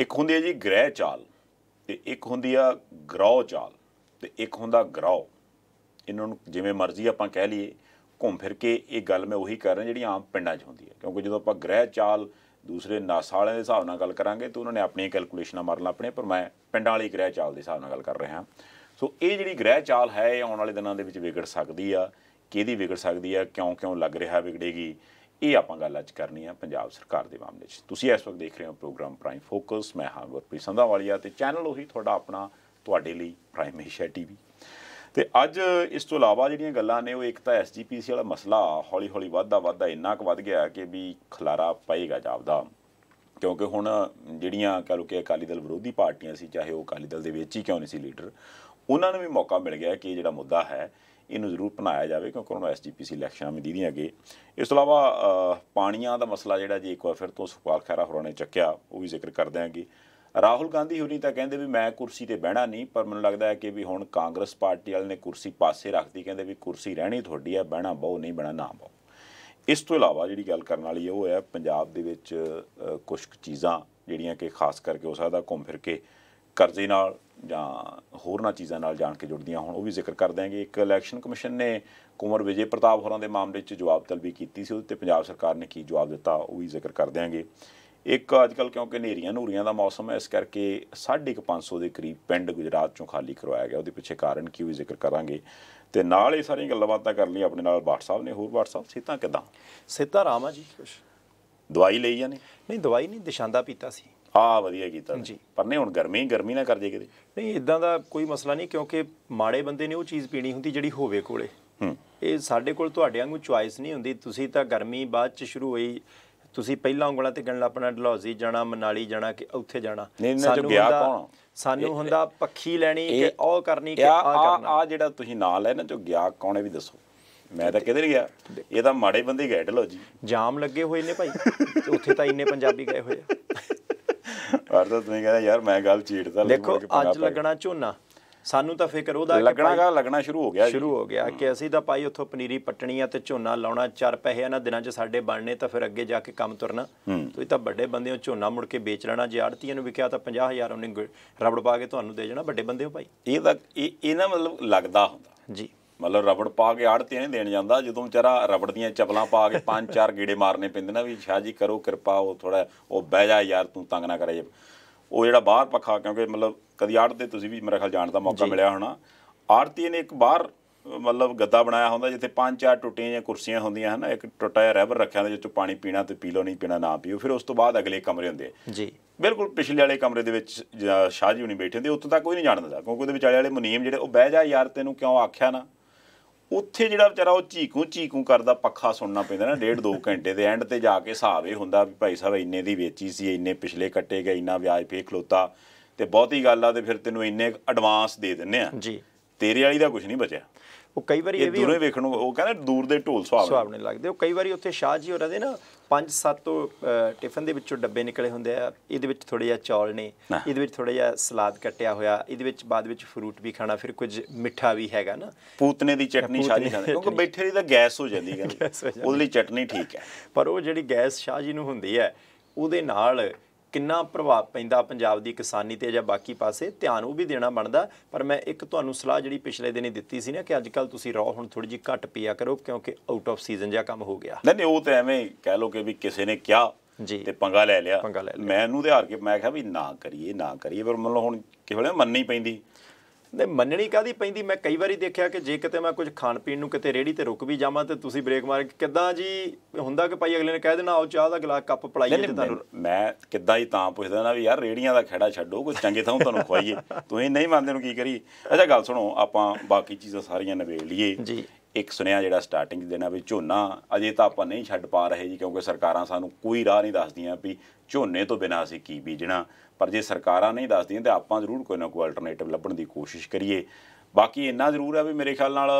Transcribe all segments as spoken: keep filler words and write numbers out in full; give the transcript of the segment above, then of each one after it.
ਇੱਕ ਹੁੰਦੀ ਹੈ ਜੀ ਗ੍ਰਹਿ ਚਾਲ ਤੇ ਇੱਕ ਹੁੰਦੀ ਆ ਗਰੌ ਚਾਲ ਤੇ ਇੱਕ ਹੁੰਦਾ ਗਰੌ। ਇਹਨਾਂ ਨੂੰ ਜਿਵੇਂ ਮਰਜ਼ੀ ਆਪਾਂ ਕਹਿ ਲਈਏ, ਘੁੰਮ ਫਿਰ ਕੇ ਇਹ ਗੱਲ ਮੈਂ ਉਹੀ ਕਰ ਰਿਹਾ ਜਿਹੜੀ ਆਮ ਪਿੰਡਾਂ 'ਚ ਹੁੰਦੀ ਹੈ। ਕਿਉਂਕਿ ਜਦੋਂ ਆਪਾਂ ਗ੍ਰਹਿ ਚਾਲ ਦੂਸਰੇ ਨਾਸਾ ਵਾਲਿਆਂ ਦੇ ਹਿਸਾਬ ਨਾਲ ਗੱਲ ਕਰਾਂਗੇ ਤਾਂ ਉਹਨਾਂ ਨੇ ਆਪਣੀਆਂ ਕੈਲਕੂਲੇਸ਼ਨਾਂ ਮਾਰਨ ਆਪਣੀਆਂ, ਪਰ ਮੈਂ ਪਿੰਡਾਂ ਵਾਲੀ ਗ੍ਰਹਿ ਚਾਲ ਦੇ ਹਿਸਾਬ ਨਾਲ ਗੱਲ ਕਰ ਰਿਹਾ। ਸੋ ਇਹ ਜਿਹੜੀ ਗ੍ਰਹਿ ਚਾਲ ਹੈ ਇਹ ਆਉਣ ਵਾਲੇ ਦਿਨਾਂ ਦੇ ਵਿੱਚ ਵਿਗੜ ਸਕਦੀ ਆ। ਕਿਹਦੀ ਵਿਗੜ ਸਕਦੀ ਆ, ਕਿਉਂ ਕਿਉਂ ਲੱਗ ਰਿਹਾ ਵਿਗੜੇਗੀ, ਇਹ ਆਪਾਂ ਗੱਲ ਅੱਜ ਕਰਨੀ ਆ ਪੰਜਾਬ ਸਰਕਾਰ ਦੇ ਮਾਮਲੇ 'ਚ। ਤੁਸੀਂ ਇਸ ਵਕਤ ਦੇਖ ਰਹੇ ਹੋ ਪ੍ਰੋਗਰਾਮ ਪ੍ਰਾਈਮ ਫੋਕਸ। ਮੈਂ ਹਾਂ ਗੁਰਪ੍ਰੀਤ ਸੰਧਾਵਾਲੀਆ ਤੇ ਚੈਨਲ ਉਹੀ ਤੁਹਾਡਾ ਆਪਣਾ, ਤੁਹਾਡੇ ਲਈ ਪ੍ਰਾਈਮ ਏਸ਼ੀਆ ਟੀ ਵੀ। ਅਤੇ ਅੱਜ ਇਸ ਤੋਂ ਇਲਾਵਾ ਜਿਹੜੀਆਂ ਗੱਲਾਂ ਨੇ ਉਹ ਇੱਕ ਤਾਂ ਐਸ ਜੀ ਪੀ ਸੀ ਵਾਲਾ ਮਸਲਾ ਹੌਲੀ ਹੌਲੀ ਵੱਧਦਾ ਵੱਧਦਾ ਇੰਨਾ ਕੁ ਵੱਧ ਗਿਆ ਕਿ ਵੀ ਖਲਾਰਾ ਪਏਗਾ ਜਾਪਦਾ। ਕਿਉਂਕਿ ਹੁਣ ਜਿਹੜੀਆਂ ਕਹਿ ਲਓ ਕਿ ਅਕਾਲੀ ਦਲ ਵਿਰੋਧੀ ਪਾਰਟੀਆਂ ਸੀ, ਚਾਹੇ ਉਹ ਅਕਾਲੀ ਦਲ ਦੇ ਵਿੱਚ ਹੀ ਕਿਉਂ ਨਹੀਂ ਸੀ ਲੀਡਰ, ਉਹਨਾਂ ਨੂੰ ਵੀ ਮੌਕਾ ਮਿਲ ਗਿਆ ਕਿ ਇਹ ਜਿਹੜਾ ਮੁੱਦਾ ਹੈ ਇਹਨੂੰ ਜ਼ਰੂਰ ਅਪਣਾਇਆ ਜਾਵੇ, ਕਿਉਂਕਿ ਉਹਨਾਂ ਨੂੰ ਐਸ ਜੀ ਪੀ ਸੀ ਇਲੈਕਸ਼ਨਾਂ ਵੀ ਦੀਦੀਆਂ ਅੱਗੇ। ਇਸ ਤੋਂ ਇਲਾਵਾ ਪਾਣੀਆਂ ਦਾ ਮਸਲਾ ਜਿਹੜਾ ਜੀ ਇੱਕ ਵਾਰ ਫਿਰ ਤੋਂ ਸੁਖਪਾਲ ਖਹਿਰਾ ਹੋਰਾਂ ਨੇ ਚੱਕਿਆ, ਉਹ ਵੀ ਜ਼ਿਕਰ ਕਰ ਦਿਆਂਗੇ। ਰਾਹੁਲ ਗਾਂਧੀ ਹੋਣੀ ਤਾਂ ਕਹਿੰਦੇ ਵੀ ਮੈਂ ਕੁਰਸੀ 'ਤੇ ਬਹਿਣਾ ਨਹੀਂ, ਪਰ ਮੈਨੂੰ ਲੱਗਦਾ ਹੈ ਕਿ ਵੀ ਹੁਣ ਕਾਂਗਰਸ ਪਾਰਟੀ ਵਾਲੇ ਨੇ ਕੁਰਸੀ ਪਾਸੇ ਰੱਖਦੀ, ਕਹਿੰਦੇ ਵੀ ਕੁਰਸੀ ਰਹਿਣੀ ਤੁਹਾਡੀ ਹੈ, ਬਹਿਣਾ ਬਹੁ, ਨਹੀਂ ਬਹਿਣਾ ਨਾ ਬਹੁ। ਇਸ ਤੋਂ ਇਲਾਵਾ ਜਿਹੜੀ ਗੱਲ ਕਰਨ ਵਾਲੀ ਹੈ ਉਹ ਹੈ ਪੰਜਾਬ ਦੇ ਵਿੱਚ ਕੁਛ ਕੁ ਚੀਜ਼ਾਂ ਜਿਹੜੀਆਂ ਕਿ ਖਾਸ ਕਰਕੇ ਹੋ ਸਕਦਾ ਘੁੰਮ ਫਿਰ ਕੇ ਕਰਜ਼ੇ ਨਾਲ ਜਾਂ ਹੋਰਨਾਂ ਚੀਜ਼ਾਂ ਨਾਲ ਜਾਣ ਕੇ ਜੁੜਦੀਆਂ ਹੁਣ, ਉਹ ਵੀ ਜ਼ਿਕਰ ਕਰ ਦਿਆਂਗੇ। ਇੱਕ ਇਲੈਕਸ਼ਨ ਕਮਿਸ਼ਨ ਨੇ ਕੁੰਵਰ ਵਿਜੇ ਪ੍ਰਤਾਪ ਹੋਰਾਂ ਦੇ ਮਾਮਲੇ 'ਚ ਜਵਾਬ ਤਲਬੀ ਕੀਤੀ ਸੀ, ਉਹਦੇ 'ਤੇ ਪੰਜਾਬ ਸਰਕਾਰ ਨੇ ਕੀ ਜਵਾਬ ਦਿੱਤਾ ਉਹ ਵੀ ਜ਼ਿਕਰ ਕਰ ਦਿਆਂਗੇ। ਇੱਕ ਅੱਜ ਕੱਲ੍ਹ ਕਿਉਂਕਿ ਹਨੇਰੀਆਂ ਨੂਰੀਆਂ ਦਾ ਮੌਸਮ ਹੈ, ਇਸ ਕਰਕੇ ਸਾਢੇ ਕੁ ਪੰਜ ਸੌ ਦੇ ਕਰੀਬ ਪਿੰਡ ਗੁਜਰਾਤ 'ਚੋਂ ਖਾਲੀ ਕਰਵਾਇਆ ਗਿਆ, ਉਹਦੇ ਪਿੱਛੇ ਕਾਰਨ ਕੀ ਉਹ ਵੀ ਜ਼ਿਕਰ ਕਰਾਂਗੇ। ਅਤੇ ਨਾਲ ਇਹ ਸਾਰੀਆਂ ਗੱਲਾਂ ਬਾਤਾਂ ਕਰਨ ਲਈ ਆਪਣੇ ਨਾਲ ਬਾਠ ਸਾਹਿਬ ਨੇ। ਹੋਰ ਬਾਠ ਸਾਹਿਬ, ਸਿਹਤਾਂ ਕਿੱਦਾਂ? ਸਿਹਤਾਂ ਆਰਾਮ ਆ ਜੀ, ਕੁਛ ਦਵਾਈ ਲਈ ਜਾਂ ਨਹੀਂ? ਨਹੀਂ ਦਵਾਈ ਨਹੀਂ, ਦਿਸ਼ਾਂਦਾ ਪੀਤਾ ਸੀ। ਹਾਂ ਵਧੀਆ ਕੀਤਾ ਜੀ, ਪਰ ਨਹੀਂ ਹੁਣ ਗਰਮੀ ਗਰਮੀ ਨਾ ਕਰ ਜੇ ਕਿਤੇ। ਨਹੀਂ ਇੱਦਾਂ ਦਾ ਕੋਈ ਮਸਲਾ ਨਹੀਂ, ਕਿਉਂਕਿ ਮਾੜੇ ਬੰਦੇ ਨੇ ਉਹ ਚੀਜ਼ ਪੀਣੀ ਹੁੰਦੀ ਜਿਹੜੀ ਹੋਵੇ ਕੋਲੇ। ਇਹ ਸਾਡੇ ਕੋਲ ਤੁਹਾਡੇ ਵਾਂਗੂ ਚੁਆਇਸ ਨਹੀਂ ਹੁੰਦੀ। ਤੁਸੀਂ ਤਾਂ ਗਰਮੀ ਬਾਅਦ 'ਚ ਸ਼ੁਰੂ ਹੋਈ, ਤੁਸੀਂ ਪਹਿਲਾਂ ਉਂਗਲਾਂ ਤੇ ਗਣ ਆਪਣਾ ਡਲਹੌਜ਼ੀ ਜਾਣਾ, ਮਨਾਲੀ ਜਾਣਾ ਕਿ ਉੱਥੇ ਜਾਣਾ। ਸਾਨੂੰ ਹੁੰਦਾ ਸਾਨੂੰ ਹੁੰਦਾ ਪੱਖੀ ਲੈਣੀ ਕਿ ਉਹ ਕਰਨੀ ਕਿ ਆਹ ਕਰਨਾ। ਆਹ ਜਿਹੜਾ ਤੁਸੀਂ ਨਾਂ ਲੈ ਨਾ ਜੋ ਗਿਆ ਕੌਣ ਹੈ ਵੀ ਦੱਸੋ? ਮੈਂ ਤਾਂ ਕਿਧਰ ਗਿਆ, ਇਹ ਤਾਂ ਮਾੜੇ ਬੰਦੇ ਗਏ ਡਲਹੌਜ਼ੀ। ਜਾਮ ਲੱਗੇ ਹੋਏ ਨੇ ਭਾਈ, ਉੱਥੇ ਤਾਂ ਇੰਨੇ ਪੰਜਾਬੀ ਗਏ ਹੋਏ ਆ। ਪਰ ਤਾਂ ਤੁਸੀਂ ਕਹਿੰਦੇ ਯਾਰ ਮੈਂ ਗੱਲ ਚੀੜਦਾ। ਦੇਖੋ ਅੱਜ ਲੱਗਣਾ ਝੋਨਾ, ਸਾਨੂੰ ਤਾਂ ਫਿਕਰ ਉਹਦਾ ਲੱਗਣਾ ਲੱਗਣਾ ਸ਼ੁਰੂ ਹੋ ਗਿਆ ਸ਼ੁਰੂ ਹੋ ਗਿਆ ਕਿ ਅਸੀਂ ਤਾਂ ਭਾਈ ਉੱਥੋਂ ਪਨੀਰੀ ਪੱਟਣੀ ਆ ਤੇ ਝੋਨਾ ਲਾਉਣਾ। ਚਾਰ ਪੈਸੇ ਇਹਨਾਂ ਦਿਨਾਂ 'ਚ ਸਾਡੇ ਬਣਨੇ ਤਾਂ ਫਿਰ ਅੱਗੇ ਜਾ ਕੇ ਕੰਮ ਤੁਰਨਾ। ਤੁਸੀਂ ਤਾਂ ਵੱਡੇ ਬੰਦੇ ਹੋ, ਝੋਨਾ ਮੁੜ ਕੇ ਵੇਚ ਲੈਣਾ। ਜੇ ਆੜਤੀਆਂ ਨੂੰ ਵਿਕਿਆ ਤਾਂ ਪੰਜਾਹ ਹਜ਼ਾਰ ਉਹਨੇ ਰਬੜ ਪਾ ਕੇ ਤੁਹਾਨੂੰ ਦੇ ਜਾਣਾ। ਵੱਡੇ ਬੰਦੇ ਹੋ ਭਾਈ। ਇਹ ਤਾਂ ਇਹ ਨਾ ਮਤਲਬ ਲੱਗਦਾ ਹੁੰਦਾ ਜੀ, ਮਤਲਬ ਰਬੜ ਪਾ ਕੇ ਆੜਤੀਆਂ ਨਹੀਂ ਦੇਣ ਜਾਂਦਾ, ਜਦੋਂ ਵਿਚਾਰਾ ਰਬੜ ਦੀਆਂ ਚੱਪਲਾਂ ਪਾ ਕੇ ਪੰਜ ਚਾਰ ਗੇੜੇ ਮਾਰਨੇ ਪੈਂਦੇ ਨਾ ਵੀ ਸ਼ਾਹ ਜੀ ਕਰੋ ਕਿਰਪਾ, ਉਹ ਥੋੜ੍ਹਾ ਉਹ ਬਹਿ ਜਾ ਯਾਰ ਤੂੰ ਤੰਗ ਨਾ ਕਰੇ। ਉਹ ਜਿਹੜਾ ਬਾਹਰ ਪੱਖਾ, ਕਿਉਂਕਿ ਮਤਲਬ ਕਦੀ ਆੜ੍ਹਤੇ ਤੁਸੀਂ ਵੀ ਮੇਰੇ ਖਿਆਲ ਜਾਣ ਦਾ ਮੌਕਾ ਮਿਲਿਆ ਹੋਣਾ, ਆੜ੍ਹਤੀ ਨੇ ਇੱਕ ਬਾਹਰ ਮਤਲਬ ਗੱਦਾ ਬਣਾਇਆ ਹੁੰਦਾ ਜਿੱਥੇ ਪੰਜ ਚਾਰ ਟੁੱਟੀਆਂ ਜਿਹੀਆਂ ਕੁਰਸੀਆਂ ਹੁੰਦੀਆਂ ਹਨ, ਇੱਕ ਟੁੱਟਾ ਜਿਹਾ ਰੈਬਰ ਰੱਖਿਆ ਹੁੰਦਾ ਜਿਸ 'ਚੋਂ ਪਾਣੀ ਪੀਣਾ ਤੇ ਪੀ ਲਓ, ਨਹੀਂ ਪੀਣਾ ਨਾ ਪੀਓ। ਫਿਰ ਉਸ ਤੋਂ ਬਾਅਦ ਅਗਲੇ ਕਮਰੇ ਹੁੰਦੇ ਜੀ, ਬਿਲਕੁਲ ਪਿਛਲੇ ਵਾਲੇ ਕਮਰੇ ਦੇ ਵਿੱਚ ਸ਼ਾਹ ਜੀ ਹੁਣੀ ਬੈਠੇ ਹੁੰਦੇ, ਉੱਥੋਂ ਤੱਕ ਕੋਈ ਨਹੀਂ ਜਾਣ ਦਿੰਦਾ ਕਿਉਂਕਿ ਉਹਦੇ ਵਿਚਾਲੇ ਵਾਲੇ ਮੁਨੀਮ ਜਿਹੜੇ ਉਹ ਬਹਿ ਜਾ ਯਾਰ ਤੈਨੂੰ ਕਿਉਂ ਆਖਿਆ ਨਾ। ਉੱਥੇ ਜਿਹੜਾ ਵਿਚਾਰਾ ਉਹ ਚੀਕੂ ਚੀਕੂ ਕਰਦਾ ਪੱਖਾ ਸੁਣਨਾ ਪੈਂਦਾ ਨਾ ਡੇਢ ਦੋ ਘੰਟੇ ਦੇ ਐਂਡ 'ਤੇ ਜਾ ਕੇ ਹਿਸਾਬ ਇਹ ਹੁੰਦਾ ਵੀ ਭਾਈ ਸਾਹਿਬ ਇੰਨੇ ਦੀ ਵੇਚੀ ਸੀ, ਇੰਨੇ ਪਿਛਲੇ ਕੱਟੇ ਗਏ, ਇੰਨਾ ਵਿਆਜ ਪੇ ਖਲੋਤਾ ਤੇ ਬਹੁਤੀ ਗੱਲ ਆ ਤੇ ਫਿਰ ਤੈਨੂੰ ਇੰਨੇ ਐਡਵਾਂਸ ਦੇ ਦਿੰਦੇ ਆ ਜੀ, ਤੇਰੇ ਵਾਲੀ ਦਾ ਕੁਝ ਨਹੀਂ ਬਚਿਆ। ਉਹ ਕਈ ਵਾਰੀ ਇਹ ਵੀ ਦੂਰੋਂ ਵੇਖਣ ਨੂੰ ਉਹ ਕਹਿੰਦੇ ਦੂਰ ਦੇ ਢੋਲ ਸੁਹਾਵਣੇ ਸੁਹਾਵਣੇ ਲੱਗਦੇ। ਉਹ ਕਈ ਵਾਰੀ ਉੱਥੇ ਸ਼ਾਹ ਜੀ ਹੋਰਾਂ ਦੇ ਨਾ ਪੰਜ ਸੱਤ ਟਿਫਨ ਦੇ ਵਿੱਚੋਂ ਡੱਬੇ ਨਿਕਲੇ ਹੁੰਦੇ ਆ, ਇਹਦੇ ਵਿੱਚ ਥੋੜ੍ਹੇ ਜਿਹਾ ਚੌਲ ਨੇ, ਇਹਦੇ ਵਿੱਚ ਥੋੜ੍ਹਾ ਜਿਹਾ ਸਲਾਦ ਕੱਟਿਆ ਹੋਇਆ, ਇਹਦੇ ਵਿੱਚ ਬਾਅਦ ਵਿੱਚ ਫਰੂਟ ਵੀ ਖਾਣਾ, ਫਿਰ ਕੁਝ ਮਿੱਠਾ ਵੀ ਹੈਗਾ ਨਾ। ਪੂਤਨੇ ਦੀ ਚਟਨੀ ਸ਼ਾਹ ਜੀ ਖਾਂਦੇ ਕਿਉਂਕਿ ਬੈਠੇ ਦੀ ਤਾਂ ਗੈਸ ਹੋ ਜਾਂਦੀ ਹੈ, ਉਹਦੇ ਲਈ ਚਟਨੀ ਠੀਕ ਹੈ। ਪਰ ਉਹ ਜਿਹੜੀ ਗੈਸ ਸ਼ਾਹ ਜੀ ਨੂੰ ਹੁੰਦੀ ਹੈ ਉਹਦੇ ਨਾਲ ਕਿੰਨਾ ਪ੍ਰਭਾਵ ਪੈਂਦਾ ਪੰਜਾਬ ਦੀ ਕਿਸਾਨੀ 'ਤੇ ਜਾਂ ਬਾਕੀ ਪਾਸੇ, ਧਿਆਨ ਉਹ ਵੀ ਦੇਣਾ ਬਣਦਾ। ਪਰ ਮੈਂ ਇੱਕ ਤੁਹਾਨੂੰ ਸਲਾਹ ਜਿਹੜੀ ਪਿਛਲੇ ਦਿਨ ਹੀ ਦਿੱਤੀ ਸੀ ਨਾ ਕਿ ਅੱਜ ਕੱਲ੍ਹ ਤੁਸੀਂ ਰੌ ਹੁਣ ਥੋੜ੍ਹੀ ਜਿਹੀ ਘੱਟ ਪੀਆ ਕਰੋ ਕਿਉਂਕਿ ਆਊਟ ਆਫ ਸੀਜ਼ਨ ਜਿਹਾ ਕੰਮ ਹੋ ਗਿਆ। ਨਹੀਂ ਨਹੀਂ ਉਹ ਤਾਂ ਐਵੇਂ ਕਹਿ ਲਓ ਕਿ ਵੀ ਕਿਸੇ ਨੇ ਕਿਹਾ ਜੀ ਤੇ ਪੰਗਾ ਲੈ ਲਿਆ, ਮੈਨੂੰ ਤੇ ਹਾਰ ਕੇ ਮੈਂ ਕਿਹਾ ਵੀ ਨਾ ਕਰੀਏ ਨਾ ਕਰੀਏ, ਪਰ ਮਤਲਬ ਹੁਣ ਕਿਸੇ ਵੇਲੇ ਮੰਨਣੀ ਪੈਂਦੀ। ਨਹੀਂ ਮੰਨਣੀ ਕਾਹਦੀ ਪੈਂਦੀ, ਮੈਂ ਕਈ ਵਾਰੀ ਦੇਖਿਆ ਕਿ ਜੇ ਕਿਤੇ ਮੈਂ ਕੁਝ ਖਾਣ ਪੀਣ ਨੂੰ ਕਿਤੇ ਰੇਹੜੀ ਤੇ ਰੁਕ ਵੀ ਜਾਵਾਂ ਤੇ ਤੁਸੀਂ ਬ੍ਰੇਕ ਮਾਰ ਕੇ ਕਿੱਦਾਂ ਜੀ ਹੁੰਦਾ ਕਿ ਭਾਈ ਅਗਲੇ ਨੇ ਕਹਿ ਦੇਣਾ ਆਓ ਚਾਹ ਦਾ ਗਲਾਸ ਕੱਪ ਪਿਲਾਈਏ ਤੇ ਤੁਹਾਨੂੰ। ਮੈਂ ਕਿੱਦਾਂ ਹੀ ਤਾਂ ਪੁੱਛਦਾ ਨਾ ਵੀ ਯਾਰ ਰੇਹੜੀਆਂ ਦਾ ਖਹਿੜਾ ਛੱਡੋ, ਕੋਈ ਚੰਗੇ ਥਾਂ ਤੁਹਾਨੂੰ ਖਵਾਈਏ, ਤੁਸੀਂ ਨਹੀਂ ਮੰਨਦੇ ਨੂੰ ਕੀ ਕਰੀਏ। ਅੱਛਾ ਗੱਲ ਸੁਣੋ, ਆਪਾਂ ਬਾਕੀ ਚੀਜ਼ਾਂ ਸਾਰੀਆਂ ਨਿਬੇੜ ਲਈਏ ਜੀ। ਇੱਕ ਸੁਣਿਆ ਜਿਹੜਾ ਸਟਾਰਟਿੰਗ ਦੇਣਾ ਵੀ ਝੋਨਾ ਅਜੇ ਤਾਂ ਆਪਾਂ ਨਹੀਂ ਛੱਡ ਪਾ ਰਹੇ ਜੀ ਕਿਉਂਕਿ ਸਰਕਾਰਾਂ ਸਾਨੂੰ ਕੋਈ ਰਾਹ ਨਹੀਂ ਦੱਸਦੀਆਂ ਵੀ ਝੋਨੇ ਤੋਂ ਬਿਨਾਂ ਅਸੀਂ ਕੀ ਬੀਜਣਾ। ਪਰ ਜੇ ਸਰਕਾਰਾਂ ਨਹੀਂ ਦੱਸਦੀਆਂ ਤਾਂ ਆਪਾਂ ਜ਼ਰੂਰ ਕੋਈ ਨਾ ਕੋਈ ਅਲਟਰਨੇਟਿਵ ਲੱਭਣ ਦੀ ਕੋਸ਼ਿਸ਼ ਕਰੀਏ। ਬਾਕੀ ਇੰਨਾ ਜ਼ਰੂਰ ਹੈ ਵੀ ਮੇਰੇ ਖਿਆਲ ਨਾਲ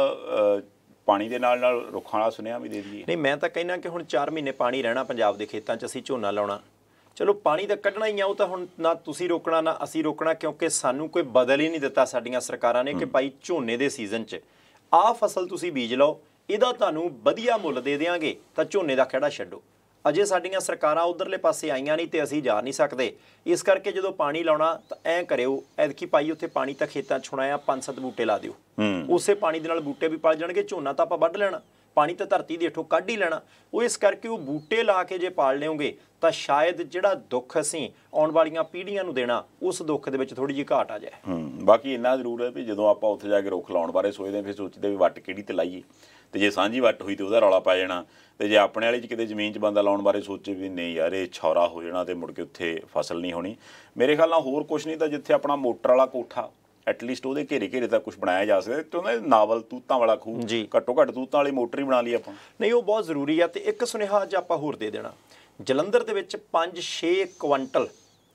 ਪਾਣੀ ਦੇ ਨਾਲ ਨਾਲ ਰੁੱਖਾਂ ਵਾਲਾ ਸੁਨੇਹਾ ਵੀ ਦੇ ਦਈਏ। ਨਹੀਂ ਮੈਂ ਤਾਂ ਕਹਿੰਦਾ ਕਿ ਹੁਣ ਚਾਰ ਮਹੀਨੇ ਪਾਣੀ ਰਹਿਣਾ ਪੰਜਾਬ ਦੇ ਖੇਤਾਂ 'ਚ, ਅਸੀਂ ਝੋਨਾ ਲਾਉਣਾ, ਚਲੋ ਪਾਣੀ ਤਾਂ ਕੱਢਣਾ ਹੀ ਆ, ਉਹ ਤਾਂ ਹੁਣ ਨਾ ਤੁਸੀਂ ਰੋਕਣਾ ਨਾ ਅਸੀਂ ਰੋਕਣਾ ਕਿਉਂਕਿ ਸਾਨੂੰ ਕੋਈ ਬਦਲ ਹੀ ਨਹੀਂ ਦਿੱਤਾ ਸਾਡੀਆਂ ਸਰਕਾਰਾਂ ਨੇ ਕਿ ਭਾਈ ਝੋਨੇ ਦੇ ਸੀਜ਼ਨ 'ਚ ਆਹ ਫਸਲ ਤੁਸੀਂ ਬੀਜ ਲਓ, ਇਹਦਾ ਤੁਹਾਨੂੰ ਵਧੀਆ ਮੁੱਲ ਦੇ ਦਿਆਂਗੇ ਤਾਂ ਝੋਨੇ ਦਾ ਖਹਿੜਾ ਛੱਡੋ। ਅਜੇ ਸਾਡੀਆਂ ਸਰਕਾਰਾਂ ਉਧਰਲੇ ਪਾਸੇ ਆਈਆਂ ਨਹੀਂ ਤੇ ਅਸੀਂ ਜਾ ਨਹੀਂ ਸਕਦੇ। ਇਸ ਕਰਕੇ ਜਦੋਂ ਪਾਣੀ ਲਾਉਣਾ ਤਾਂ ਐਂ ਕਰਿਓ, ਐਤਕੀ ਪਾਈ ਉੱਥੇ ਪਾਣੀ ਤਾਂ ਖੇਤਾਂ 'ਚ ਛੁਣਾਇਆ, ਪੰਜ ਸੱਤ ਬੂਟੇ ਲਾ ਦਿਓ, ਉਸੇ ਪਾਣੀ ਦੇ ਨਾਲ ਬੂਟੇ ਵੀ ਪਲ ਜਾਣਗੇ। ਝੋਨਾ ਤਾਂ ਆਪਾਂ ਵੱਢ ਲੈਣਾ, ਪਾਣੀ ਤਾਂ ਧਰਤੀ ਦੇ ਹੇਠੋਂ ਕੱਢ ਹੀ ਲੈਣਾ। ਉਹ ਇਸ ਕਰਕੇ ਉਹ ਬੂਟੇ ਲਾ ਕੇ ਜੇ ਪਾਲ ਲਿਓਗੇ ਤਾਂ ਸ਼ਾਇਦ ਜਿਹੜਾ ਦੁੱਖ ਅਸੀਂ ਆਉਣ ਵਾਲੀਆਂ ਪੀੜ੍ਹੀਆਂ ਨੂੰ ਦੇਣਾ, ਉਸ ਦੁੱਖ ਦੇ ਵਿੱਚ ਥੋੜ੍ਹੀ ਜਿਹੀ ਘਾਟ ਆ ਜਾਏ। ਹੂੰ ਬਾਕੀ ਇੰਨਾ ਜ਼ਰੂਰ ਹੈ ਵੀ ਜਦੋਂ ਆਪਾਂ ਉੱਥੇ ਜਾ ਕੇ ਰੁੱਖ ਲਾਉਣ ਬਾਰੇ ਸੋਚਦੇ ਹਾਂ ਫਿਰ ਸੋਚਦੇ ਵੀ ਵੱਟ ਕਿਹੜੀ ਤੇ ਲਾਈਏ, ਤੇ ਜੇ ਸਾਂਝੀ ਵੱਟ ਹੋਈ ਤੇ ਉਹਦਾ ਰੌਲਾ ਪੈ ਜਾਣਾ, ਤੇ ਜੇ ਆਪਣੇ ਵਾਲੀ 'ਚ ਕਿਤੇ ਜ਼ਮੀਨ 'ਚ ਬੰਦਾ ਲਾਉਣ ਬਾਰੇ ਸੋਚੇ ਵੀ ਨਹੀਂ ਯਾਰ ਇਹ ਛੌਰਾ ਹੋ ਜਾਣਾ ਤੇ ਮੁੜ ਕੇ ਉੱਥੇ ਫਸਲ ਨਹੀਂ ਹੋਣੀ। ਮੇਰੇ ਖਿਆਲ ਨਾਲ ਹੋਰ ਕੁਛ ਨਹੀਂ ਤਾਂ ਜਿੱਥੇ ਆਪਣਾ ਮੋਟਰ ਵਾਲਾ ਕੋਠਾ ਐਟਲੀਸਟ ਉਹਦੇ ਘੇਰੇ ਘੇਰੇ ਤਾਂ ਕੁਛ ਬਣਾਇਆ ਜਾ ਸਕਦਾ, ਤੇ ਉਹਦਾ ਨਾਵਲ ਤੂਤਾਂ ਵਾਲਾ ਖੂਹ ਘੱਟੋ ਘੱਟ ਤੂਤਾਂ ਵਾਲੀ ਮੋਟਰ ਹੀ ਬਣਾ ਲਈ ਆਪਾਂ। ਨਹੀਂ ਉਹ ਬਹੁਤ ਜ਼ਰੂਰੀ ਆ। ਤੇ ਇੱਕ ਸੁਨੇਹਾ ਅੱਜ ਆਪਾਂ ਹੋਰ ਦੇ ਦੇਣਾ, ਜਲੰਧਰ ਦੇ ਵਿੱਚ ਪੰਜ ਛੇ ਕੁਆਂਟਲ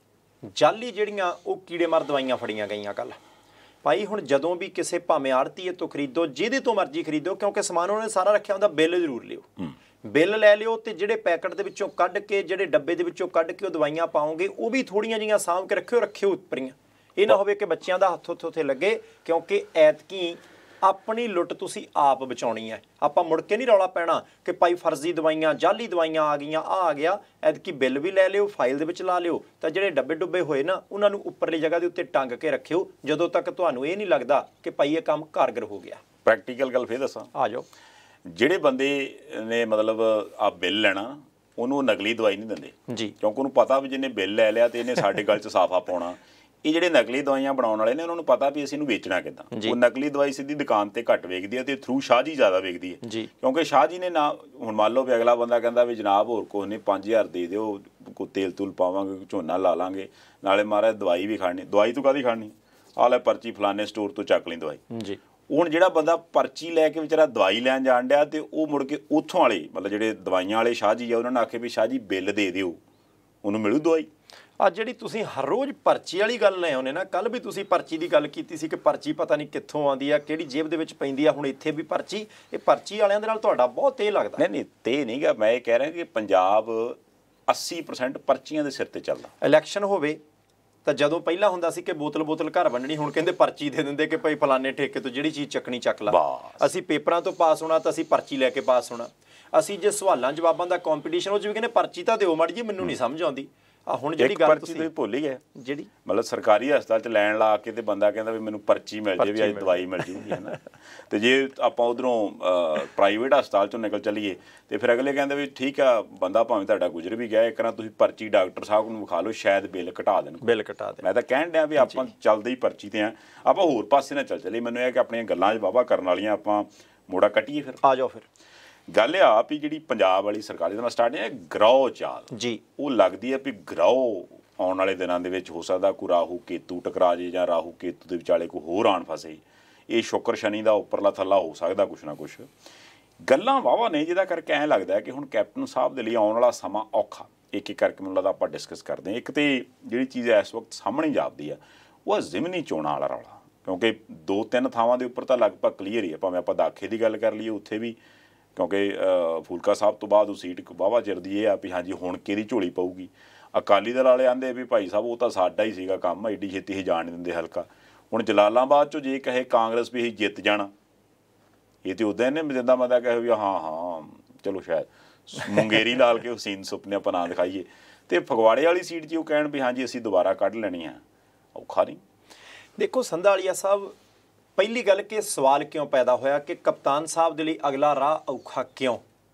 ਜਾਲੀ ਜਿਹੜੀਆਂ ਉਹ ਕੀੜੇ ਮਾਰ ਦਵਾਈਆਂ ਫੜੀਆਂ ਗਈਆਂ ਕੱਲ੍ਹ। ਭਾਈ ਹੁਣ ਜਦੋਂ ਵੀ ਕਿਸੇ ਭਾਵੇਂ ਆੜ੍ਹਤੀਏ ਤੋਂ ਖਰੀਦੋ, ਜਿਹਦੇ ਤੋਂ ਮਰਜ਼ੀ ਖਰੀਦੋ, ਕਿਉਂਕਿ ਸਮਾਨ ਉਹਨਾਂ ਨੇ ਸਾਰਾ ਰੱਖਿਆ ਹੁੰਦਾ, ਬਿੱਲ ਜ਼ਰੂਰ ਲਿਓ, ਬਿੱਲ ਲੈ ਲਿਓ। ਤੇ ਜਿਹੜੇ ਪੈਕਟ ਦੇ ਵਿੱਚੋਂ ਕੱਢ ਕੇ, ਜਿਹੜੇ ਡੱਬੇ ਦੇ ਵਿੱਚੋਂ ਕੱਢ ਕੇ ਉਹ ਦਵਾਈਆਂ ਪਾਓਗੇ, ਉਹ ਵੀ ਥੋੜ੍ਹੀਆਂ ਜਿਹੀਆਂ ਸਾਂਭ ਕੇ ਰੱਖਿਓ ਰੱਖਿਓ ਉੱਪਰੀਆਂ। ਇਹ ਨਾ ਹੋਵੇ ਕਿ ਬੱਚਿਆਂ ਦਾ ਹੱਥ ਉੱਥੇ ਉੱਥੇ ਲੱਗੇ, ਕਿਉਂਕਿ ਐਤਕੀ ਆਪਣੀ ਲੁੱਟ ਤੁਸੀਂ ਆਪ ਬਚਾਉਣੀ ਹੈ। ਆਪਾਂ ਮੁੜ ਕੇ ਨਹੀਂ ਰੌਲਾ ਪੈਣਾ ਕਿ ਭਾਈ ਫਰਜ਼ੀ ਦਵਾਈਆਂ, ਜਾਲੀ ਦਵਾਈਆਂ ਆ ਗਈਆਂ, ਆ ਆ ਗਿਆ। ਐਤਕੀ ਬਿੱਲ ਵੀ ਲੈ ਲਿਓ, ਫਾਈਲ ਦੇ ਵਿੱਚ ਲਾ ਲਿਓ, ਤਾਂ ਜਿਹੜੇ ਡੱਬੇ ਡੁੱਬੇ ਹੋਏ ਨਾ ਉਹਨਾਂ ਨੂੰ ਉੱਪਰਲੀ ਜਗ੍ਹਾ ਦੇ ਉੱਤੇ ਟੰਗ ਕੇ ਰੱਖਿਓ, ਜਦੋਂ ਤੱਕ ਤੁਹਾਨੂੰ ਇਹ ਨਹੀਂ ਲੱਗਦਾ ਕਿ ਭਾਈ ਇਹ ਕੰਮ ਕਾਰਗਰ ਹੋ ਗਿਆ। ਪ੍ਰੈਕਟੀਕਲ ਗੱਲ ਫੇਰ ਦੱਸਾਂ, ਆ ਜਾਓ। ਜਿਹੜੇ ਬੰਦੇ ਨੇ ਮਤਲਬ ਆ ਬਿੱਲ ਲੈਣਾ, ਉਹਨੂੰ ਨਕਲੀ ਦਵਾਈ ਨਹੀਂ ਦਿੰਦੇ ਜੀ, ਕਿਉਂਕਿ ਉਹਨੂੰ ਪਤਾ ਵੀ ਜਿਹਨੇ ਬਿੱਲ ਲੈ ਲਿਆ ਤੇ ਇਹਨੇ ਸਾਡੇ ਗਲ 'ਚ ਸਾਫਾ ਪਾਉਣਾ। ਇਹ ਜਿਹੜੇ ਨਕਲੀ ਦਵਾਈਆਂ ਬਣਾਉਣ ਵਾਲੇ ਨੇ ਉਹਨਾਂ ਨੂੰ ਪਤਾ ਵੀ ਅਸੀਂ ਇਹਨੂੰ ਵੇਚਣਾ ਕਿੱਦਾਂ। ਉਹ ਨਕਲੀ ਦਵਾਈ ਸਿੱਧੀ ਦੁਕਾਨ ਤੇ ਘੱਟ ਵੇਚਦੀ ਹੈ ਤੇ ਥਰੂ ਸ਼ਾਹ ਜੀ ਜ਼ਿਆਦਾ ਵੇਚਦੀ ਹੈ, ਕਿਉਂਕਿ ਸ਼ਾਹ ਜੀ ਨੇ ਨਾ, ਹੁਣ ਮੰਨ ਲਓ ਵੀ ਅਗਲਾ ਬੰਦਾ ਕਹਿੰਦਾ ਵੀ ਜਨਾਬ ਹੋਰ ਕੁਛ ਨਹੀਂ, ਪੰਜ ਹਜ਼ਾਰ ਦੇ ਦਿਓ, ਕੋਈ ਤੇਲ ਤੂਲ ਪਾਵਾਂਗੇ, ਝੋਨਾ ਲਾ ਲਾਂਗੇ, ਨਾਲੇ ਮਹਾਰਾਜ ਦਵਾਈ ਵੀ ਖਾਣੀ। ਦਵਾਈ ਤੂੰ ਕਾਹਦੀ ਖਾਣੀ, ਆਹ ਲੈ ਪਰਚੀ ਫਲਾਣੇ ਸਟੋਰ ਤੋਂ ਚੱਕ ਲਈ ਦਵਾਈ। ਜੀ ਹੁਣ ਜਿਹੜਾ ਬੰਦਾ ਪਰਚੀ ਲੈ ਕੇ ਵਿਚਾਰਾ ਦਵਾਈ ਲੈਣ ਜਾਣ ਡਿਆ, ਤੇ ਉਹ ਮੁੜ ਕੇ ਉੱਥੋਂ ਵਾਲੇ ਮਤਲਬ ਜਿਹੜੇ ਦਵਾਈਆਂ ਵਾਲੇ ਸ਼ਾਹ ਜੀ ਆ, ਉਹਨਾਂ ਨੇ ਆਖੇ ਵੀ ਸ਼ਾਹ ਜੀ ਬਿੱਲ ਦੇ ਦਿਓ, ਉਹਨੂੰ ਮਿਲੂ ਦਵਾਈ। ਆ ਜਿਹੜੀ ਤੁਸੀਂ ਹਰ ਰੋਜ਼ ਪਰਚੀ ਵਾਲੀ ਗੱਲ ਲੈ ਆਉਂਦੇ ਨਾ, ਕੱਲ੍ਹ ਵੀ ਤੁਸੀਂ ਪਰਚੀ ਦੀ ਗੱਲ ਕੀਤੀ ਸੀ ਕਿ ਪਰਚੀ ਪਤਾ ਨਹੀਂ ਕਿੱਥੋਂ ਆਉਂਦੀ ਆ, ਕਿਹੜੀ ਜੇਬ ਦੇ ਵਿੱਚ ਪੈਂਦੀ ਆ। ਹੁਣ ਇੱਥੇ ਵੀ ਪਰਚੀ, ਇਹ ਪਰਚੀ ਵਾਲਿਆਂ ਦੇ ਨਾਲ ਤੁਹਾਡਾ ਬਹੁਤ ਤੇਹ ਲੱਗਦਾ। ਨਹੀਂ ਨਹੀਂ ਤੇਹ ਨਹੀਂ ਗਾ, ਮੈਂ ਇਹ ਕਹਿ ਰਿਹਾ ਕਿ ਪੰਜਾਬ ਅੱਸੀ ਪਰਸੈਂਟ ਪਰਚੀਆਂ ਦੇ ਸਿਰ ਤੇ ਚੱਲਦਾ। ਇਲੈਕਸ਼ਨ ਹੋਵੇ ਤਾਂ ਜਦੋਂ ਪਹਿਲਾਂ ਹੁੰਦਾ ਸੀ ਕਿ ਬੋਤਲ ਬੋਤਲ ਘਰ ਵੰਡਣੀ, ਹੁਣ ਕਹਿੰਦੇ ਪਰਚੀ ਦੇ ਦਿੰਦੇ ਕਿ ਭਾਈ ਫਲਾਣੇ ਠੇਕੇ ਤੋਂ ਜਿਹੜੀ ਚੀਜ਼ ਚੱਕਣੀ ਚੱਕ ਲਾ। ਅਸੀਂ ਪੇਪਰਾਂ ਤੋਂ ਪਾਸ ਹੋਣਾ ਤਾਂ ਅਸੀਂ ਪਰਚੀ ਲੈ ਕੇ ਪਾਸ ਹੋਣਾ। ਅਸੀਂ ਜੇ ਸਵਾਲਾਂ ਜਵਾਬਾਂ ਦਾ ਕੰਪੀਟੀਸ਼ਨ, ਉਹ 'ਚ ਵੀ ਕਹਿੰਦੇ ਪਰਚੀ ਤਾਂ ਦਿਓ ਮਾੜੀ ਜੀ, ਮੈਨੂੰ ਨਹੀਂ ਸਮਝ ਆਉਂਦੀ। ਆ ਹੁਣ ਜਿਹੜੀ ਗੱਲ ਤੁਸੀਂ ਭੁੱਲ ਹੀ ਗਏ, ਜਿਹੜੀ ਮਤਲਬ ਸਰਕਾਰੀ ਹਸਪਤਾਲ 'ਚ ਲੈਣ ਲਾ ਕੇ ਤੇ ਬੰਦਾ ਕਹਿੰਦਾ ਵੀ ਮੈਨੂੰ ਪਰਚੀ ਮਿਲ ਜੇ, ਵੀ ਅੱਜ ਦਵਾਈ ਮਿਲ ਜੂਗੀ, ਹੈ ਨਾ। ਤੇ ਜੇ ਆਪਾਂ ਉਧਰੋਂ ਪ੍ਰਾਈਵੇਟ ਹਸਪਤਾਲ 'ਚੋਂ ਨਿਕਲ ਚੱਲੀਏ ਤੇ ਫਿਰ ਅਗਲੇ ਕਹਿੰਦੇ ਵੀ ਠੀਕ ਆ, ਬੰਦਾ ਭਾਵੇਂ ਤੁਹਾਡਾ ਗੁਜ਼ਰ ਵੀ ਗਿਆ, ਇੱਕ ਨਾ ਤੁਸੀਂ ਪਰਚੀ ਡਾਕਟਰ ਸਾਹਿਬ ਨੂੰ ਵਿਖਾ ਲਓ, ਸ਼ਾਇਦ ਬਿੱਲ ਘਟਾ ਦੇਣ, ਬਿੱਲ ਘਟਾ ਦੇਣ। ਮੈਂ ਤਾਂ ਕਹਿਣ ਡਿਆ ਵੀ ਆਪਾਂ ਚੱਲਦੇ ਹੀ ਪਰਚੀ ਤੇ ਆ, ਆਪਾਂ ਹੋਰ ਪਾਸੇ ਨਾ ਚੱਲ ਚੱਲੀਏ। ਮੈਨੂੰ ਇਹ ਕਿ ਆਪਣੀਆਂ ਗੱਲਾਂ 'ਚ ਵਾਹਵਾ ਕਰਨ ਵਾਲੀਆਂ ਆਪਾਂ ਮੋੜਾ ਕੱਟੀਏ। ਫਿਰ ਆ ਜਾਓ। ਫਿਰ ਗੱਲ ਆ ਵੀ ਜਿਹੜੀ ਪੰਜਾਬ ਵਾਲੀ ਸਰਕਾਰ ਦੇ ਨਾਲ ਸਟਾਰਟ ਹੈ ਗਰਾਓ ਚਾਲ ਜੀ, ਉਹ ਲੱਗਦੀ ਹੈ ਵੀ ਗਰਾਓ ਆਉਣ ਵਾਲੇ ਦਿਨਾਂ ਦੇ ਵਿੱਚ ਹੋ ਸਕਦਾ ਕੋਈ ਰਾਹੂ ਕੇਤੂ ਟਕਰਾ ਜੇ, ਜਾਂ ਰਾਹੂ ਕੇਤੂ ਦੇ ਵਿਚਾਲੇ ਕੋਈ ਹੋਰ ਆਣ ਫਸੇ। ਇਹ ਸ਼ੁਕਰ ਸ਼ਨੀ ਦਾ ਉੱਪਰਲਾ ਥੱਲਾ ਹੋ ਸਕਦਾ ਕੁਛ ਨਾ ਕੁਛ। ਗੱਲਾਂ ਵਾਹਵਾ ਨੇ ਜਿਹਦਾ ਕਰਕੇ ਐਂ ਲੱਗਦਾ ਕਿ ਹੁਣ ਕੈਪਟਨ ਸਾਹਿਬ ਦੇ ਲਈ ਆਉਣ ਵਾਲਾ ਸਮਾਂ ਔਖਾ। ਇੱਕ ਇੱਕ ਕਰਕੇ ਮੈਨੂੰ ਲੱਗਦਾ ਆਪਾਂ ਡਿਸਕਸ ਕਰਦੇ ਹਾਂ। ਇੱਕ ਤੇ ਜਿਹੜੀ ਚੀਜ਼ ਇਸ ਵਕਤ ਸਾਹਮਣੇ ਜਾਪਦੀ ਆ ਉਹ ਜ਼ਿਮਨੀ ਚੋਣਾਂ ਵਾਲਾ ਰੌਲਾ, ਕਿਉਂਕਿ ਦੋ ਤਿੰਨ ਥਾਵਾਂ ਦੇ ਉੱਪਰ ਤਾਂ ਲਗਭਗ ਕਲੀਅਰ ਹੀ ਆ। ਭਾਵੇਂ ਆਪਾਂ ਦਾਖੇ ਦੀ ਗੱਲ ਕਰ ਲਈਏ, ਉੱਥੇ ਵੀ ਕਿਉਂਕਿ ਫੂਲਕਾ ਸਾਹਿਬ ਤੋਂ ਬਾਅਦ ਉਹ ਸੀਟ ਵਾਹਵਾ ਚਿਰਦੀ ਇਹ ਆ ਵੀ ਹਾਂਜੀ ਹੁਣ ਕਿਹਦੀ ਝੋਲੀ ਪਊਗੀ। ਅਕਾਲੀ ਦਲ ਵਾਲੇ ਆਂਦੇ ਵੀ ਭਾਈ ਸਾਹਿਬ ਉਹ ਤਾਂ ਸਾਡਾ ਹੀ ਸੀਗਾ ਕੰਮ, ਐਡੀ ਛੇਤੀ ਹੀ ਜਾਣ ਨਹੀਂ ਦਿੰਦੇ ਹਲਕਾ। ਹੁਣ ਜਲਾਲਾਬਾਦ 'ਚੋਂ ਜੇ ਕਹੇ ਕਾਂਗਰਸ ਵੀ ਅਸੀਂ ਜਿੱਤ ਜਾਣਾ, ਇਹ ਤਾਂ ਉੱਦਾਂ ਇਹਨੇ ਜਿੱਦਾਂ ਬੰਦਾ ਕਹੇ ਵੀ ਹਾਂ ਹਾਂ ਚਲੋ ਸ਼ਾਇਦ ਮੁੰਗੇਰੀ ਲਾਲ ਕੇ ਹੁਸੀਨ ਸੁਪਨੇ ਆਪਾਂ ਨਾ ਦਿਖਾਈਏ, ਤੇ ਫਗਵਾੜੇ ਵਾਲੀ ਸੀਟ 'ਚ ਉਹ ਕਹਿਣ ਵੀ ਹਾਂਜੀ ਅਸੀਂ ਦੁਬਾਰਾ ਕੱਢ ਲੈਣੀ ਆ, ਔਖਾ ਨਹੀਂ। ਦੇਖੋ ਸੰਧਾਲੀਆ ਸਾਹਿਬ, ਪਹਿਲੀ ਗੱਲ ਕਿ ਸਵਾਲ ਕਿਉਂ ਪੈਦਾ ਹੋਇਆ ਕਿ ਕਪਤਾਨ ਸਾਹਿਬ ਦੇ ਲਈ ਅਗਲਾ ਰਾਹ ਔਖਾ ਕਿਉਂ?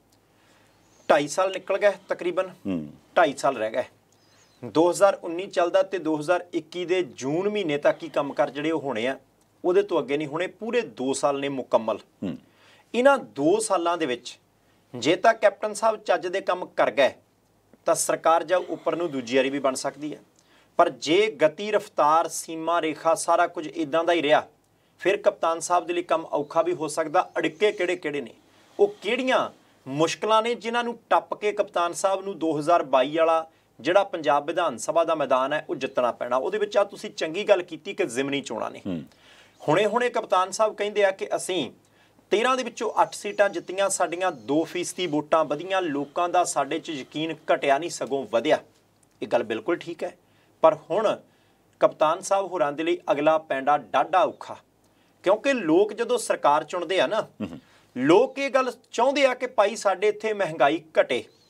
ਢਾਈ ਸਾਲ ਨਿਕਲ ਗਏ ਤਕਰੀਬਨ, ਢਾਈ ਸਾਲ ਰਹਿ ਗਏ। ਦੋ ਹਜ਼ਾਰ ਉੱਨੀ ਚੱਲਦਾ ਤੇ ਦੋ ਹਜ਼ਾਰ ਇੱਕੀ ਦੇ ਜੂਨ ਮਹੀਨੇ ਤੱਕ ਹੀ ਕੰਮਕਾਰ ਜਿਹੜੇ ਉਹ ਹੋਣੇ ਆ, ਉਹਦੇ ਤੋਂ ਅੱਗੇ ਨਹੀਂ ਹੋਣੇ। ਪੂਰੇ ਦੋ ਸਾਲ ਨੇ ਮੁਕੰਮਲ। ਇਹਨਾਂ ਦੋ ਸਾਲਾਂ ਦੇ ਵਿੱਚ ਜੇ ਤਾਂ ਕੈਪਟਨ ਸਾਹਿਬ ਚੱਜ ਦੇ ਕੰਮ ਕਰ ਗਏ ਤਾਂ ਸਰਕਾਰ ਜਾਂ ਉੱਪਰ ਨੂੰ ਦੂਜੀ ਵਾਰੀ ਵੀ ਬਣ ਸਕਦੀ ਹੈ। ਪਰ ਜੇ ਗਤੀ ਰਫ਼ਤਾਰ ਸੀਮਾ ਰੇਖਾ ਸਾਰਾ ਕੁਝ ਇਦਾਂ ਦਾ ਹੀ ਰਿਹਾ, ਫਿਰ ਕਪਤਾਨ ਸਾਹਿਬ ਦੇ ਲਈ ਕੰਮ ਔਖਾ ਵੀ ਹੋ ਸਕਦਾ। ਅੜਿੱਕੇ ਕਿਹੜੇ ਕਿਹੜੇ ਨੇ, ਉਹ ਕਿਹੜੀਆਂ ਮੁਸ਼ਕਲਾਂ ਨੇ ਜਿਨ੍ਹਾਂ ਨੂੰ ਟੱਪ ਕੇ ਕਪਤਾਨ ਸਾਹਿਬ ਨੂੰ ਦੋ ਹਜ਼ਾਰ ਬਾਈ ਵਾਲਾ ਜਿਹੜਾ ਪੰਜਾਬ ਵਿਧਾਨ ਸਭਾ ਦਾ ਮੈਦਾਨ ਹੈ ਉਹ ਜਿੱਤਣਾ ਪੈਣਾ। ਉਹਦੇ ਵਿੱਚ ਆ ਤੁਸੀਂ ਚੰਗੀ ਗੱਲ ਕੀਤੀ ਕਿ ਜ਼ਿਮਨੀ ਚੋਣਾਂ ਨੇ। ਹੁਣੇ ਹੁਣੇ ਕਪਤਾਨ ਸਾਹਿਬ ਕਹਿੰਦੇ ਆ ਕਿ ਅਸੀਂ ਤੇਰ੍ਹਾਂ ਦੇ ਵਿੱਚੋਂ ਅੱਠ ਸੀਟਾਂ ਜਿੱਤੀਆਂ, ਸਾਡੀਆਂ ਦੋ ਫੀਸਦੀ ਵੋਟਾਂ ਵਧੀਆਂ, ਲੋਕਾਂ ਦਾ ਸਾਡੇ 'ਚ ਯਕੀਨ ਘਟਿਆ ਨਹੀਂ ਸਗੋਂ ਵਧਿਆ। ਇਹ ਗੱਲ ਬਿਲਕੁਲ ਠੀਕ ਹੈ, ਪਰ ਹੁਣ ਕਪਤਾਨ ਸਾਹਿਬ ਹੋਰਾਂ ਦੇ ਲਈ ਅਗਲਾ ਪੈਂਡਾ ਡਾਢਾ ਔਖਾ, ਕਿਉਂਕਿ ਲੋਕ ਜਦੋਂ ਸਰਕਾਰ ਚੁਣਦੇ ਆ ਨਾ, ਲੋਕ ਇਹ ਗੱਲ ਚਾਹੁੰਦੇ ਆ ਕਿ ਭਾਈ ਸਾਡੇ ਇੱਥੇ ਮਹਿੰਗਾਈ ਘਟੇ,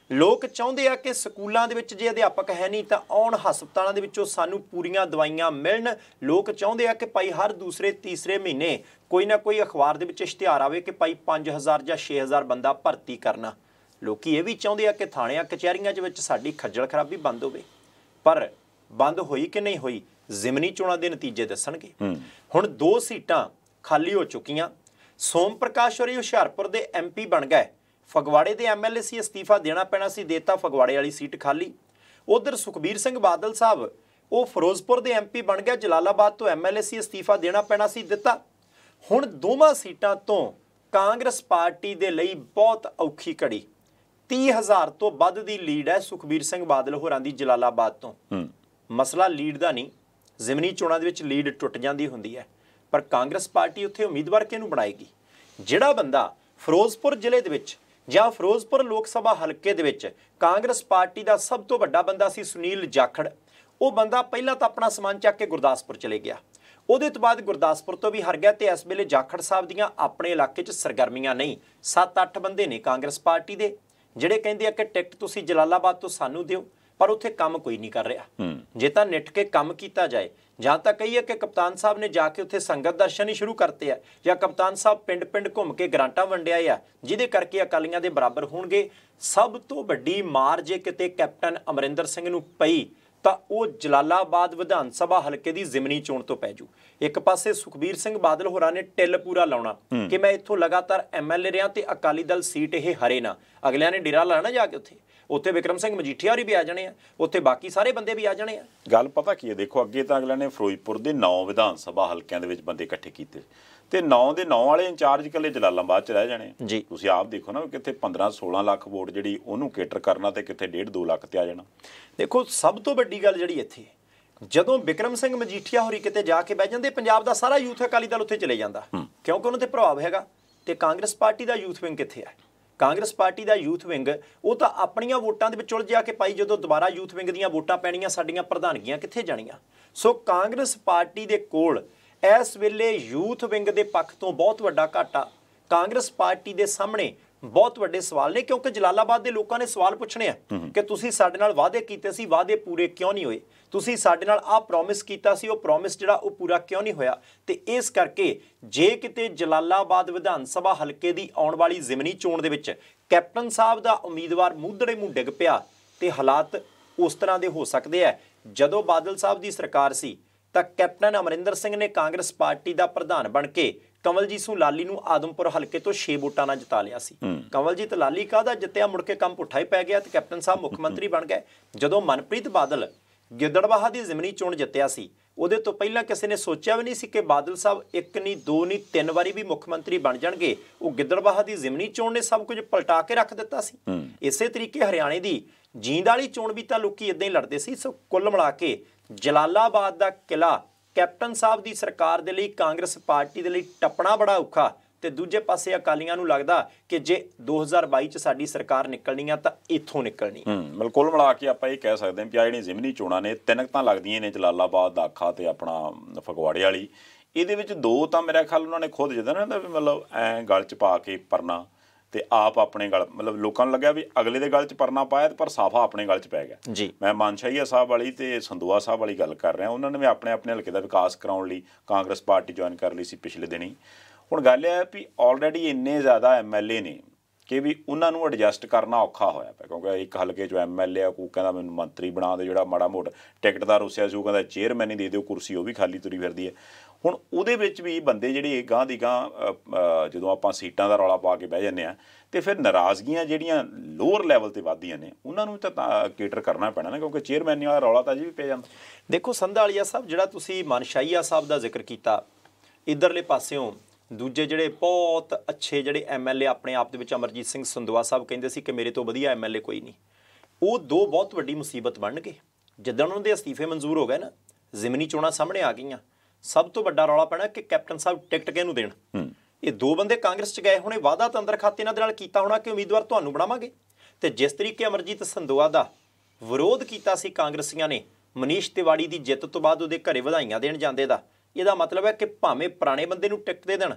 ਲੋਕ ਚਾਹੁੰਦੇ ਆ ਕਿ ਸਕੂਲਾਂ ਦੇ ਵਿੱਚ ਜੇ ਅਧਿਆਪਕ ਹੈ ਨਹੀਂ ਤਾਂ ਆਉਣ ਹਸਪਤਾਲਾਂ ਦੇ ਵਿੱਚੋਂ ਸਾਨੂੰ ਪੂਰੀਆਂ ਦਵਾਈਆਂ ਮਿਲਣ। ਲੋਕ ਚਾਹੁੰਦੇ ਆ ਕਿ ਭਾਈ ਹਰ ਦੂਸਰੇ ਤੀਸਰੇ ਮਹੀਨੇ ਕੋਈ ਨਾ ਕੋਈ ਅਖਬਾਰ ਦੇ ਵਿੱਚ ਇਸ਼ਤਿਹਾਰ ਆਵੇ ਕਿ ਭਾਈ ਪੰਜ ਹਜ਼ਾਰ ਜਾਂ ਛੇ ਹਜ਼ਾਰ ਬੰਦਾ ਭਰਤੀ ਕਰਨਾ। ਲੋਕੀ ਇਹ ਵੀ ਚਾਹੁੰਦੇ ਆ ਕਿ ਥਾਣਿਆਂ ਕਚਹਿਰੀਆਂ ਦੇ ਵਿੱਚ ਸਾਡੀ ਖੱਜਲ ਖਰਾਬੀ ਬੰਦ ਹੋਵੇ। ਪਰ ਬੰਦ ਹੋਈ ਕਿ ਨਹੀਂ ਹੋਈ, ਜ਼ਿਮਨੀ ਚੋਣਾਂ ਦੇ ਨਤੀਜੇ ਦੱਸਣਗੇ। ਹੁਣ ਦੋ ਸੀਟਾਂ ਖਾਲੀ ਹੋ ਚੁੱਕੀਆਂ। ਸੋਮ ਪ੍ਰਕਾਸ਼ ਹੋਰੀ ਹੁਸ਼ਿਆਰਪੁਰ ਦੇ ਐਮ ਪੀ ਬਣ ਗਏ। ਫਗਵਾੜੇ ਦੇ ਐਮ ਐਲ ਏ ਸੀ, ਅਸਤੀਫਾ ਦੇਣਾ ਪੈਣਾ ਸੀ, ਦੇਤਾ, ਫਗਵਾੜੇ ਵਾਲੀ ਸੀਟ ਖਾਲੀ। ਉਧਰ ਸੁਖਬੀਰ ਸਿੰਘ ਬਾਦਲ ਸਾਹਿਬ ਉਹ ਫਿਰੋਜ਼ਪੁਰ ਦੇ ਐਮ ਪੀ ਬਣ ਗਿਆ। ਜਲਾਲਾਬਾਦ ਤੋਂ ਐਮ ਐਲ ਏ ਸੀ, ਅਸਤੀਫਾ ਦੇਣਾ ਪੈਣਾ ਸੀ, ਦਿੱਤਾ। ਹੁਣ ਦੋਵਾਂ ਸੀਟਾਂ ਤੋਂ ਕਾਂਗਰਸ ਪਾਰਟੀ ਦੇ ਲਈ ਬਹੁਤ ਔਖੀ ਘੜੀ। ਤੀਹ ਹਜ਼ਾਰ ਤੋਂ ਵੱਧ ਦੀ ਲੀਡ ਹੈ ਸੁਖਬੀਰ ਸਿੰਘ ਬਾਦਲ ਹੋਰਾਂ ਦੀ ਜਲਾਲਾਬਾਦ ਤੋਂ। ਮਸਲਾ ਲੀਡ ਦਾ ਨਹੀਂ, ਜ਼ਿਮਨੀ ਚੋਣਾਂ ਦੇ ਵਿੱਚ ਲੀਡ ਟੁੱਟ ਜਾਂਦੀ ਹੁੰਦੀ ਹੈ, ਪਰ ਕਾਂਗਰਸ ਪਾਰਟੀ ਉੱਥੇ ਉਮੀਦਵਾਰ ਕਿਹਨੂੰ ਬਣਾਏਗੀ? ਜਿਹੜਾ ਬੰਦਾ ਫਿਰੋਜ਼ਪੁਰ ਜ਼ਿਲ੍ਹੇ ਦੇ ਵਿੱਚ ਜਾਂ ਫਿਰੋਜ਼ਪੁਰ ਲੋਕ ਸਭਾ ਹਲਕੇ ਦੇ ਵਿੱਚ ਕਾਂਗਰਸ ਪਾਰਟੀ ਦਾ ਸਭ ਤੋਂ ਵੱਡਾ ਬੰਦਾ ਸੀ ਸੁਨੀਲ ਜਾਖੜ, ਉਹ ਬੰਦਾ ਪਹਿਲਾਂ ਤਾਂ ਆਪਣਾ ਸਮਾਨ ਚੱਕ ਕੇ ਗੁਰਦਾਸਪੁਰ ਚਲੇ ਗਿਆ। ਉਹਦੇ ਤੋਂ ਬਾਅਦ ਗੁਰਦਾਸਪੁਰ ਤੋਂ ਵੀ ਹਰ ਗਿਆ ਤੇ ਇਸ ਵੇਲੇ ਜਾਖੜ ਸਾਹਿਬ ਦੀਆਂ ਆਪਣੇ ਇਲਾਕੇ 'ਚ ਸਰਗਰਮੀਆਂ ਨਹੀਂ। ਸੱਤ ਅੱਠ ਬੰਦੇ ਨੇ ਕਾਂਗਰਸ ਪਾਰਟੀ ਦੇ ਜਿਹੜੇ ਕਹਿੰਦੇ ਆ ਕਿ ਟਿਕਟ ਤੁਸੀਂ ਜਲਾਲਾਬਾਦ ਤੋਂ ਸਾਨੂੰ ਦਿਓ, ਪਰ ਉੱਥੇ ਕੰਮ ਕੋਈ ਨਹੀਂ ਕਰ ਰਿਹਾ। ਜੇ ਤਾਂ ਨਿੱਠ ਕੇ ਕੰਮ ਕੀਤਾ ਜਾਏ, ਜਾਂ ਤਾਂ ਕਹੀਏ ਕਿ ਕਪਤਾਨ ਸਾਹਿਬ ਨੇ ਜਾ ਕੇ ਉੱਥੇ ਸੰਗਤ ਦਰਸ਼ਨ ਹੀ ਸ਼ੁਰੂ ਕਰਤੇ ਆ, ਜਾਂ ਕਪਤਾਨ ਸਾਹਿਬ ਪਿੰਡ ਪਿੰਡ ਘੁੰਮ ਕੇ ਗ੍ਰਾਂਟਾਂ ਵੰਡਿਆ ਆ ਜਿਹਦੇ ਕਰਕੇ ਅਕਾਲੀਆਂ ਦੇ ਬਰਾਬਰ ਹੋਣਗੇ। ਸਭ ਤੋਂ ਵੱਡੀ ਮਾਰ ਜੇ ਕਿਤੇ ਕੈਪਟਨ ਅਮਰਿੰਦਰ ਸਿੰਘ ਨੂੰ ਪਈ ਤਾਂ ਉਹ ਜਲਾਲਾਬਾਦ ਵਿਧਾਨ ਸਭਾ ਹਲਕੇ ਦੀ ਜ਼ਿਮਨੀ ਚੋਣ ਤੋਂ ਪੈ ਜੂ। ਇੱਕ ਪਾਸੇ ਸੁਖਬੀਰ ਸਿੰਘ ਬਾਦਲ ਹੋਰਾਂ ਨੇ ਟਿੱਲ ਪੂਰਾ ਲਾਉਣਾ ਕਿ ਮੈਂ ਇੱਥੋਂ ਲਗਾਤਾਰ ਐਮ ਐਲ ਏ ਰਿਹਾ ਤੇ ਅਕਾਲੀ ਦਲ ਸੀਟ ਇਹ ਹਰੇ ਨਾ। ਅਗਲਿਆਂ ਨੇ ਡੇਰਾ ਲਾਣਾ ਜਾ ਕੇ ਉੱਥੇ ਉੱਥੇ ਵਿਕਰਮ ਸਿੰਘ ਮਜੀਠੀਆ ਹੋਰੀ ਵੀ ਆ ਜਾਣੇ ਆ, ਉੱਥੇ ਬਾਕੀ ਸਾਰੇ ਬੰਦੇ ਵੀ ਆ ਜਾਣੇ ਆ। ਗੱਲ ਪਤਾ ਕੀ ਹੈ, ਦੇਖੋ ਅੱਗੇ ਤਾਂ ਅਗਲਿਆਂ ਨੇ ਫਿਰੋਜ਼ਪੁਰ ਦੇ ਨੌ ਵਿਧਾਨ ਸਭਾ ਹਲਕਿਆਂ ਦੇ ਵਿੱਚ ਬੰਦੇ ਇਕੱਠੇ ਕੀਤੇ ਤੇ ਨੌ ਦੇ ਨੌ ਵਾਲੇ ਇੰਚਾਰਜ ਇਕੱਲੇ ਜਲਾਲਾਬਾਦ 'ਚ ਰਹਿ ਜਾਣੇ ਜੀ। ਤੁਸੀਂ ਆਪ ਦੇਖੋ ਨਾ, ਕਿੱਥੇ ਪੰਦਰਾਂ ਸੋਲਾਂ ਲੱਖ ਵੋਟ ਜਿਹੜੀ ਉਹਨੂੰ ਕੇਟਰ ਕਰਨਾ ਤੇ ਕਿੱਥੇ ਡੇਢ ਦੋ ਲੱਖ ਤੇ ਆ ਜਾਣਾ। ਦੇਖੋ ਸਭ ਤੋਂ ਵੱਡੀ ਗੱਲ ਜਿਹੜੀ ਇੱਥੇ, ਜਦੋਂ ਵਿਕਰਮ ਸਿੰਘ ਮਜੀਠੀਆ ਹੋਰੀ ਕਿਤੇ ਜਾ ਕੇ ਬਹਿ ਜਾਂਦੇ, ਪੰਜਾਬ ਦਾ ਸਾਰਾ ਯੂਥ ਅਕਾਲੀ ਦਲ ਉੱਥੇ ਚਲੇ ਜਾਂਦਾ, ਕਿਉਂਕਿ ਉਹਨਾਂ ਤੇ ਪ੍ਰਭਾਵ ਹੈਗਾ। ਤੇ ਕਾਂਗਰਸ ਪਾਰਟੀ ਦਾ ਯੂਥ ਵਿੰਗ ਕਿੱਥੇ ਹੈ? ਕਾਂਗਰਸ ਪਾਰਟੀ ਦਾ ਯੂਥ ਵਿੰਗ ਉਹ ਤਾਂ ਆਪਣੀਆਂ ਵੋਟਾਂ ਦੇ ਵਿੱਚ ਉਲਝਿਆ ਕਿ ਭਾਈ ਜਦੋਂ ਦੁਬਾਰਾ ਯੂਥ ਵਿੰਗ ਦੀਆਂ ਵੋਟਾਂ ਪੈਣੀਆਂ ਸਾਡੀਆਂ ਪ੍ਰਧਾਨਗੀਆਂ ਕਿੱਥੇ ਜਾਣੀਆਂ। ਸੋ ਕਾਂਗਰਸ ਪਾਰਟੀ ਦੇ ਕੋਲ ਇਸ ਵੇਲੇ ਯੂਥ ਵਿੰਗ ਦੇ ਪੱਖ ਤੋਂ ਬਹੁਤ ਵੱਡਾ ਘਾਟਾ। ਕਾਂਗਰਸ ਪਾਰਟੀ ਦੇ ਸਾਹਮਣੇ ਬਹੁਤ ਵੱਡੇ ਸਵਾਲ ਨੇ, ਕਿਉਂਕਿ ਜਲਾਲਾਬਾਦ ਦੇ ਲੋਕਾਂ ਨੇ ਸਵਾਲ ਪੁੱਛਣੇ ਆ ਕਿ ਤੁਸੀਂ ਸਾਡੇ ਨਾਲ ਵਾਅਦੇ ਕੀਤੇ ਸੀ, ਵਾਅਦੇ ਪੂਰੇ ਕਿਉਂ ਨਹੀਂ ਹੋਏ? ਤੁਸੀਂ ਸਾਡੇ ਨਾਲ ਆਹ ਪ੍ਰੋਮਿਸ ਕੀਤਾ ਸੀ, ਉਹ ਪ੍ਰੋਮਿਸ ਜਿਹੜਾ ਉਹ ਪੂਰਾ ਕਿਉਂ ਨਹੀਂ ਹੋਇਆ? ਤੇ ਇਸ ਕਰਕੇ ਜੇ ਕਿਤੇ ਜਲਾਲਾਬਾਦ ਵਿਧਾਨ ਸਭਾ ਹਲਕੇ ਦੀ ਆਉਣ ਵਾਲੀ ਜ਼ਿਮਨੀ ਚੋਣ ਦੇ ਵਿੱਚ ਕੈਪਟਨ ਸਾਹਿਬ ਦਾ ਉਮੀਦਵਾਰ ਮੂਧੜੇ ਮੂੰਹ ਡਿੱਗ ਪਿਆ ਤੇ ਹਾਲਾਤ ਉਸ ਤਰ੍ਹਾਂ ਦੇ ਹੋ ਸਕਦੇ ਆ। ਜਦੋਂ ਬਾਦਲ ਸਾਹਿਬ ਦੀ ਸਰਕਾਰ ਸੀ ਤਾਂ ਕੈਪਟਨ ਅਮਰਿੰਦਰ ਸਿੰਘ ਨੇ ਕਾਂਗਰਸ ਪਾਰਟੀ ਦਾ ਪ੍ਰਧਾਨ ਬਣ ਕੇ ਕੰਵਲਜੀਤ ਸਿੰਘ ਲਾਲੀ ਨੂੰ ਆਦਮਪੁਰ ਹਲਕੇ ਤੋਂ ਛੇ ਵੋਟਾਂ ਨਾਲ ਜਿਤਾ ਲਿਆ ਸੀ। ਕੰਵਲਜੀਤ ਲਾਲੀ ਕਾਹਦਾ ਜਿੱਤਿਆ, ਮੁੜ ਕੇ ਕੰਮ ਪੁੱਠਾ ਹੀ ਪੈ ਗਿਆ ਤੇ ਕੈਪਟਨ ਸਾਹਿਬ ਮੁੱਖ ਮੰਤਰੀ ਬਣ ਗਏ। ਜਦੋਂ ਮਨਪ੍ਰੀਤ ਬਾਦਲ ਗਿੱਦੜਬਾਹਾ ਦੀ ਜ਼ਿਮਨੀ ਚੋਣ ਜਿੱਤਿਆ ਸੀ, ਉਹਦੇ ਤੋਂ ਪਹਿਲਾਂ ਕਿਸੇ ਨੇ ਸੋਚਿਆ ਵੀ ਨਹੀਂ ਸੀ ਕਿ ਬਾਦਲ ਸਾਹਿਬ ਇੱਕ ਨਹੀਂ ਦੋ ਨਹੀਂ ਤਿੰਨ ਵਾਰੀ ਵੀ ਮੁੱਖ ਮੰਤਰੀ ਬਣ ਜਾਣਗੇ। ਉਹ ਗਿੱਦੜਬਾਹਾ ਦੀ ਜ਼ਿਮਨੀ ਚੋਣ ਨੇ ਸਭ ਕੁਝ ਪਲਟਾ ਕੇ ਰੱਖ ਦਿੱਤਾ ਸੀ। ਇਸੇ ਤਰੀਕੇ ਹਰਿਆਣੇ ਦੀ ਜੀਂਦ ਵਾਲੀ ਚੋਣ ਵੀ ਤਾਂ ਲੋਕੀ ਇਦਾਂ ਹੀ ਲੜਦੇ ਸੀ। ਸੋ ਕੁੱਲ ਮਿਲਾ ਕੇ ਜਲਾਲਾਬਾਦ ਦਾ ਕਿਲਾ ਕੈਪਟਨ ਸਾਹਿਬ ਦੀ ਸਰਕਾਰ ਦੇ ਲਈ, ਕਾਂਗਰਸ ਪਾਰਟੀ ਦੇ ਲਈ ਟੱਪਣਾ ਬੜਾ ਔਖਾ। ਤੇ ਦੂਜੇ ਪਾਸੇ ਅਕਾਲੀਆਂ ਨੂੰ ਲੱਗਦਾ ਕਿ ਜੇ ਦੋ ਹਜ਼ਾਰ ਬਾਈ 'ਚ ਸਾਡੀ ਸਰਕਾਰ ਨਿਕਲਣੀ ਆ ਤਾਂ ਇੱਥੋਂ ਨਿਕਲਣੀ। ਬਿਲਕੁਲ ਕੁੱਲ ਮਿਲਾ ਕੇ ਆਪਾਂ ਇਹ ਕਹਿ ਸਕਦੇ ਹਾਂ ਕਿ ਆ ਜਿਹੜੀ ਜ਼ਿਮਨੀ ਚੋਣਾਂ ਨੇ ਤਿੰਨ ਤਾਂ ਲੱਗਦੀਆਂ ਨੇ, ਜਲਾਲਾਬਾਦ, ਦਾਖਾ ਤੇ ਆਪਣਾ ਫਗਵਾੜੇ ਵਾਲੀ। ਇਹਦੇ ਵਿੱਚ ਦੋ ਤਾਂ ਮੇਰਾ ਖਿਆਲ ਉਹਨਾਂ ਨੇ ਖੁਦ ਜਿੱਦਾਂ ਨਾ ਵੀ ਮਤਲਬ ਐਂ ਗਲ 'ਚ ਪਾ ਕੇ ਪਰਨਾ ਤੇ ਆਪ ਆਪਣੇ ਗਲ, ਮਤਲਬ ਲੋਕਾਂ ਨੂੰ ਲੱਗਿਆ ਵੀ ਅਗਲੇ ਦੇ ਗਲ 'ਚ ਪਰਨਾ ਪਾਇਆ ਤੇ ਪਰ ਸਾਫਾ ਆਪਣੇ ਗਲ 'ਚ ਪੈ ਗਿਆ ਜੀ। ਮੈਂ ਮਾਨਸ਼ਾਹੀਆ ਸਾਹਿਬ ਵਾਲੀ ਤੇ ਸੰਦੋਆ ਸਾਹਿਬ ਵਾਲੀ ਗੱਲ ਕਰ ਰਿਹਾ। ਉਹਨਾਂ ਨੇ ਵੀ ਆਪਣੇ ਆਪਣੇ ਹਲਕੇ ਦਾ ਵਿਕਾਸ ਕਰਾਉਣ ਲਈ ਕਾਂਗਰਸ ਪਾਰਟੀ ਜੁਆਇਨ ਕਰ ਲਈ ਸੀ ਪਿਛਲੇ ਦਿਨੀ। ਹੁਣ ਗੱਲ ਇਹ ਹੈ ਵੀ ਆਲਰੇਡੀ ਇੰਨੇ ਜ਼ਿਆਦਾ ਐਮ ਐਲ ਏ ਨੇ ਕਿ ਵੀ ਉਹਨਾਂ ਨੂੰ ਐਡਜਸਟ ਕਰਨਾ ਔਖਾ ਹੋਇਆ ਪਿਆ, ਕਿਉਂਕਿ ਇੱਕ ਹਲਕੇ 'ਚੋਂ ਐਮ ਐਲ ਏ ਆ, ਕੋਈ ਕਹਿੰਦਾ ਮੈਨੂੰ ਮੰਤਰੀ ਬਣਾ ਦੇ, ਜਿਹੜਾ ਮਾੜਾ ਮੋਟਾ ਟਿਕਟ ਦਾ ਰੁੱਸਿਆ ਸੀ ਉਹ ਕਹਿੰਦਾ ਚੇਅਰਮੈਨ ਹੀ ਦੇ ਦਿਓ, ਕੁਰਸੀ ਉਹ ਵੀ ਖਾਲੀ ਤੁਰੀ ਫਿਰਦੀ ਹੈ। ਹੁਣ ਉਹਦੇ ਵਿੱਚ ਵੀ ਬੰਦੇ ਜਿਹੜੇ ਗਾਂਹ ਦੀ ਗਾਂਹ ਜਦੋਂ ਆਪਾਂ ਸੀਟਾਂ ਦਾ ਰੌਲਾ ਪਾ ਕੇ ਬਹਿ ਜਾਂਦੇ ਹਾਂ ਤੇ ਫਿਰ ਨਾਰਾਜ਼ਗੀਆਂ ਜਿਹੜੀਆਂ ਲੋਅਰ ਲੈਵਲ 'ਤੇ ਵੱਧਦੀਆਂ ਨੇ ਉਹਨਾਂ ਨੂੰ ਤਾਂ ਕੇਟਰ ਕਰਨਾ ਪੈਣਾ ਨਾ, ਕਿਉਂਕਿ ਚੇਅਰਮੈਨ ਵਾਲਾ ਰੌਲਾ ਤਾਂ ਅਜੇ ਵੀ ਪੈ ਜਾਂਦਾ। ਦੇਖੋ ਸੰਧਾਲੀਆ ਸਾਹਿਬ, ਜਿਹੜਾ ਤੁਸੀਂ ਮਾਨਸ਼ਾਹੀਆ ਸਾਹਿਬ ਦਾ ਜ਼ਿਕਰ ਕੀਤਾ, ਇੱਧਰਲੇ ਪਾਸਿਓਂ ਦੂਜੇ ਜਿਹੜੇ ਬਹੁਤ ਅੱਛੇ ਜਿਹੜੇ ਐਮ ਐਲ ਏ ਆਪਣੇ ਆਪ ਦੇ ਵਿੱਚ, ਅਮਰਜੀਤ ਸਿੰਘ ਸੰਦੋਆ ਸਾਹਿਬ ਕਹਿੰਦੇ ਸੀ ਕਿ ਮੇਰੇ ਤੋਂ ਵਧੀਆ ਐਮ ਐਲ ਏ ਕੋਈ ਨਹੀਂ। ਉਹ ਦੋ ਬਹੁਤ ਵੱਡੀ ਮੁਸੀਬਤ ਬਣ ਗਏ ਜਿੱਦਾਂ ਉਹਨਾਂ ਦੇ ਅਸਤੀਫੇ ਮਨਜ਼ੂਰ ਹੋ ਗਏ ਨਾ, ਜ਼ਿਮਨੀ ਚੋਣਾਂ ਸਾਹਮਣੇ ਆ ਗਈਆਂ। ਸਭ ਤੋਂ ਵੱਡਾ ਰੌਲਾ ਪੈਣਾ ਕਿ ਕੈਪਟਨ ਸਾਹਿਬ ਟਿਕਟ ਕਿਹਨੂੰ ਦੇਣ। ਇਹ ਦੋ ਬੰਦੇ ਕਾਂਗਰਸ 'ਚ ਗਏ ਹੋਣੇ, ਵਾਅਦਾ ਤਾਂ ਅੰਦਰ ਖਾਤੇ ਇਹਨਾਂ ਦੇ ਨਾਲ ਕੀਤਾ ਹੋਣਾ ਕਿ ਉਮੀਦਵਾਰ ਤੁਹਾਨੂੰ ਬਣਾਵਾਂਗੇ। ਤੇ ਜਿਸ ਤਰੀਕੇ ਅਮਰਜੀਤ ਸੰਦੋਆ ਦਾ ਵਿਰੋਧ ਕੀਤਾ ਸੀ ਕਾਂਗਰਸੀਆਂ ਨੇ ਮਨੀਸ਼ ਤਿਵਾੜੀ ਦੀ ਜਿੱਤ ਤੋਂ ਬਾਅਦ ਉਹਦੇ ਘਰੇ ਵਧਾਈਆਂ ਦੇਣ ਜਾਂਦੇ ਦਾ, ਇਹਦਾ ਮਤਲਬ ਹੈ ਕਿ ਭਾਵੇਂ ਪੁਰਾਣੇ ਬੰਦੇ ਨੂੰ ਟਿਕਟ ਦੇ ਦੇਣ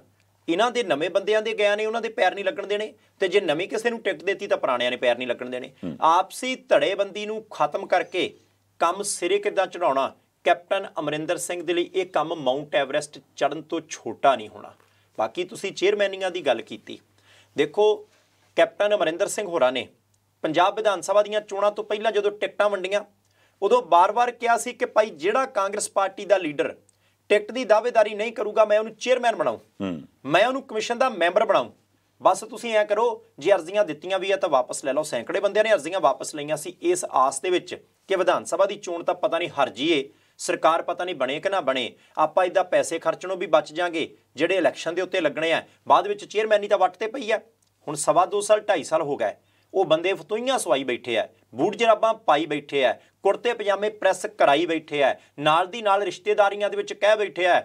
ਇਹਨਾਂ ਦੇ ਨਵੇਂ ਬੰਦਿਆਂ ਦੇ ਗਿਆ ਨੇ ਉਹਨਾਂ ਦੇ ਪੈਰ ਨਹੀਂ ਲੱਗਣ ਦੇਣੇ, ਤੇ ਜੇ ਨਵੀਂ ਕਿਸੇ ਨੂੰ ਟਿਕਟ ਦਿੱਤੀ ਤਾਂ ਪੁਰਾਣਿਆਂ ਨੇ ਪੈਰ ਨਹੀਂ ਲੱਗਣ ਦੇਣੇ। ਆਪਸੀ ਧੜੇਬੰਦੀ ਨੂੰ ਖਤਮ ਕਰਕੇ ਕੰਮ ਸਿਰੇ ਕਿੱਦਾਂ ਚੜਾਉਣਾ, ਕੈਪਟਨ ਅਮਰਿੰਦਰ ਸਿੰਘ ਦੇ ਲਈ ਇਹ ਕੰਮ ਮਾਊਂਟ ਐਵਰੈਸਟ ਚੜ੍ਹਨ ਤੋਂ ਛੋਟਾ ਨਹੀਂ ਹੋਣਾ। ਬਾਕੀ ਤੁਸੀਂ ਚੇਅਰਮੈਨੀਆਂ ਦੀ ਗੱਲ ਕੀਤੀ, ਦੇਖੋ ਕੈਪਟਨ ਅਮਰਿੰਦਰ ਸਿੰਘ ਹੋਰਾਂ ਨੇ ਪੰਜਾਬ ਵਿਧਾਨ ਸਭਾ ਦੀਆਂ ਚੋਣਾਂ ਤੋਂ ਪਹਿਲਾਂ ਜਦੋਂ ਟਿਕਟਾਂ ਵੰਡੀਆਂ ਉਦੋਂ ਬਾਰ-ਬਾਰ ਕਿਹਾ ਸੀ ਕਿ ਭਾਈ ਜਿਹੜਾ ਕਾਂਗਰਸ ਪਾਰਟੀ ਦਾ ਲੀਡਰ ਟਿਕਟ ਦੀ ਦਾਅਵੇਦਾਰੀ ਨਹੀਂ ਕਰੂਗਾ ਮੈਂ ਉਹਨੂੰ ਚੇਅਰਮੈਨ ਬਣਾਉਂ, ਮੈਂ ਉਹਨੂੰ ਕਮਿਸ਼ਨ ਦਾ ਮੈਂਬਰ ਬਣਾਉਂ। ਬਸ ਤੁਸੀਂ ਐਂ ਕਰੋ, ਜੇ ਅਰਜ਼ੀਆਂ ਦਿੱਤੀਆਂ ਵੀ ਆ ਤਾਂ ਵਾਪਸ ਲੈ ਲਓ। ਸੈਂਕੜੇ ਬੰਦਿਆਂ ਨੇ ਅਰਜ਼ੀਆਂ ਵਾਪਸ ਲਈਆਂ ਸੀ ਇਸ ਆਸ ਦੇ ਵਿੱਚ ਕਿ ਵਿਧਾਨ ਸਭਾ ਦੀ ਚੋਣ ਤਾਂ ਪਤਾ ਨਹੀਂ ਹਾਰ ਜੀਏ, ਸਰਕਾਰ ਪਤਾ ਨਹੀਂ ਬਣੇ ਕਿ ਨਾ ਬਣੇ, ਆਪਾਂ ਇੱਦਾਂ ਪੈਸੇ ਖਰਚਣੋਂ ਵੀ ਬਚ ਜਾਾਂਗੇ, ਜਿਹੜੇ ਇਲੈਕਸ਼ਨ ਦੇ ਉੱਤੇ ਲੱਗਣੇ ਆ ਬਾਅਦ ਵਿੱਚ ਚੇਅਰਮੈਨੀ ਤਾਂ ਵੱਟ ਤੇ ਪਈ ਆ। ਹੁਣ ਸਵਾ ਦੋ ਸਾਲ ਢਾਈ ਸਾਲ ਹੋ ਗਏ, ਉਹ ਬੰਦੇ ਫਤੂਈਆਂ ਸਵਾਈ ਬੈਠੇ ਆ, ਬੂਟ ਜਰਾਬਾਂ ਪਾਈ ਬੈਠੇ ਆ, ਕੁੜਤੇ ਪਜਾਮੇ ਪ੍ਰੈਸ ਕਰਾਈ ਬੈਠੇ ਆ, ਨਾਲ ਦੀ ਨਾਲ ਰਿਸ਼ਤੇਦਾਰੀਆਂ ਦੇ ਵਿੱਚ ਕਹਿ ਬੈਠੇ ਆ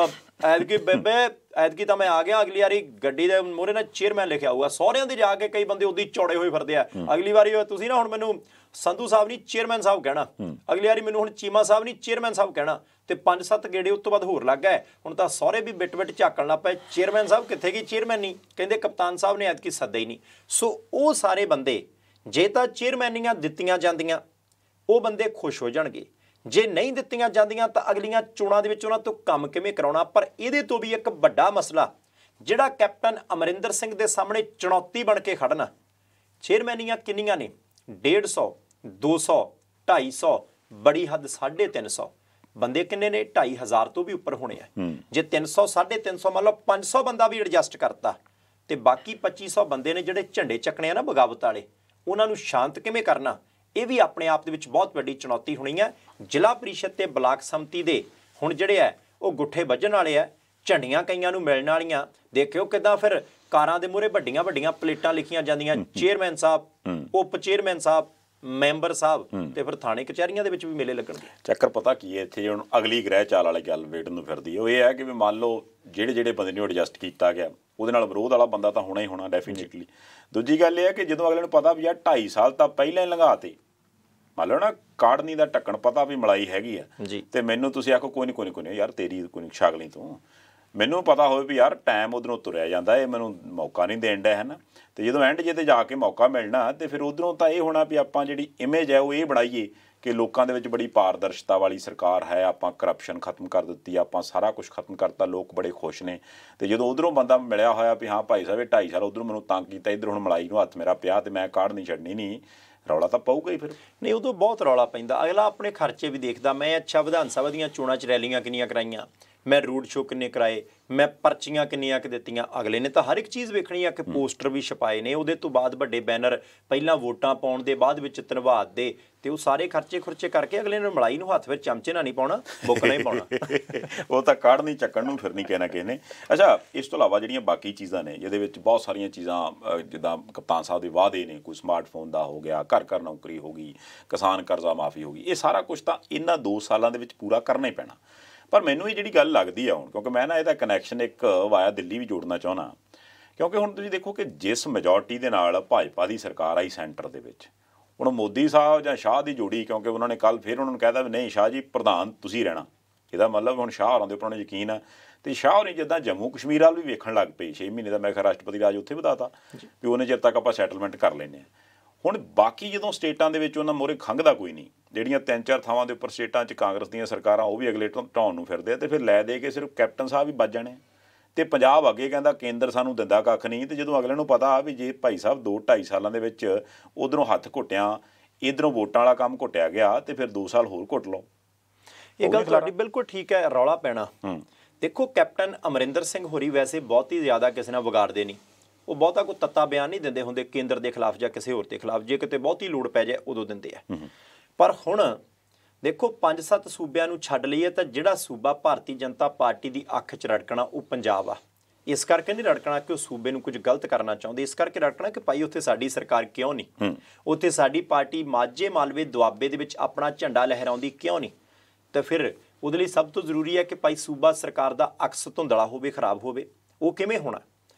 ਐਤਕੀ ਬੇਬੇ ਐਤਕੀ ਤਾਂ ਮੈਂ ਆ ਗਿਆ, ਅਗਲੀ ਵਾਰੀ ਗੱਡੀ ਦੇ ਮੂਹਰੇ ਨਾਲ ਚੇਅਰਮੈਨ ਲਿਖਿਆ ਹੋਊਗਾ। ਸਹੁਰਿਆਂ ਦੇ ਜਾ ਕੇ ਕਈ ਬੰਦੇ ਉਦੀ ਚੌੜੇ ਹੋਏ ਫਿਰਦੇ ਆ, ਅਗਲੀ ਵਾਰੀ ਤੁਸੀਂ ਨਾ ਹੁਣ ਮੈਨੂੰ ਸੰਧੂ ਸਾਹਿਬ ਨਹੀਂ ਚੇਅਰਮੈਨ ਸਾਹਿਬ ਕਹਿਣਾ, ਅਗਲੀ ਵਾਰੀ ਮੈਨੂੰ ਹੁਣ ਚੀਮਾ ਸਾਹਿਬ ਨਹੀਂ ਚੇਅਰਮੈਨ ਸਾਹਿਬ ਕਹਿਣਾ, ਤੇ ਪੰਜ ਸੱਤ ਗੇੜੇ ਉਸ ਤੋਂ ਬਾਅਦ ਹੋਰ ਲੱਗ ਗਏ। ਹੁਣ ਤਾਂ ਸਹੁਰੇ ਵੀ ਬਿੱਟ ਬਿੱਟ ਝਾਕਣ ਲੱਗ ਪਏ, ਚੇਅਰਮੈਨ ਸਾਹਿਬ ਕਿੱਥੇ ਗਈ ਚੇਅਰਮੈਨ ਨਹੀਂ, ਕਹਿੰਦੇ ਕਪਤਾਨ ਸਾਹਿਬ ਨੇ ਐਤਕੀ ਸੱਦਾ ਹੀ ਨਹੀਂ। ਸੋ ਉਹ ਸਾਰੇ ਬੰਦੇ ਜੇ ਤਾਂ ਚੇਅਰਮੈਨੀਆਂ ਦਿੱਤੀਆਂ ਜਾਂਦੀਆਂ ਉਹ ਬੰਦੇ ਖੁਸ਼ ਹੋ ਜਾਣਗੇ, ਜੇ ਨਹੀਂ ਦਿੱਤੀਆਂ ਜਾਂਦੀਆਂ ਤਾਂ ਅਗਲੀਆਂ ਚੋਣਾਂ ਦੇ ਵਿੱਚ ਉਹਨਾਂ ਤੋਂ ਕੰਮ ਕਿਵੇਂ ਕਰਾਉਣਾ। ਪਰ ਇਹਦੇ ਤੋਂ ਵੀ ਇੱਕ ਵੱਡਾ ਮਸਲਾ ਜਿਹੜਾ ਕੈਪਟਨ ਅਮਰਿੰਦਰ ਸਿੰਘ ਦੇ ਸਾਹਮਣੇ ਚੁਣੌਤੀ ਬਣ ਕੇ ਖੜਨਾ, ਚੇਅਰਮੈਨੀਆਂ ਕਿੰਨੀਆਂ ਨੇ? ਡੇਢ ਸੌ, ਦੋ ਸੌ, ਢਾਈ ਸੌ, ਬੜੀ ਹੱਦ ਸਾਢੇ ਤਿੰਨ ਸੌ। ਬੰਦੇ ਕਿੰਨੇ ਨੇ? ਢਾਈ ਹਜ਼ਾਰ ਤੋਂ ਵੀ ਉੱਪਰ ਹੋਣੇ ਆ। ਜੇ ਤਿੰਨ ਸੌ ਸਾਢੇ ਤਿੰਨ ਸੌ ਮੰਨ ਲਓ ਪੰਜ ਸੌ ਬੰਦਾ ਵੀ ਐਡਜਸਟ ਕਰਤਾ ਤੇ ਬਾਕੀ ਪੱਚੀ ਸੌ ਬੰਦੇ ਨੇ ਜਿਹੜੇ ਝੰਡੇ ਚੱਕਣੇ ਆ ਨਾ ਬਗਾਵਤ ਵਾਲੇ, ਉਹਨਾਂ ਨੂੰ ਸ਼ਾਂਤ ਕਿਵੇਂ ਕਰਨਾ, ਇਹ ਵੀ ਆਪਣੇ ਆਪ ਦੇ ਵਿੱਚ ਬਹੁਤ ਵੱਡੀ ਚੁਣੌਤੀ ਹੋਣੀ ਹੈ। ਜ਼ਿਲ੍ਹਾ ਪ੍ਰੀਸ਼ਦ ਤੇ ਬਲਾਕ ਸੰਮਤੀ ਦੇ ਹੁਣ ਜਿਹੜੇ ਆ ਉਹ ਗੁੱਠੇ ਵੱਜਣ ਵਾਲੇ ਆ, ਝੰਡੀਆਂ ਕਈਆਂ ਨੂੰ ਮਿਲਣ ਵਾਲੀਆਂ। ਦੇਖਿਓ ਕਿੱਦਾਂ ਫਿਰ ਕਾਰਾਂ ਦੇ ਮੂਹਰੇ ਵੱਡੀਆਂ ਵੱਡੀਆਂ ਪਲੇਟਾਂ ਲਿਖੀਆਂ ਜਾਂਦੀਆਂ, ਚੇਅਰਮੈਨ ਸਾਹਿਬ, ਉਪ ਚੇਅਰਮੈਨ ਸਾਹਿਬ, ਮੈਂਬਰ ਸਾਹਿਬ, ਤੇ ਫਿਰ ਥਾਣੇ ਕਚਹਿਰੀਆਂ ਦੇ ਵਿੱਚ ਵੀ ਮੇਲੇ ਲੱਗਣਗੇ। ਚੱਕਰ ਪਤਾ ਕੀ ਹੈ ਇੱਥੇ ਹੁਣ ਅਗਲੀ ਗ੍ਰਹਿ ਚਾਲ ਵਾਲੀ ਗੱਲ ਵੇਟ ਨੂੰ ਫਿਰਦੀ ਹੈ, ਉਹ ਇਹ ਹੈ ਕਿ ਵੀ ਮੰਨ ਲਓ ਜਿਹੜੇ ਜਿਹੜੇ ਬੰਦੇ ਨੂੰ ਐਡਜਸਟ ਕੀਤਾ ਗਿਆ ਉਹਦੇ ਨਾਲ ਵਿਰੋਧ ਵਾਲਾ ਬੰਦਾ ਤਾਂ ਹੋਣਾ ਹੀ ਹੋਣਾ ਡੈਫੀਨੇਟਲੀ। ਦੂਜੀ ਗੱਲ ਇਹ ਹੈ ਕਿ ਜਦੋਂ ਅਗਲੇ ਨੂੰ ਪਤਾ ਵੀ ਆ ਢਾਈ ਸਾਲ ਤਾਂ ਪਹਿਲਾਂ ਹੀ ਲੰਘਾਤੇ, ਮੰਨ ਲਓ ਨਾ ਕਾੜਨੀ ਦਾ ਢੱਕਣ ਪਤਾ ਵੀ ਮਲਾਈ ਹੈਗੀ ਆ, ਤੇ ਮੈਨੂੰ ਤੁਸੀਂ ਆਖੋ ਕੋਈ ਨਹੀਂ ਕੋਈ ਨਹੀਂ ਕੋਈ ਨਹੀਂ ਯਾਰ ਤੇਰੀ ਕੋਈ ਨਹੀਂ ਛਾਗਲੀ ਤੂੰ, ਮੈਨੂੰ ਪਤਾ ਹੋਵੇ ਵੀ ਯਾਰ ਟਾਈਮ ਉਧਰੋਂ ਤੁਰਿਆ ਜਾਂਦਾ, ਇਹ ਮੈਨੂੰ ਮੌਕਾ ਨਹੀਂ ਦੇਣ ਡਿਆ ਹੈ ਨਾ। ਤੇ ਜਦੋਂ ਐਂਡ ਜੇ ਤੇ ਜਾ ਕੇ ਮੌਕਾ ਮਿਲਣਾ ਤੇ ਫਿਰ ਉਧਰੋਂ ਤਾਂ ਇਹ ਹੋਣਾ ਵੀ ਆਪਾਂ ਜਿਹੜੀ ਇਮੇਜ ਹੈ ਉਹ ਇਹ ਬਣਾਈਏ ਕਿ ਲੋਕਾਂ ਦੇ ਵਿੱਚ ਬੜੀ ਪਾਰਦਰਸ਼ਤਾ ਵਾਲੀ ਸਰਕਾਰ ਹੈ, ਆਪਾਂ ਕਰਪਸ਼ਨ ਖਤਮ ਕਰ ਦਿੱਤੀ, ਆਪਾਂ ਸਾਰਾ ਕੁਝ ਖਤਮ ਕਰਤਾ, ਲੋਕ ਬੜੇ ਖੁਸ਼ ਨੇ। ਤੇ ਜਦੋਂ ਉਧਰੋਂ ਬੰਦਾ ਮਿਲਿਆ ਹੋਇਆ ਵੀ ਹਾਂ ਭਾਈ ਸਾਹਿਬ ਇਹ ਢਾਈ ਸਾਲ ਉਧਰੋਂ ਮੈਨੂੰ ਤੰਗ ਕੀਤਾ, ਇੱਧਰ ਹੁਣ ਮਲਾਈ ਨੂੰ ਹੱਥ ਮੇਰਾ ਪਿਆ ਤੇ ਮੈਂ ਕਾਢ ਨਹੀਂ ਛੱਡਣੀ, ਨਹੀਂ ਰੌਲਾ ਤਾਂ ਪਊਗਾ ਹੀ। ਫਿਰ ਨਹੀਂ ਉਦੋਂ ਬਹੁਤ ਰੌਲਾ ਪੈਂਦਾ, ਅਗਲਾ ਆਪਣੇ ਖਰਚੇ ਵੀ ਦੇਖਦਾ। ਮੈਂ ਅੱਛਾ ਵਿਧਾਨ ਸਭਾ ਦੀਆਂ ਚੋਣਾਂ 'ਚ ਰੈਲੀਆਂ ਕਿੰਨੀਆਂ ਕਰਾਈਆਂ, ਮੈਂ ਰੋਡ ਸ਼ੋਅ ਕਿੰਨੇ ਕਰਾਏ, ਮੈਂ ਪਰਚੀਆਂ ਕਿੰਨੀਆਂ ਕਿ ਦਿੱਤੀਆਂ, ਅਗਲੇ ਨੇ ਤਾਂ ਹਰ ਇੱਕ ਚੀਜ਼ ਵੇਖਣੀ ਆ ਕਿ ਪੋਸਟਰ ਵੀ ਛਪਾਏ ਨੇ, ਉਹਦੇ ਤੋਂ ਬਾਅਦ ਵੱਡੇ ਬੈਨਰ, ਪਹਿਲਾਂ ਵੋਟਾਂ ਪਾਉਣ ਦੇ ਬਾਅਦ ਵਿੱਚ ਧੰਨਵਾਦ ਦੇ, ਤੇ ਉਹ ਸਾਰੇ ਖਰਚੇ ਖੁਰਚੇ ਕਰਕੇ ਅਗਲੇ ਨੇ ਮਲਾਈ ਨੂੰ ਹੱਥ ਵਿੱਚ ਚਮਚੇ ਨਾਲ ਨਹੀਂ ਪਾਉਣਾ, ਬੁੱਕਣਾ ਹੀ ਪਾਉਣਾ। ਉਹ ਤਾਂ ਕਾਢ ਨਹੀਂ ਚੱਕਣ ਨੂੰ ਫਿਰਨੀ ਕਿਸੇ ਨਾ ਕਿਸੇ ਨੇ। ਅੱਛਾ ਇਸ ਤੋਂ ਇਲਾਵਾ ਜਿਹੜੀਆਂ ਬਾਕੀ ਚੀਜ਼ਾਂ ਨੇ ਜਿਹਦੇ ਵਿੱਚ ਬਹੁਤ ਸਾਰੀਆਂ ਚੀਜ਼ਾਂ ਜਿੱਦਾਂ ਕਪਤਾਨ ਸਾਹਿਬ ਦੇ ਵਾਅਦੇ ਨੇ, ਕੋਈ ਸਮਾਰਟਫੋਨ ਦਾ ਹੋ ਗਿਆ, ਘਰ ਘਰ ਨੌਕਰੀ ਹੋ ਗਈ, ਕਿਸਾਨ ਕਰਜ਼ਾ ਮਾਫੀ ਹੋ ਗਈ, ਇਹ ਸਾਰਾ ਕੁਝ ਤਾਂ ਇਹਨਾਂ ਦੋ ਸਾਲਾਂ ਦੇ ਵਿੱਚ ਪੂਰਾ ਕਰਨਾ ਹੀ ਪੈਣਾ। ਪਰ ਮੈਨੂੰ ਇਹ ਜਿਹੜੀ ਗੱਲ ਲੱਗਦੀ ਆ ਹੁਣ, ਕਿਉਂਕਿ ਮੈਂ ਨਾ ਇਹਦਾ ਕਨੈਕਸ਼ਨ ਇੱਕ ਵਾਇਆ ਦਿੱਲੀ ਵੀ ਜੋੜਨਾ ਚਾਹੁੰਦਾ, ਕਿਉਂਕਿ ਹੁਣ ਤੁਸੀਂ ਦੇਖੋ ਕਿ ਜਿਸ ਮੈਜੋਰਟੀ ਦੇ ਨਾਲ ਭਾਜਪਾ ਦੀ ਸਰਕਾਰ ਆਈ ਸੈਂਟਰ ਦੇ ਵਿੱਚ, ਹੁਣ ਮੋਦੀ ਸਾਹਿਬ ਜਾਂ ਸ਼ਾਹ ਦੀ ਜੋੜੀ, ਕਿਉਂਕਿ ਉਹਨਾਂ ਨੇ ਕੱਲ੍ਹ ਫਿਰ ਉਹਨਾਂ ਨੂੰ ਕਹਿਤਾ ਵੀ ਨਹੀਂ ਸ਼ਾਹ ਜੀ ਪ੍ਰਧਾਨ ਤੁਸੀਂ ਰਹਿਣਾ, ਇਹਦਾ ਮਤਲਬ ਹੁਣ ਸ਼ਾਹ ਹੋਰਾਂ ਦੇ ਉੱਪਰ ਉਹਨਾਂ ਨੂੰ ਯਕੀਨ ਆ। ਤੇ ਸ਼ਾਹ ਹੋਣੀ ਜਿੱਦਾਂ ਜੰਮੂ ਕਸ਼ਮੀਰ ਵੱਲ ਵੀ ਵੇਖਣ ਲੱਗ ਪਏ, ਛੇ ਮਹੀਨੇ ਦਾ ਮੈਂ ਕਿਹਾ ਰਾਸ਼ਟਰਪਤੀ ਰਾਜ ਉੱਥੇ ਵਧਾਤਾ ਵੀ ਉਹਨੇ ਚਿਰ ਤੱਕ ਆਪਾਂ ਸੈਟਲਮੈਂਟ ਕਰ ਲੈਂਦੇ ਹਾਂ। ਹੁਣ ਬਾਕੀ ਜਦੋਂ ਸਟੇਟਾਂ ਦੇ ਵਿੱਚ ਉਹਨਾਂ ਮੋਹਰੇ ਖੰਘਦਾ ਕੋਈ ਨਹੀਂ, ਜਿਹੜੀਆਂ ਤਿੰਨ ਚਾਰ ਥਾਵਾਂ ਦੇ ਉੱਪਰ ਸਟੇਟਾਂ 'ਚ ਕਾਂਗਰਸ ਦੀਆਂ ਸਰਕਾਰਾਂ ਉਹ ਵੀ ਅਗਲੇ ਢਾਉਣ ਨੂੰ ਫਿਰਦੇ ਆ, ਤੇ ਫਿਰ ਲੈ ਦੇ ਕੇ ਸਿਰਫ ਕੈਪਟਨ ਸਾਹਿਬ ਹੀ ਵੱਜ ਜਾਣੇ। ਤੇ ਪੰਜਾਬ ਅੱਗੇ ਕਹਿੰਦਾ ਕੇਂਦਰ ਸਾਨੂੰ ਦਿੰਦਾ ਕੱਖ ਨਹੀਂ, ਤੇ ਜਦੋਂ ਅਗਲੇ ਨੂੰ ਪਤਾ ਵੀ ਜੇ ਭਾਈ ਸਾਹਿਬ ਦੋ ਢਾਈ ਸਾਲਾਂ ਦੇ ਵਿੱਚ ਉਧਰੋਂ ਹੱਥ ਘੁੱਟਿਆ, ਇੱਧਰੋਂ ਵੋਟਾਂ ਵਾਲਾ ਕੰਮ ਘੁੱਟਿਆ ਗਿਆ, ਤੇ ਫਿਰ ਦੋ ਸਾਲ ਹੋਰ ਘੁੱਟ ਲਓ। ਇਹ ਗੱਲ ਤੁਹਾਡੀ ਬਿਲਕੁਲ ਠੀਕ ਹੈ, ਰੌਲਾ ਪੈਣਾ। ਦੇਖੋ ਕੈਪਟਨ ਅਮਰਿੰਦਰ ਸਿੰਘ ਹੋਰੀ ਵੈਸੇ ਬਹੁਤ ਹੀ ਜ਼ਿਆਦਾ ਕਿਸੇ ਨਾਲ ਵਿਗਾੜਦੇ ਨਹੀਂ, ਉਹ ਬਹੁਤਾ ਕੋਈ ਤੱਤਾ ਬਿਆਨ ਨਹੀਂ ਦਿੰਦੇ ਹੁੰਦੇ ਕੇਂਦਰ ਦੇ ਖਿਲਾਫ ਜਾਂ ਕਿਸੇ ਹੋਰ ਦੇ ਖਿਲਾਫ, ਜੇ ਕਿਤੇ ਬਹੁਤੀ ਲੋੜ ਪੈ ਜਾਏ ਉਦੋਂ ਦਿੰਦੇ ਆ। ਪਰ ਹੁਣ ਦੇਖੋ ਪੰਜ ਸੱਤ ਸੂਬਿਆਂ ਨੂੰ ਛੱਡ ਲਈਏ ਤਾਂ ਜਿਹੜਾ ਸੂਬਾ ਭਾਰਤੀ ਜਨਤਾ ਪਾਰਟੀ ਦੀ ਅੱਖ 'ਚ ਰੜਕਣਾ ਉਹ ਪੰਜਾਬ ਆ। ਇਸ ਕਰਕੇ ਨਹੀਂ ਰੜਕਣਾ ਕਿ ਉਹ ਸੂਬੇ ਨੂੰ ਕੁਝ ਗਲਤ ਕਰਨਾ ਚਾਹੁੰਦੇ, ਇਸ ਕਰਕੇ ਰੜਕਣਾ ਕਿ ਭਾਈ ਉੱਥੇ ਸਾਡੀ ਸਰਕਾਰ ਕਿਉਂ ਨਹੀਂ, ਉੱਥੇ ਸਾਡੀ ਪਾਰਟੀ ਮਾਝੇ ਮਾਲਵੇ ਦੁਆਬੇ ਦੇ ਵਿੱਚ ਆਪਣਾ ਝੰਡਾ ਲਹਿਰਾਉਂਦੀ ਕਿਉਂ ਨਹੀਂ। ਤਾਂ ਫਿਰ ਉਹਦੇ ਲਈ ਸਭ ਤੋਂ ਜ਼ਰੂਰੀ ਹੈ ਕਿ ਭਾਈ ਸੂਬਾ ਸਰਕਾਰ ਦਾ ਅਕਸ ਧੁੰਦਲਾ ਹੋਵੇ, ਖਰਾਬ ਹੋਵੇ। ਉਹ ਕਿਵੇਂ ਹੋਣਾ?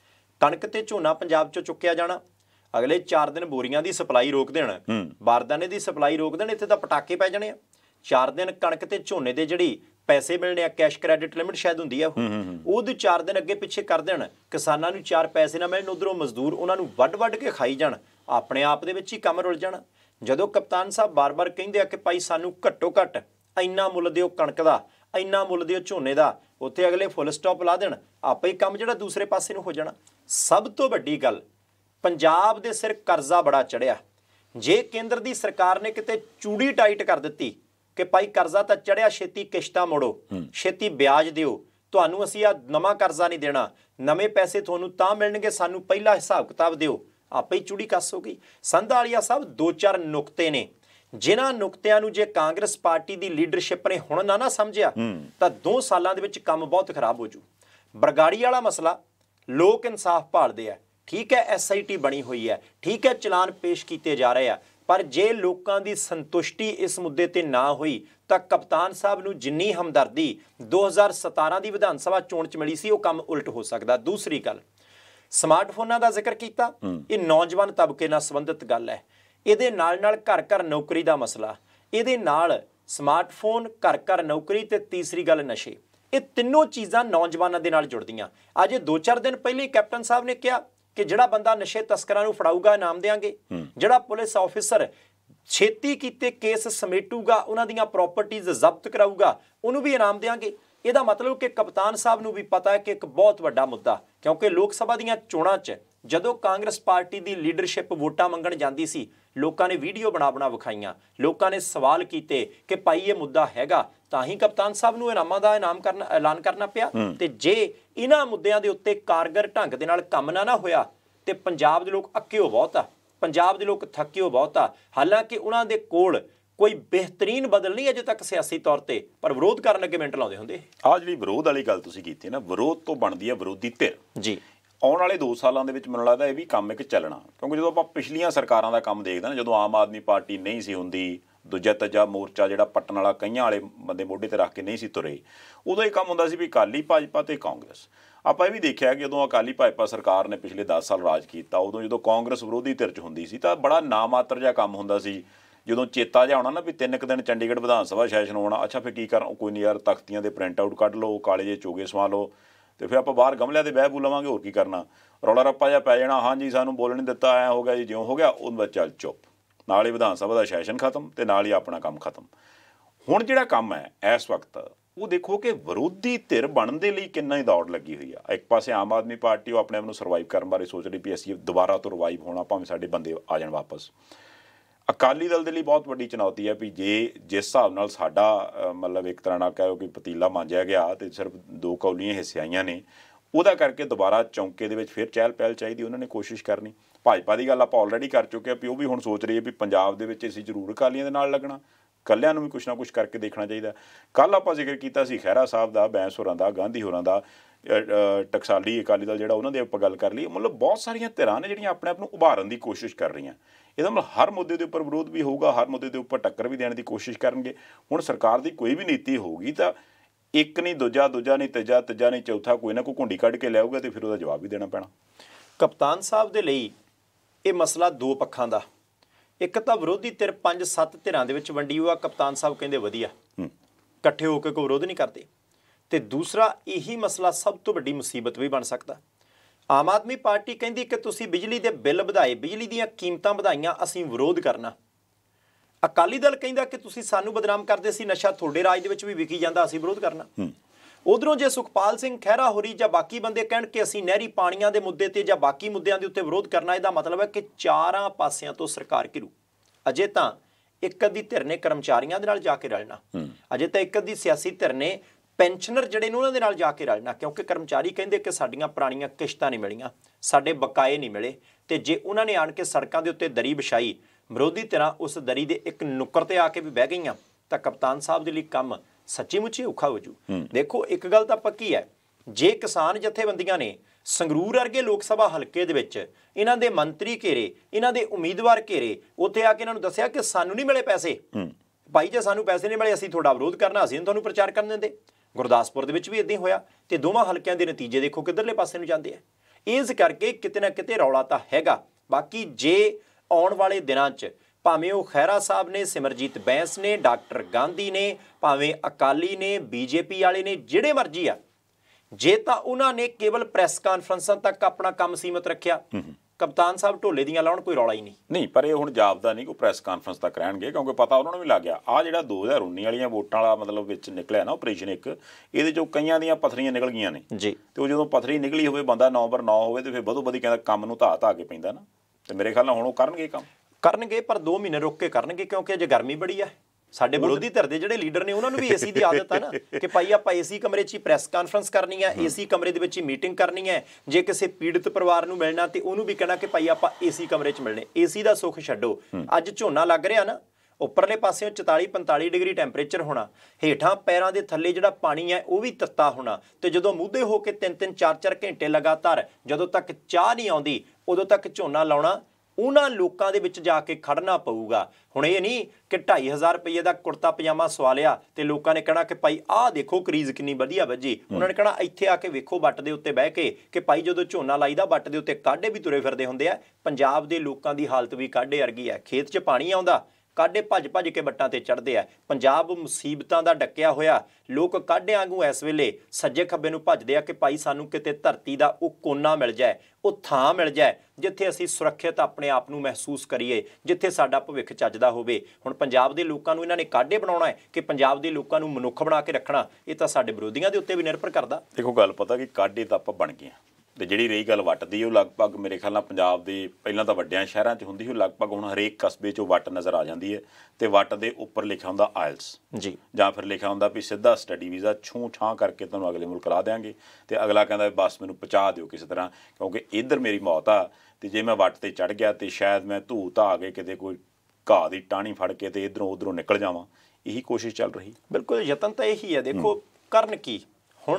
ਕਣਕ ਤੇ ਝੋਨਾ ਪੰਜਾਬ 'ਚੋਂ ਚੁੱਕਿਆ ਜਾਣਾ, ਅਗਲੇ ਚਾਰ ਦਿਨ ਬੋਰੀਆਂ ਦੀ ਸਪਲਾਈ ਰੋਕ ਦੇਣ, ਬਾਰਦਾਨੇ ਦੀ ਸਪਲਾਈ ਰੋਕ ਦੇਣ, ਇੱਥੇ ਤਾਂ ਪਟਾਕੇ ਪੈ ਜਾਣੇ ਆ। ਚਾਰ ਦਿਨ ਕਣਕ ਤੇ ਝੋਨੇ ਦੇ ਜਿਹੜੀ ਪੈਸੇ ਮਿਲਣੇ ਆ, ਕੈਸ਼ ਕ੍ਰੈਡਿਟ ਲਿਮਿਟ ਸ਼ਾਇਦ ਹੁੰਦੀ ਆ, ਉਹਦੇ ਚਾਰ ਦਿਨ ਅੱਗੇ ਪਿੱਛੇ ਕਰ ਦੇਣ, ਕਿਸਾਨਾਂ ਨੂੰ ਚਾਰ ਪੈਸੇ ਨਾ ਮਿਲਣ, ਉਧਰੋਂ ਮਜ਼ਦੂਰ ਉਹਨਾਂ ਨੂੰ ਵੱਢ ਵੱਢ ਕੇ ਖਾਈ ਜਾਣ, ਆਪਣੇ ਆਪ ਦੇ ਵਿੱਚ ਹੀ ਕੰਮ ਰੁਲ ਜਾਣਾ। ਜਦੋਂ ਕਪਤਾਨ ਸਾਹਿਬ ਬਾਰ-ਬਾਰ ਕਹਿੰਦੇ ਆ ਕਿ ਭਾਈ ਸਾਨੂੰ ਘੱਟੋ ਘੱਟ ਇੰਨਾ ਮੁੱਲ ਦਿਓ ਕਣਕ ਦਾ, ਇੰਨਾ ਮੁੱਲ ਦਿਓ ਝੋਨੇ ਦਾ, ਉੱਥੇ ਅਗਲੇ ਫੁੱਲ ਸਟਾਪ ਲਾ ਦੇਣ, ਆਪੇ ਹੀ ਕੰਮ ਜਿਹੜਾ ਦੂਸਰੇ ਪਾਸੇ ਨੂੰ ਹੋ ਜਾਣਾ। ਸਭ ਤੋਂ ਵੱਡੀ ਗੱਲ, ਪੰਜਾਬ ਦੇ ਸਿਰ ਕਰਜ਼ਾ ਬੜਾ ਚੜਿਆ। ਜੇ ਕੇਂਦਰ ਦੀ ਸਰਕਾਰ ਨੇ ਕਿਤੇ ਚੂੜੀ ਟਾਈਟ ਕਰ ਦਿੱਤੀ ਕਿ ਭਾਈ ਕਰਜ਼ਾ ਤਾਂ ਚੜਿਆ, ਛੇਤੀ ਕਿਸ਼ਤਾਂ ਮੋੜੋ, ਛੇਤੀ ਵਿਆਜ ਦਿਓ, ਤੁਹਾਨੂੰ ਅਸੀਂ ਆ ਨਵਾਂ ਕਰਜ਼ਾ ਨਹੀਂ ਦੇਣਾ, ਨਵੇਂ ਪੈਸੇ ਤੁਹਾਨੂੰ ਤਾਂ ਮਿਲਣਗੇ, ਸਾਨੂੰ ਪਹਿਲਾ ਹਿਸਾਬ ਕਿਤਾਬ ਦਿਓ, ਆਪੇ ਹੀ ਚੂੜੀ ਕੱਸ ਹੋ ਗਈ। ਸੰਧਾਲੀਆ ਸਾਹਿਬ ਦੋ ਚਾਰ ਨੁਕਤੇ ਨੇ, ਜਿਨ੍ਹਾਂ ਨੁਕਤਿਆਂ ਨੂੰ ਜੇ ਕਾਂਗਰਸ ਪਾਰਟੀ ਦੀ ਲੀਡਰਸ਼ਿਪ ਨੇ ਹੁਣ ਨਾ ਨਾ ਸਮਝਿਆ ਤਾਂ ਦੋ ਸਾਲਾਂ ਦੇ ਵਿੱਚ ਕੰਮ ਬਹੁਤ ਖਰਾਬ ਹੋ ਜੂ। ਬਰਗਾੜੀ ਵਾਲਾ ਮਸਲਾ, ਲੋਕ ਇਨਸਾਫ ਭਾਲਦੇ ਆ, ਠੀਕ ਹੈ ਐਸ ਆਈ ਟੀ ਬਣੀ ਹੋਈ ਹੈ, ਠੀਕ ਹੈ ਚਲਾਨ ਪੇਸ਼ ਕੀਤੇ ਜਾ ਰਹੇ ਆ, ਪਰ ਜੇ ਲੋਕਾਂ ਦੀ ਸੰਤੁਸ਼ਟੀ ਇਸ ਮੁੱਦੇ ਤੇ ਨਾ ਹੋਈ ਤਾਂ ਕਪਤਾਨ ਸਾਹਿਬ ਨੂੰ ਜਿੰਨੀ ਹਮਦਰਦੀ ਦੋ ਹਜ਼ਾਰ ਸਤਾਰਾਂ ਦੀ ਵਿਧਾਨ ਸਭਾ ਚੋਣ 'ਚ ਮਿਲੀ ਸੀ, ਉਹ ਕੰਮ ਉਲਟ ਹੋ ਸਕਦਾ। ਦੂਸਰੀ ਗੱਲ, ਸਮਾਰਟਫੋਨਾਂ ਦਾ ਜ਼ਿਕਰ ਕੀਤਾ, ਇਹ ਨੌਜਵਾਨ ਤਬਕੇ ਨਾਲ ਸੰਬੰਧਿਤ ਗੱਲ ਹੈ। ਇਹਦੇ ਨਾਲ ਨਾਲ ਘਰ ਘਰ ਨੌਕਰੀ ਦਾ ਮਸਲਾ, ਇਹਦੇ ਨਾਲ ਸਮਾਰਟਫੋਨ, ਘਰ ਘਰ ਨੌਕਰੀ, ਤੇ ਤੀਸਰੀ ਗੱਲ ਨਸ਼ੇ, ਇਹ ਤਿੰਨੋਂ ਚੀਜ਼ਾਂ ਨੌਜਵਾਨਾਂ ਦੇ ਨਾਲ ਜੁੜਦੀਆਂ। ਅੱਜ ਦੋ ਚਾਰ ਦਿਨ ਪਹਿਲੇ ਕੈਪਟਨ ਸਾਹਿਬ ਨੇ ਕਿਹਾ ਕਿ ਜਿਹੜਾ ਬੰਦਾ ਨਸ਼ੇ ਤਸਕਰਾਂ ਨੂੰ ਫੜਾਊਗਾ ਇਨਾਮ ਦੇਵਾਂਗੇ, ਜਿਹੜਾ ਪੁਲਿਸ ਆਫਿਸਰ ਛੇਤੀ ਕੀਤੇ ਕੇਸ ਸਮੇਟੂਗਾ, ਉਹਨਾਂ ਦੀਆਂ ਪ੍ਰਾਪਰਟੀਜ਼ ਜ਼ਬਤ ਕਰਾਊਗਾ, ਉਹਨੂੰ ਵੀ ਇਨਾਮ ਦੇਵਾਂਗੇ। ਇਹਦਾ ਮਤਲਬ ਕਿ ਕਪਤਾਨ ਸਾਹਿਬ ਨੂੰ ਵੀ ਪਤਾ ਹੈ ਕਿ ਇੱਕ ਬਹੁਤ ਵੱਡਾ ਮੁੱਦਾ, ਕਿਉਂਕਿ ਲੋਕ ਸਭਾ ਦੀਆਂ ਚੋਣਾਂ 'ਚ ਜਦੋਂ ਕਾਂਗਰਸ ਪਾਰਟੀ ਦੀ ਲੀਡਰਸ਼ਿਪ ਵੋਟਾਂ ਮੰਗਣ ਜਾਂਦੀ ਸੀ, ਲੋਕਾਂ ਨੇ ਵੀਡੀਓ ਬਣਾ ਬਣਾ ਵਿਖਾਈਆਂ, ਲੋਕਾਂ ਨੇ ਸਵਾਲ ਕੀਤੇ ਕਿ ਭਾਈ ਇਹ ਮੁੱਦਾ ਹੈਗਾ, ਤਾਂ ਹੀ ਕਪਤਾਨ ਸਾਹਿਬ ਨੂੰ ਇਨਾਮਾਂ ਦਾ ਇਨਾਮ ਕਰਨਾ ਐਲਾਨ ਕਰਨਾ ਪਿਆ। ਤੇ ਜੇ ਇਹਨਾਂ ਮੁੱਦਿਆਂ ਦੇ ਉੱਤੇ ਕਾਰਗਰ ਢੰਗ ਦੇ ਨਾਲ ਕੰਮ ਨਾ ਨਾ ਹੋਇਆ ਤੇ ਪੰਜਾਬ ਦੇ ਲੋਕ ਅੱਕਿਓ ਬਹੁਤ ਆ, ਪੰਜਾਬ ਦੇ ਲੋਕ ਥੱਕਿਓ ਬਹੁਤ ਆ। ਹਾਲਾਂਕਿ ਉਹਨਾਂ ਦੇ ਕੋਲ ਕੋਈ ਬਿਹਤਰੀਨ ਬਦਲ ਨਹੀਂ ਅਜੇ ਤੱਕ ਸਿਆਸੀ ਤੌਰ ਤੇ, ਪਰ ਵਿਰੋਧ ਕਰਨ ਲੱਗੇ ਮਿੰਟ ਲਾਉਂਦੇ ਹੁੰਦੇ। ਆਹ ਜਿਹੜੀ ਵਿਰੋਧ ਵਾਲੀ ਗੱਲ ਤੁਸੀਂ ਕੀਤੀ ਨਾ, ਵਿਰੋਧ ਤੋਂ ਬਣਦੀ ਹੈ ਵਿਰੋਧੀ ਧਿਰ ਜੀ। ਆਉਣ ਵਾਲੇ ਦੋ ਸਾਲਾਂ ਦੇ ਵਿੱਚ ਮੈਨੂੰ ਲੱਗਦਾ ਇਹ ਵੀ ਕੰਮ ਇੱਕ ਚੱਲਣਾ, ਕਿਉਂਕਿ ਜਦੋਂ ਆਪਾਂ ਪਿਛਲੀਆਂ ਸਰਕਾਰਾਂ ਦਾ ਕੰਮ ਦੇਖਦੇ ਨਾ, ਜਦੋਂ ਆਮ ਆਦਮੀ ਪਾਰਟੀ ਨਹੀਂ ਸੀ ਹੁੰਦੀ, ਦੂਜਾ ਤੀਜਾ ਮੋਰਚਾ ਜਿਹੜਾ ਪੱਟਣ ਵਾਲਾ ਕਈਆਂ ਵਾਲੇ ਬੰਦੇ ਮੋਢੇ ਤੇ ਰੱਖ ਕੇ ਨਹੀਂ ਸੀ ਤੁਰੇ, ਉਦੋਂ ਇਹ ਕੰਮ ਹੁੰਦਾ ਸੀ ਵੀ ਅਕਾਲੀ ਭਾਜਪਾ ਤੇ ਕਾਂਗਰਸ। ਆਪਾਂ ਇਹ ਵੀ ਦੇਖਿਆ ਕਿ ਜਦੋਂ ਅਕਾਲੀ ਭਾਜਪਾ ਸਰਕਾਰ ਨੇ ਪਿਛਲੇ ਦਸ ਸਾਲ ਰਾਜ ਕੀਤਾ, ਉਦੋਂ ਜਦੋਂ ਕਾਂਗਰਸ ਵਿਰੋਧੀ ਧਿਰ 'ਚ ਹੁੰਦੀ ਸੀ ਤਾਂ ਬੜਾ ਨਾ ਮਾਤਰ ਜਿਹਾ ਕੰਮ ਹੁੰਦਾ ਸੀ। ਜਦੋਂ ਚੇਤਾ ਜਿਹਾ ਆਉਣਾ ਨਾ ਵੀ ਤਿੰਨ ਕੁ ਦਿਨ ਚੰਡੀਗੜ੍ਹ ਵਿਧਾਨ ਸਭਾ ਸੈਸ਼ਨ ਹੋਣਾ, ਅੱਛਾ ਫਿਰ ਕੀ ਕਰਨ, ਕੋਈ ਨਹੀਂ ਯਾਰ ਤਖਤੀਆਂ ਦੇ ਪ੍ਰਿੰਟ ਆਊਟ ਕੱਢ ਲਓ, ਕਾਲੇ ਜਿਹੇ ਚੋਗੇ ਸਵਾ ਲਓ, ਤੇ ਫਿਰ ਆਪਾਂ ਬਾਹਰ ਗਮਲਿਆਂ ਦੇ ਬਹਿ ਬੂ ਲਵਾਂਗੇ, ਹੋਰ ਕੀ ਕਰਨਾ, ਰੌਲਾ ਰੱਪਾ ਜਿਹਾ ਪੈ ਜਾਣਾ, ਹਾਂਜੀ ਸਾਨੂੰ ਬੋਲਣ ਨਹੀਂ ਦਿੱਤਾ, ਐਂ ਹੋ ਗਿਆ ਜੀ, ਜਿਉਂ ਹੋ ਗਿਆ, ਉਹਦੇ ਬਾਅਦ ਚੱਲ ਚੁੱਪ, ਨਾਲ ਹੀ ਵਿਧਾਨ ਸਭਾ ਦਾ ਸੈਸ਼ਨ ਖਤਮ ਤੇ ਨਾਲ ਹੀ ਆਪਣਾ ਕੰਮ ਖਤਮ। ਹੁਣ ਜਿਹੜਾ ਕੰਮ ਹੈ ਇਸ ਵਕਤ, ਉਹ ਦੇਖੋ ਕਿ ਵਿਰੋਧੀ ਧਿਰ ਬਣਨ ਦੇ ਲਈ ਕਿੰਨਾ ਹੀ ਦੌੜ ਲੱਗੀ ਹੋਈ ਆ। ਇੱਕ ਪਾਸੇ ਆਮ ਆਦਮੀ ਪਾਰਟੀ ਉਹ ਆਪਣੇ ਆਪ ਨੂੰ ਸਰਵਾਈਵ ਕਰਨ ਬਾਰੇ ਸੋਚ ਰਹੀ ਵੀ ਅਸੀਂ ਦੁਬਾਰਾ ਤੋਂ ਰਿਵਾਈਵ ਹੋਣਾ, ਭਾਵੇਂ ਸਾਡੇ ਬੰਦੇ ਆ ਜਾਣ ਵਾਪਸ। ਅਕਾਲੀ ਦਲ ਦੇ ਲਈ ਬਹੁਤ ਵੱਡੀ ਚੁਣੌਤੀ ਹੈ ਵੀ ਜੇ ਜਿਸ ਹਿਸਾਬ ਨਾਲ ਸਾਡਾ ਮਤਲਬ ਇੱਕ ਤਰ੍ਹਾਂ ਨਾਲ ਕਹਿਓ ਕਿ ਪਤੀਲਾ ਮਾਂਜਿਆ ਗਿਆ ਤੇ ਸਿਰਫ ਦੋ ਕੌਲੀਆਂ ਹਿੱਸੇ ਆਈਆਂ ਨੇ, ਉਹਦਾ ਕਰਕੇ ਦੁਬਾਰਾ ਚੌਂਕੇ ਦੇ ਵਿੱਚ ਫਿਰ ਚਹਿਲ ਪਹਿਲ ਚਾਹੀਦੀ, ਉਹਨਾਂ ਨੇ ਕੋਸ਼ਿਸ਼ ਕਰਨੀ। ਭਾਜਪਾ ਦੀ ਗੱਲ ਆਪਾਂ ਆਲਰੇਡੀ ਕਰ ਚੁੱਕੇ ਹਾਂ ਵੀ ਉਹ ਵੀ ਹੁਣ ਸੋਚ ਰਹੀ ਹੈ ਵੀ ਪੰਜਾਬ ਦੇ ਵਿੱਚ ਅਸੀਂ ਜ਼ਰੂਰ ਅਕਾਲੀਆਂ ਦੇ ਨਾਲ ਲੱਗਣਾ, ਇਕੱਲਿਆਂ ਨੂੰ ਵੀ ਕੁਛ ਨਾ ਕੁਛ ਕਰਕੇ ਦੇਖਣਾ ਚਾਹੀਦਾ। ਕੱਲ੍ਹ ਆਪਾਂ ਜ਼ਿਕਰ ਕੀਤਾ ਸੀ ਖਹਿਰਾ ਸਾਹਿਬ ਦਾ, ਬੈਂਸ ਹੋਰਾਂ ਦਾ, ਗਾਂਧੀ ਹੋਰਾਂ ਦਾ, ਟਕਸਾਲੀ ਅਕਾਲੀ ਦਲ ਜਿਹੜਾ, ਉਹਨਾਂ ਦੇ ਆਪਾਂ ਗੱਲ ਕਰ ਲਈ। ਮਤਲਬ ਬਹੁਤ ਸਾਰੀਆਂ ਧਿਰਾਂ ਨੇ ਜਿਹੜੀਆਂ ਆਪਣੇ ਆਪ ਨੂੰ ਉਭਾਰਨ ਦੀ ਕੋਸ਼ਿਸ਼ ਕਰ ਰਹੀਆਂ। ਇਹਦਾ ਮਤਲਬ ਹਰ ਮੁੱਦੇ ਦੇ ਉੱਪਰ ਵਿਰੋਧ ਵੀ ਹੋਊਗਾ, ਹਰ ਮੁੱਦੇ ਦੇ ਉੱਪਰ ਟੱਕਰ ਵੀ ਦੇਣ ਦੀ ਕੋਸ਼ਿਸ਼ ਕਰਨਗੇ। ਹੁਣ ਸਰਕਾਰ ਦੀ ਕੋਈ ਵੀ ਨੀਤੀ ਹੋਊਗੀ ਤਾਂ ਇੱਕ ਨਹੀਂ ਦੂਜਾ, ਦੂਜਾ ਨਹੀਂ ਤੀਜਾ, ਤੀਜਾ ਨਹੀਂ ਚੌਥਾ, ਕੋਈ ਨਾ ਕੋਈ ਘੁੰਡੀ ਕੱਢ ਕੇ ਲਿਆਊਗਾ ਤੇ ਫਿਰ ਉਹਦਾ ਜਵਾਬ ਵੀ ਦੇਣਾ ਪੈਣਾ। ਕਪਤਾਨ ਸਾਹਿਬ ਦੇ ਲਈ ਇਹ ਮਸਲਾ ਦੋ ਪੱਖਾਂ ਦਾ, ਇੱਕ ਤਾਂ ਵਿਰੋਧੀ ਧਿਰ ਪੰਜ ਸੱਤ ਧਿਰਾਂ ਦੇ ਵਿੱਚ ਵੰਡੀ ਹੋਆ, ਕਪਤਾਨ ਸਾਹਿਬ ਕਹਿੰਦੇ ਵਧੀਆ, ਇਕੱਠੇ ਹੋ ਕੇ ਕੋਈ ਵਿਰੋਧ ਨਹੀਂ ਕਰਦੇ। ਤੇ ਦੂਸਰਾ ਇਹੀ ਮਸਲਾ ਸਭ ਤੋਂ ਵੱਡੀ ਮੁਸੀਬਤ ਵੀ ਬਣ ਸਕਦਾ। ਆਮ ਆਦਮੀ ਪਾਰਟੀ ਕਹਿੰਦੀ ਕਿ ਤੁਸੀਂ ਬਿਜਲੀ ਦੇ ਬਿੱਲ ਵਧਾਏ, ਬਿਜਲੀ ਦੀਆਂ ਕੀਮਤਾਂ ਵਧਾਈਆਂ, ਅਸੀਂ ਵਿਰੋਧ ਕਰਨਾ। ਅਕਾਲੀ ਦਲ ਕਹਿੰਦਾ ਕਿ ਤੁਸੀਂ ਸਾਨੂੰ ਬਦਨਾਮ ਕਰਦੇ ਸੀ, ਨਸ਼ਾ ਤੁਹਾਡੇ ਰਾਜ ਦੇ ਵਿੱਚ ਵੀ ਵਿਕੀ ਜਾਂਦਾ, ਅਸੀਂ ਵਿਰੋਧ ਕਰਨਾ। ਉਧਰੋਂ ਜੇ ਸੁਖਪਾਲ ਸਿੰਘ ਖਹਿਰਾ ਹੋਰੀ ਜਾਂ ਬਾਕੀ ਬੰਦੇ ਕਹਿਣ ਕਿ ਅਸੀਂ ਨਹਿਰੀ ਪਾਣੀਆਂ ਦੇ ਮੁੱਦੇ ਤੇ ਜਾਂ ਬਾਕੀ ਮੁੱਦਿਆਂ ਦੇ ਉੱਤੇ ਵਿਰੋਧ ਕਰਨਾ, ਇਹਦਾ ਮਤਲਬ ਹੈ ਕਿ ਚਾਰਾਂ ਪਾਸਿਆਂ ਤੋਂ ਸਰਕਾਰ ਘਿਰੂ। ਅਜੇ ਤਾਂ ਇੱਕ ਅੱਧੀ ਧਿਰ ਨੇ ਕਰਮਚਾਰੀਆਂ ਦੇ ਨਾਲ ਜਾ ਕੇ ਰਲਣਾ, ਅਜੇ ਤਾਂ ਇੱਕ ਅੱਧੀ ਸਿਆਸੀ ਧਿਰ ਨੇ ਪੈਨਸ਼ਨਰ ਜਿਹੜੇ ਨੇ ਉਹਨਾਂ ਦੇ ਨਾਲ ਜਾ ਕੇ ਰਲਣਾ, ਕਿਉਂਕਿ ਕਰਮਚਾਰੀ ਕਹਿੰਦੇ ਕਿ ਸਾਡੀਆਂ ਪੁਰਾਣੀਆਂ ਕਿਸ਼ਤਾਂ ਨਹੀਂ ਮਿਲੀਆਂ, ਸਾਡੇ ਬਕਾਏ ਨਹੀਂ ਮਿਲੇ। ਤੇ ਜੇ ਉਹਨਾਂ ਨੇ ਆਣ ਕੇ ਸੜਕਾਂ ਦੇ ਉੱਤੇ ਦਰੀ ਵਿਛਾਈ, ਵਿਰੋਧੀ ਧਿਰਾਂ ਉਸ ਦਰੀ ਦੇ ਇੱਕ ਨੁੱਕਰ ਤੇ ਆ ਕੇ ਵੀ ਬਹਿ ਗਈਆਂ, ਤਾਂ ਕਪਤਾਨ ਸਾਹਿਬ ਦੇ ਲਈ ਕੰਮ ਸੱਚੀ ਮੁੱਚੀ ਔਖਾ ਹੋ ਜੂ। ਦੇਖੋ ਇੱਕ ਗੱਲ ਤਾਂ ਪੱਕੀ ਹੈ, ਜੇ ਕਿਸਾਨ ਜਥੇਬੰਦੀਆਂ ਨੇ ਸੰਗਰੂਰ ਵਰਗੇ ਲੋਕ ਸਭਾ ਹਲਕੇ ਦੇ ਵਿੱਚ ਇਹਨਾਂ ਦੇ ਮੰਤਰੀ ਘੇਰੇ, ਇਹਨਾਂ ਦੇ ਉਮੀਦਵਾਰ ਘੇਰੇ, ਉੱਥੇ ਆ ਕੇ ਇਹਨਾਂ ਨੂੰ ਦੱਸਿਆ ਕਿ ਸਾਨੂੰ ਨਹੀਂ ਮਿਲੇ ਪੈਸੇ, ਭਾਈ ਜੇ ਸਾਨੂੰ ਪੈਸੇ ਨਹੀਂ ਮਿਲੇ ਅਸੀਂ ਤੁਹਾਡਾ ਵਿਰੋਧ ਕਰਨਾ, ਅਸੀਂ ਤੁਹਾਨੂੰ ਪ੍ਰਚਾਰ ਕਰਨ ਦਿੰਦੇ। ਗੁਰਦਾਸਪੁਰ ਦੇ ਵਿੱਚ ਵੀ ਇੱਦਾਂ ਹੀ ਹੋਇਆ ਤੇ ਦੋਵਾਂ ਹਲਕਿਆਂ ਦੇ ਨਤੀਜੇ ਦੇਖੋ ਕਿੱਧਰਲੇ ਪਾਸੇ ਨੂੰ ਜਾਂਦੇ ਆ। ਇਸ ਕਰਕੇ ਕਿਤੇ ਨਾ ਕਿਤੇ ਰੌਲਾ ਤਾਂ ਹੈਗਾ। ਬਾਕੀ ਜੇ ਆਉਣ ਵਾਲੇ ਦਿਨਾਂ 'ਚ ਭਾਵੇਂ ਉਹ ਖਹਿਰਾ ਸਾਹਿਬ ਨੇ, ਸਿਮਰਜੀਤ ਬੈਂਸ ਨੇ, ਡਾਕਟਰ ਗਾਂਧੀ ਨੇ, ਭਾਵੇਂ ਅਕਾਲੀ ਨੇ, ਬੀਜੇਪੀ ਵਾਲੇ ਨੇ, ਜਿਹੜੇ ਮਰਜ਼ੀ ਆ, ਜੇ ਤਾਂ ਉਹਨਾਂ ਨੇ ਕੇਵਲ ਪ੍ਰੈਸ ਕਾਨਫਰੰਸਾਂ ਤੱਕ ਆਪਣਾ ਕੰਮ ਸੀਮਤ ਰੱਖਿਆ, ਕਪਤਾਨ ਸਾਹਿਬ ਢੋਲੇ ਦੀਆਂ ਲਾਉਣ, ਕੋਈ ਰੌਲਾ ਹੀ ਨਹੀਂ। ਨਹੀਂ, ਪਰ ਇਹ ਹੁਣ ਜਾਪਦਾ ਨਹੀਂ ਕੋਈ ਪ੍ਰੈਸ ਕਾਨਫਰੰਸ ਤੱਕ ਰਹਿਣਗੇ, ਕਿਉਂਕਿ ਪਤਾ ਉਹਨਾਂ ਨੂੰ ਵੀ ਲੱਗ ਗਿਆ ਆ ਜਿਹੜਾ ਦੋ ਹਜ਼ਾਰ ਉੱਨੀ ਵਾਲੀਆਂ ਵੋਟਾਂ ਵਾਲਾ ਮਤਲਬ ਵਿੱਚ ਨਿਕਲਿਆ ਨਾ ਆਪਰੇਸ਼ਨ ਇੱਕ, ਇਹਦੇ ਚੋਂ ਕਈਆਂ ਦੀਆਂ ਪੱਥਰੀਆਂ ਨਿਕਲ ਗਈਆਂ ਨੇ ਜੀ। ਤੇ ਉਹ ਜਦੋਂ ਪੱਥਰੀ ਨਿਕਲੀ ਹੋਵੇ, ਬੰਦਾ ਨੌ ਨੌ ਹੋਵੇ, ਤੇ ਫਿਰ ਵਧੋ ਵਧੀ ਕਹਿੰਦਾ ਕੰਮ ਨੂੰ ਧਾ ਧਾ ਕੇ ਪੈਂਦਾ ਨਾ, ਤੇ ਮੇਰੇ ਖਿਆਲ ਨਾਲ ਹੁਣ ਉਹ ਕਰਨਗੇ ਕੰਮ ਕਰਨਗੇ, ਪਰ ਦੋ ਮਹੀਨੇ ਰੁਕ ਕੇ ਕਰਨਗੇ, ਕਿਉਂਕਿ ਅਜੇ ਗਰਮੀ ਬੜੀ ਆ। ਸਾਡੇ ਵਿਰੋਧੀ ਧਿਰ ਦੇ ਜਿਹੜੇ ਲੀਡਰ ਨੇ ਉਹਨਾਂ ਨੂੰ ਵੀ ਏਸੀ ਦੀ ਆਦਤ ਆ ਨਾ ਕਿ ਭਾਈ ਆਪਾਂ ਏਸੀ ਕਮਰੇ 'ਚ ਹੀ ਪ੍ਰੈਸ ਕਾਨਫਰੰਸ ਕਰਨੀ ਹੈ, ਏਸੀ ਕਮਰੇ ਦੇ ਵਿੱਚ ਹੀ ਮੀਟਿੰਗ ਕਰਨੀ ਹੈ। ਜੇ ਕਿਸੇ ਪੀੜਤ ਪਰਿਵਾਰ ਨੂੰ ਮਿਲਣਾ ਤੇ ਉਹਨੂੰ ਵੀ ਕਹਿਣਾ ਕਿ ਭਾਈ ਆਪਾਂ ਏਸੀ ਕਮਰੇ 'ਚ ਮਿਲਣੇ। ਏਸੀ ਦਾ ਸੁੱਖ ਛੱਡੋ, ਅੱਜ ਝੋਨਾ ਲੱਗ ਰਿਹਾ ਨਾ, ਉੱਪਰਲੇ ਪਾਸਿਓਂ ਚੁਤਾਲੀ ਪੰਤਾਲੀ ਡਿਗਰੀ ਟੈਂਪਰੇਚਰ ਹੋਣਾ, ਹੇਠਾਂ ਪੈਰਾਂ ਦੇ ਥੱਲੇ ਜਿਹੜਾ ਪਾਣੀ ਹੈ ਉਹ ਵੀ ਤੱਤਾ ਹੋਣਾ, ਤੇ ਜਦੋਂ ਮੂਧੇ ਹੋ ਕੇ ਤਿੰਨ ਤਿੰਨ ਚਾਰ ਚਾਰ ਘੰਟੇ ਲਗਾਤਾਰ ਜਦੋਂ ਤੱਕ ਚਾਹ ਨਹੀਂ ਆਉਂਦੀ ਉਦੋਂ ਤੱਕ ਝੋਨਾ ਲਾਉਣਾ, ਉਹਨਾਂ ਲੋਕਾਂ ਦੇ ਵਿੱਚ ਜਾ ਕੇ ਖੜਨਾ ਪਊਗਾ। ਹੁਣ ਇਹ ਨਹੀਂ ਕਿ ਢਾਈ ਹਜ਼ਾਰ ਰੁਪਏ ਦਾ ਕੁੜਤਾ ਪਜਾਮਾ ਸਵਾ ਲਿਆ ਤੇ ਲੋਕਾਂ ਨੇ ਕਹਿਣਾ ਕਿ ਭਾਈ ਆਹ ਦੇਖੋ ਕਰੀਜ਼ ਕਿੰਨੀ ਵਧੀਆ ਵੱਜੀ। ਉਹਨਾਂ ਨੇ ਕਹਿਣਾ ਇੱਥੇ ਆ ਕੇ ਵੇਖੋ ਵੱਟ ਦੇ ਉੱਤੇ ਬਹਿ ਕੇ ਕਿ ਭਾਈ ਜਦੋਂ ਝੋਨਾ ਲਾਈਦਾ ਵੱਟ ਦੇ ਉੱਤੇ ਕਾਢੇ ਵੀ ਤੁਰੇ ਫਿਰਦੇ ਹੁੰਦੇ ਆ। ਪੰਜਾਬ ਦੇ ਲੋਕਾਂ ਦੀ ਹਾਲਤ ਵੀ ਕਾਢੇ ਵਰਗੀ ਹੈ, ਖੇਤ 'ਚ ਪਾਣੀ ਆਉਂਦਾ, ਕਾਢੇ ਭੱਜ ਭੱਜ ਕੇ ਵੱਟਾਂ ਤੇ ਚੜ੍ਹਦੇ ਆ। ਪੰਜਾਬ ਮੁਸੀਬਤਾਂ ਦਾ ਡੱਕਿਆ ਹੋਇਆ, ਲੋਕ ਕਾਢਿਆਂ ਵਾਂਗੂ ਇਸ ਵੇਲੇ ਸੱਜੇ ਖੱਬੇ ਨੂੰ ਭੱਜਦੇ ਆ ਕਿ ਭਾਈ ਸਾਨੂੰ ਕਿਤੇ ਧਰਤੀ ਦਾ ਉਹ ਕੋਨਾ ਮਿਲ ਜਾਏ, ਉਹ ਥਾਂ ਮਿਲ ਜਾਏ ਜਿੱਥੇ ਅਸੀਂ ਸੁਰੱਖਿਅਤ ਆਪਣੇ ਆਪ ਨੂੰ ਮਹਿਸੂਸ ਕਰੀਏ, ਜਿੱਥੇ ਸਾਡਾ ਭਵਿੱਖ ਚੱਜਦਾ ਹੋਵੇ। ਹੁਣ ਪੰਜਾਬ ਦੇ ਲੋਕਾਂ ਨੂੰ ਇਹਨਾਂ ਨੇ ਕਾਢੇ ਬਣਾਉਣਾ ਹੈ ਕਿ ਪੰਜਾਬ ਦੇ ਲੋਕਾਂ ਨੂੰ ਮਨੁੱਖ ਬਣਾ ਕੇ ਰੱਖਣਾ, ਇਹ ਤਾਂ ਸਾਡੇ ਵਿਰੋਧੀਆਂ ਦੇ ਉੱਤੇ ਵੀ ਨਿਰਭਰ ਕਰਦਾ। ਦੇਖੋ ਗੱਲ ਪਤਾ ਕਿ ਕਾਢੇ ਤਾਂ ਆਪਾਂ ਬਣ ਗਏ, ਤੇ ਜਿਹੜੀ ਰਹੀ ਗੱਲ ਵੱਟ ਦੀ, ਉਹ ਲਗਭਗ ਮੇਰੇ ਖਿਆਲ ਨਾਲ ਪੰਜਾਬ ਦੇ ਪਹਿਲਾਂ ਤਾਂ ਵੱਡਿਆਂ ਸ਼ਹਿਰਾਂ 'ਚ ਹੁੰਦੀ ਸੀ, ਲਗਭਗ ਹੁਣ ਹਰੇਕ ਕਸਬੇ 'ਚੋਂ ਵੱਟ ਨਜ਼ਰ ਆ ਜਾਂਦੀ ਹੈ, ਤੇ ਵੱਟ ਦੇ ਉੱਪਰ ਲਿਖਿਆ ਹੁੰਦਾ ਆਇਲਸ ਜੀ, ਜਾਂ ਫਿਰ ਲਿਖਿਆ ਹੁੰਦਾ ਵੀ ਸਿੱਧਾ ਸਟੱਡੀ ਵੀਜ਼ਾ, ਛੂੰ ਛਾਂ ਕਰਕੇ ਤੁਹਾਨੂੰ ਅਗਲੇ ਮੁਲਕ ਲਾ ਦਿਆਂਗੇ, ਤੇ ਅਗਲਾ ਕਹਿੰਦਾ ਬਸ ਮੈਨੂੰ ਪਹੁੰਚਾ ਦਿਓ ਕਿਸੇ ਤਰ੍ਹਾਂ, ਕਿਉਂਕਿ ਇੱਧਰ ਮੇਰੀ ਮੌਤ ਆ, ਤੇ ਜੇ ਮੈਂ ਵੱਟ ਤੇ ਚੜ੍ਹ ਗਿਆ ਤੇ ਸ਼ਾਇਦ ਮੈਂ ਧੂ ਧਾ ਕੇ ਕਿਤੇ ਕੋਈ ਘਾਹ ਦੀ ਟਾਹਣੀ ਫੜ ਕੇ ਤੇ ਇੱਧਰੋਂ ਉੱਧਰੋਂ ਨਿਕਲ ਜਾਵਾਂ। ਇਹੀ ਕੋਸ਼ਿਸ਼ ਚੱਲ ਰਹੀ। ਬਿਲਕੁਲ, ਯਤਨ ਤਾਂ ਇਹੀ ਹੈ। ਦੇਖੋ ਕਰਨ ਕੀ, ਹੁਣ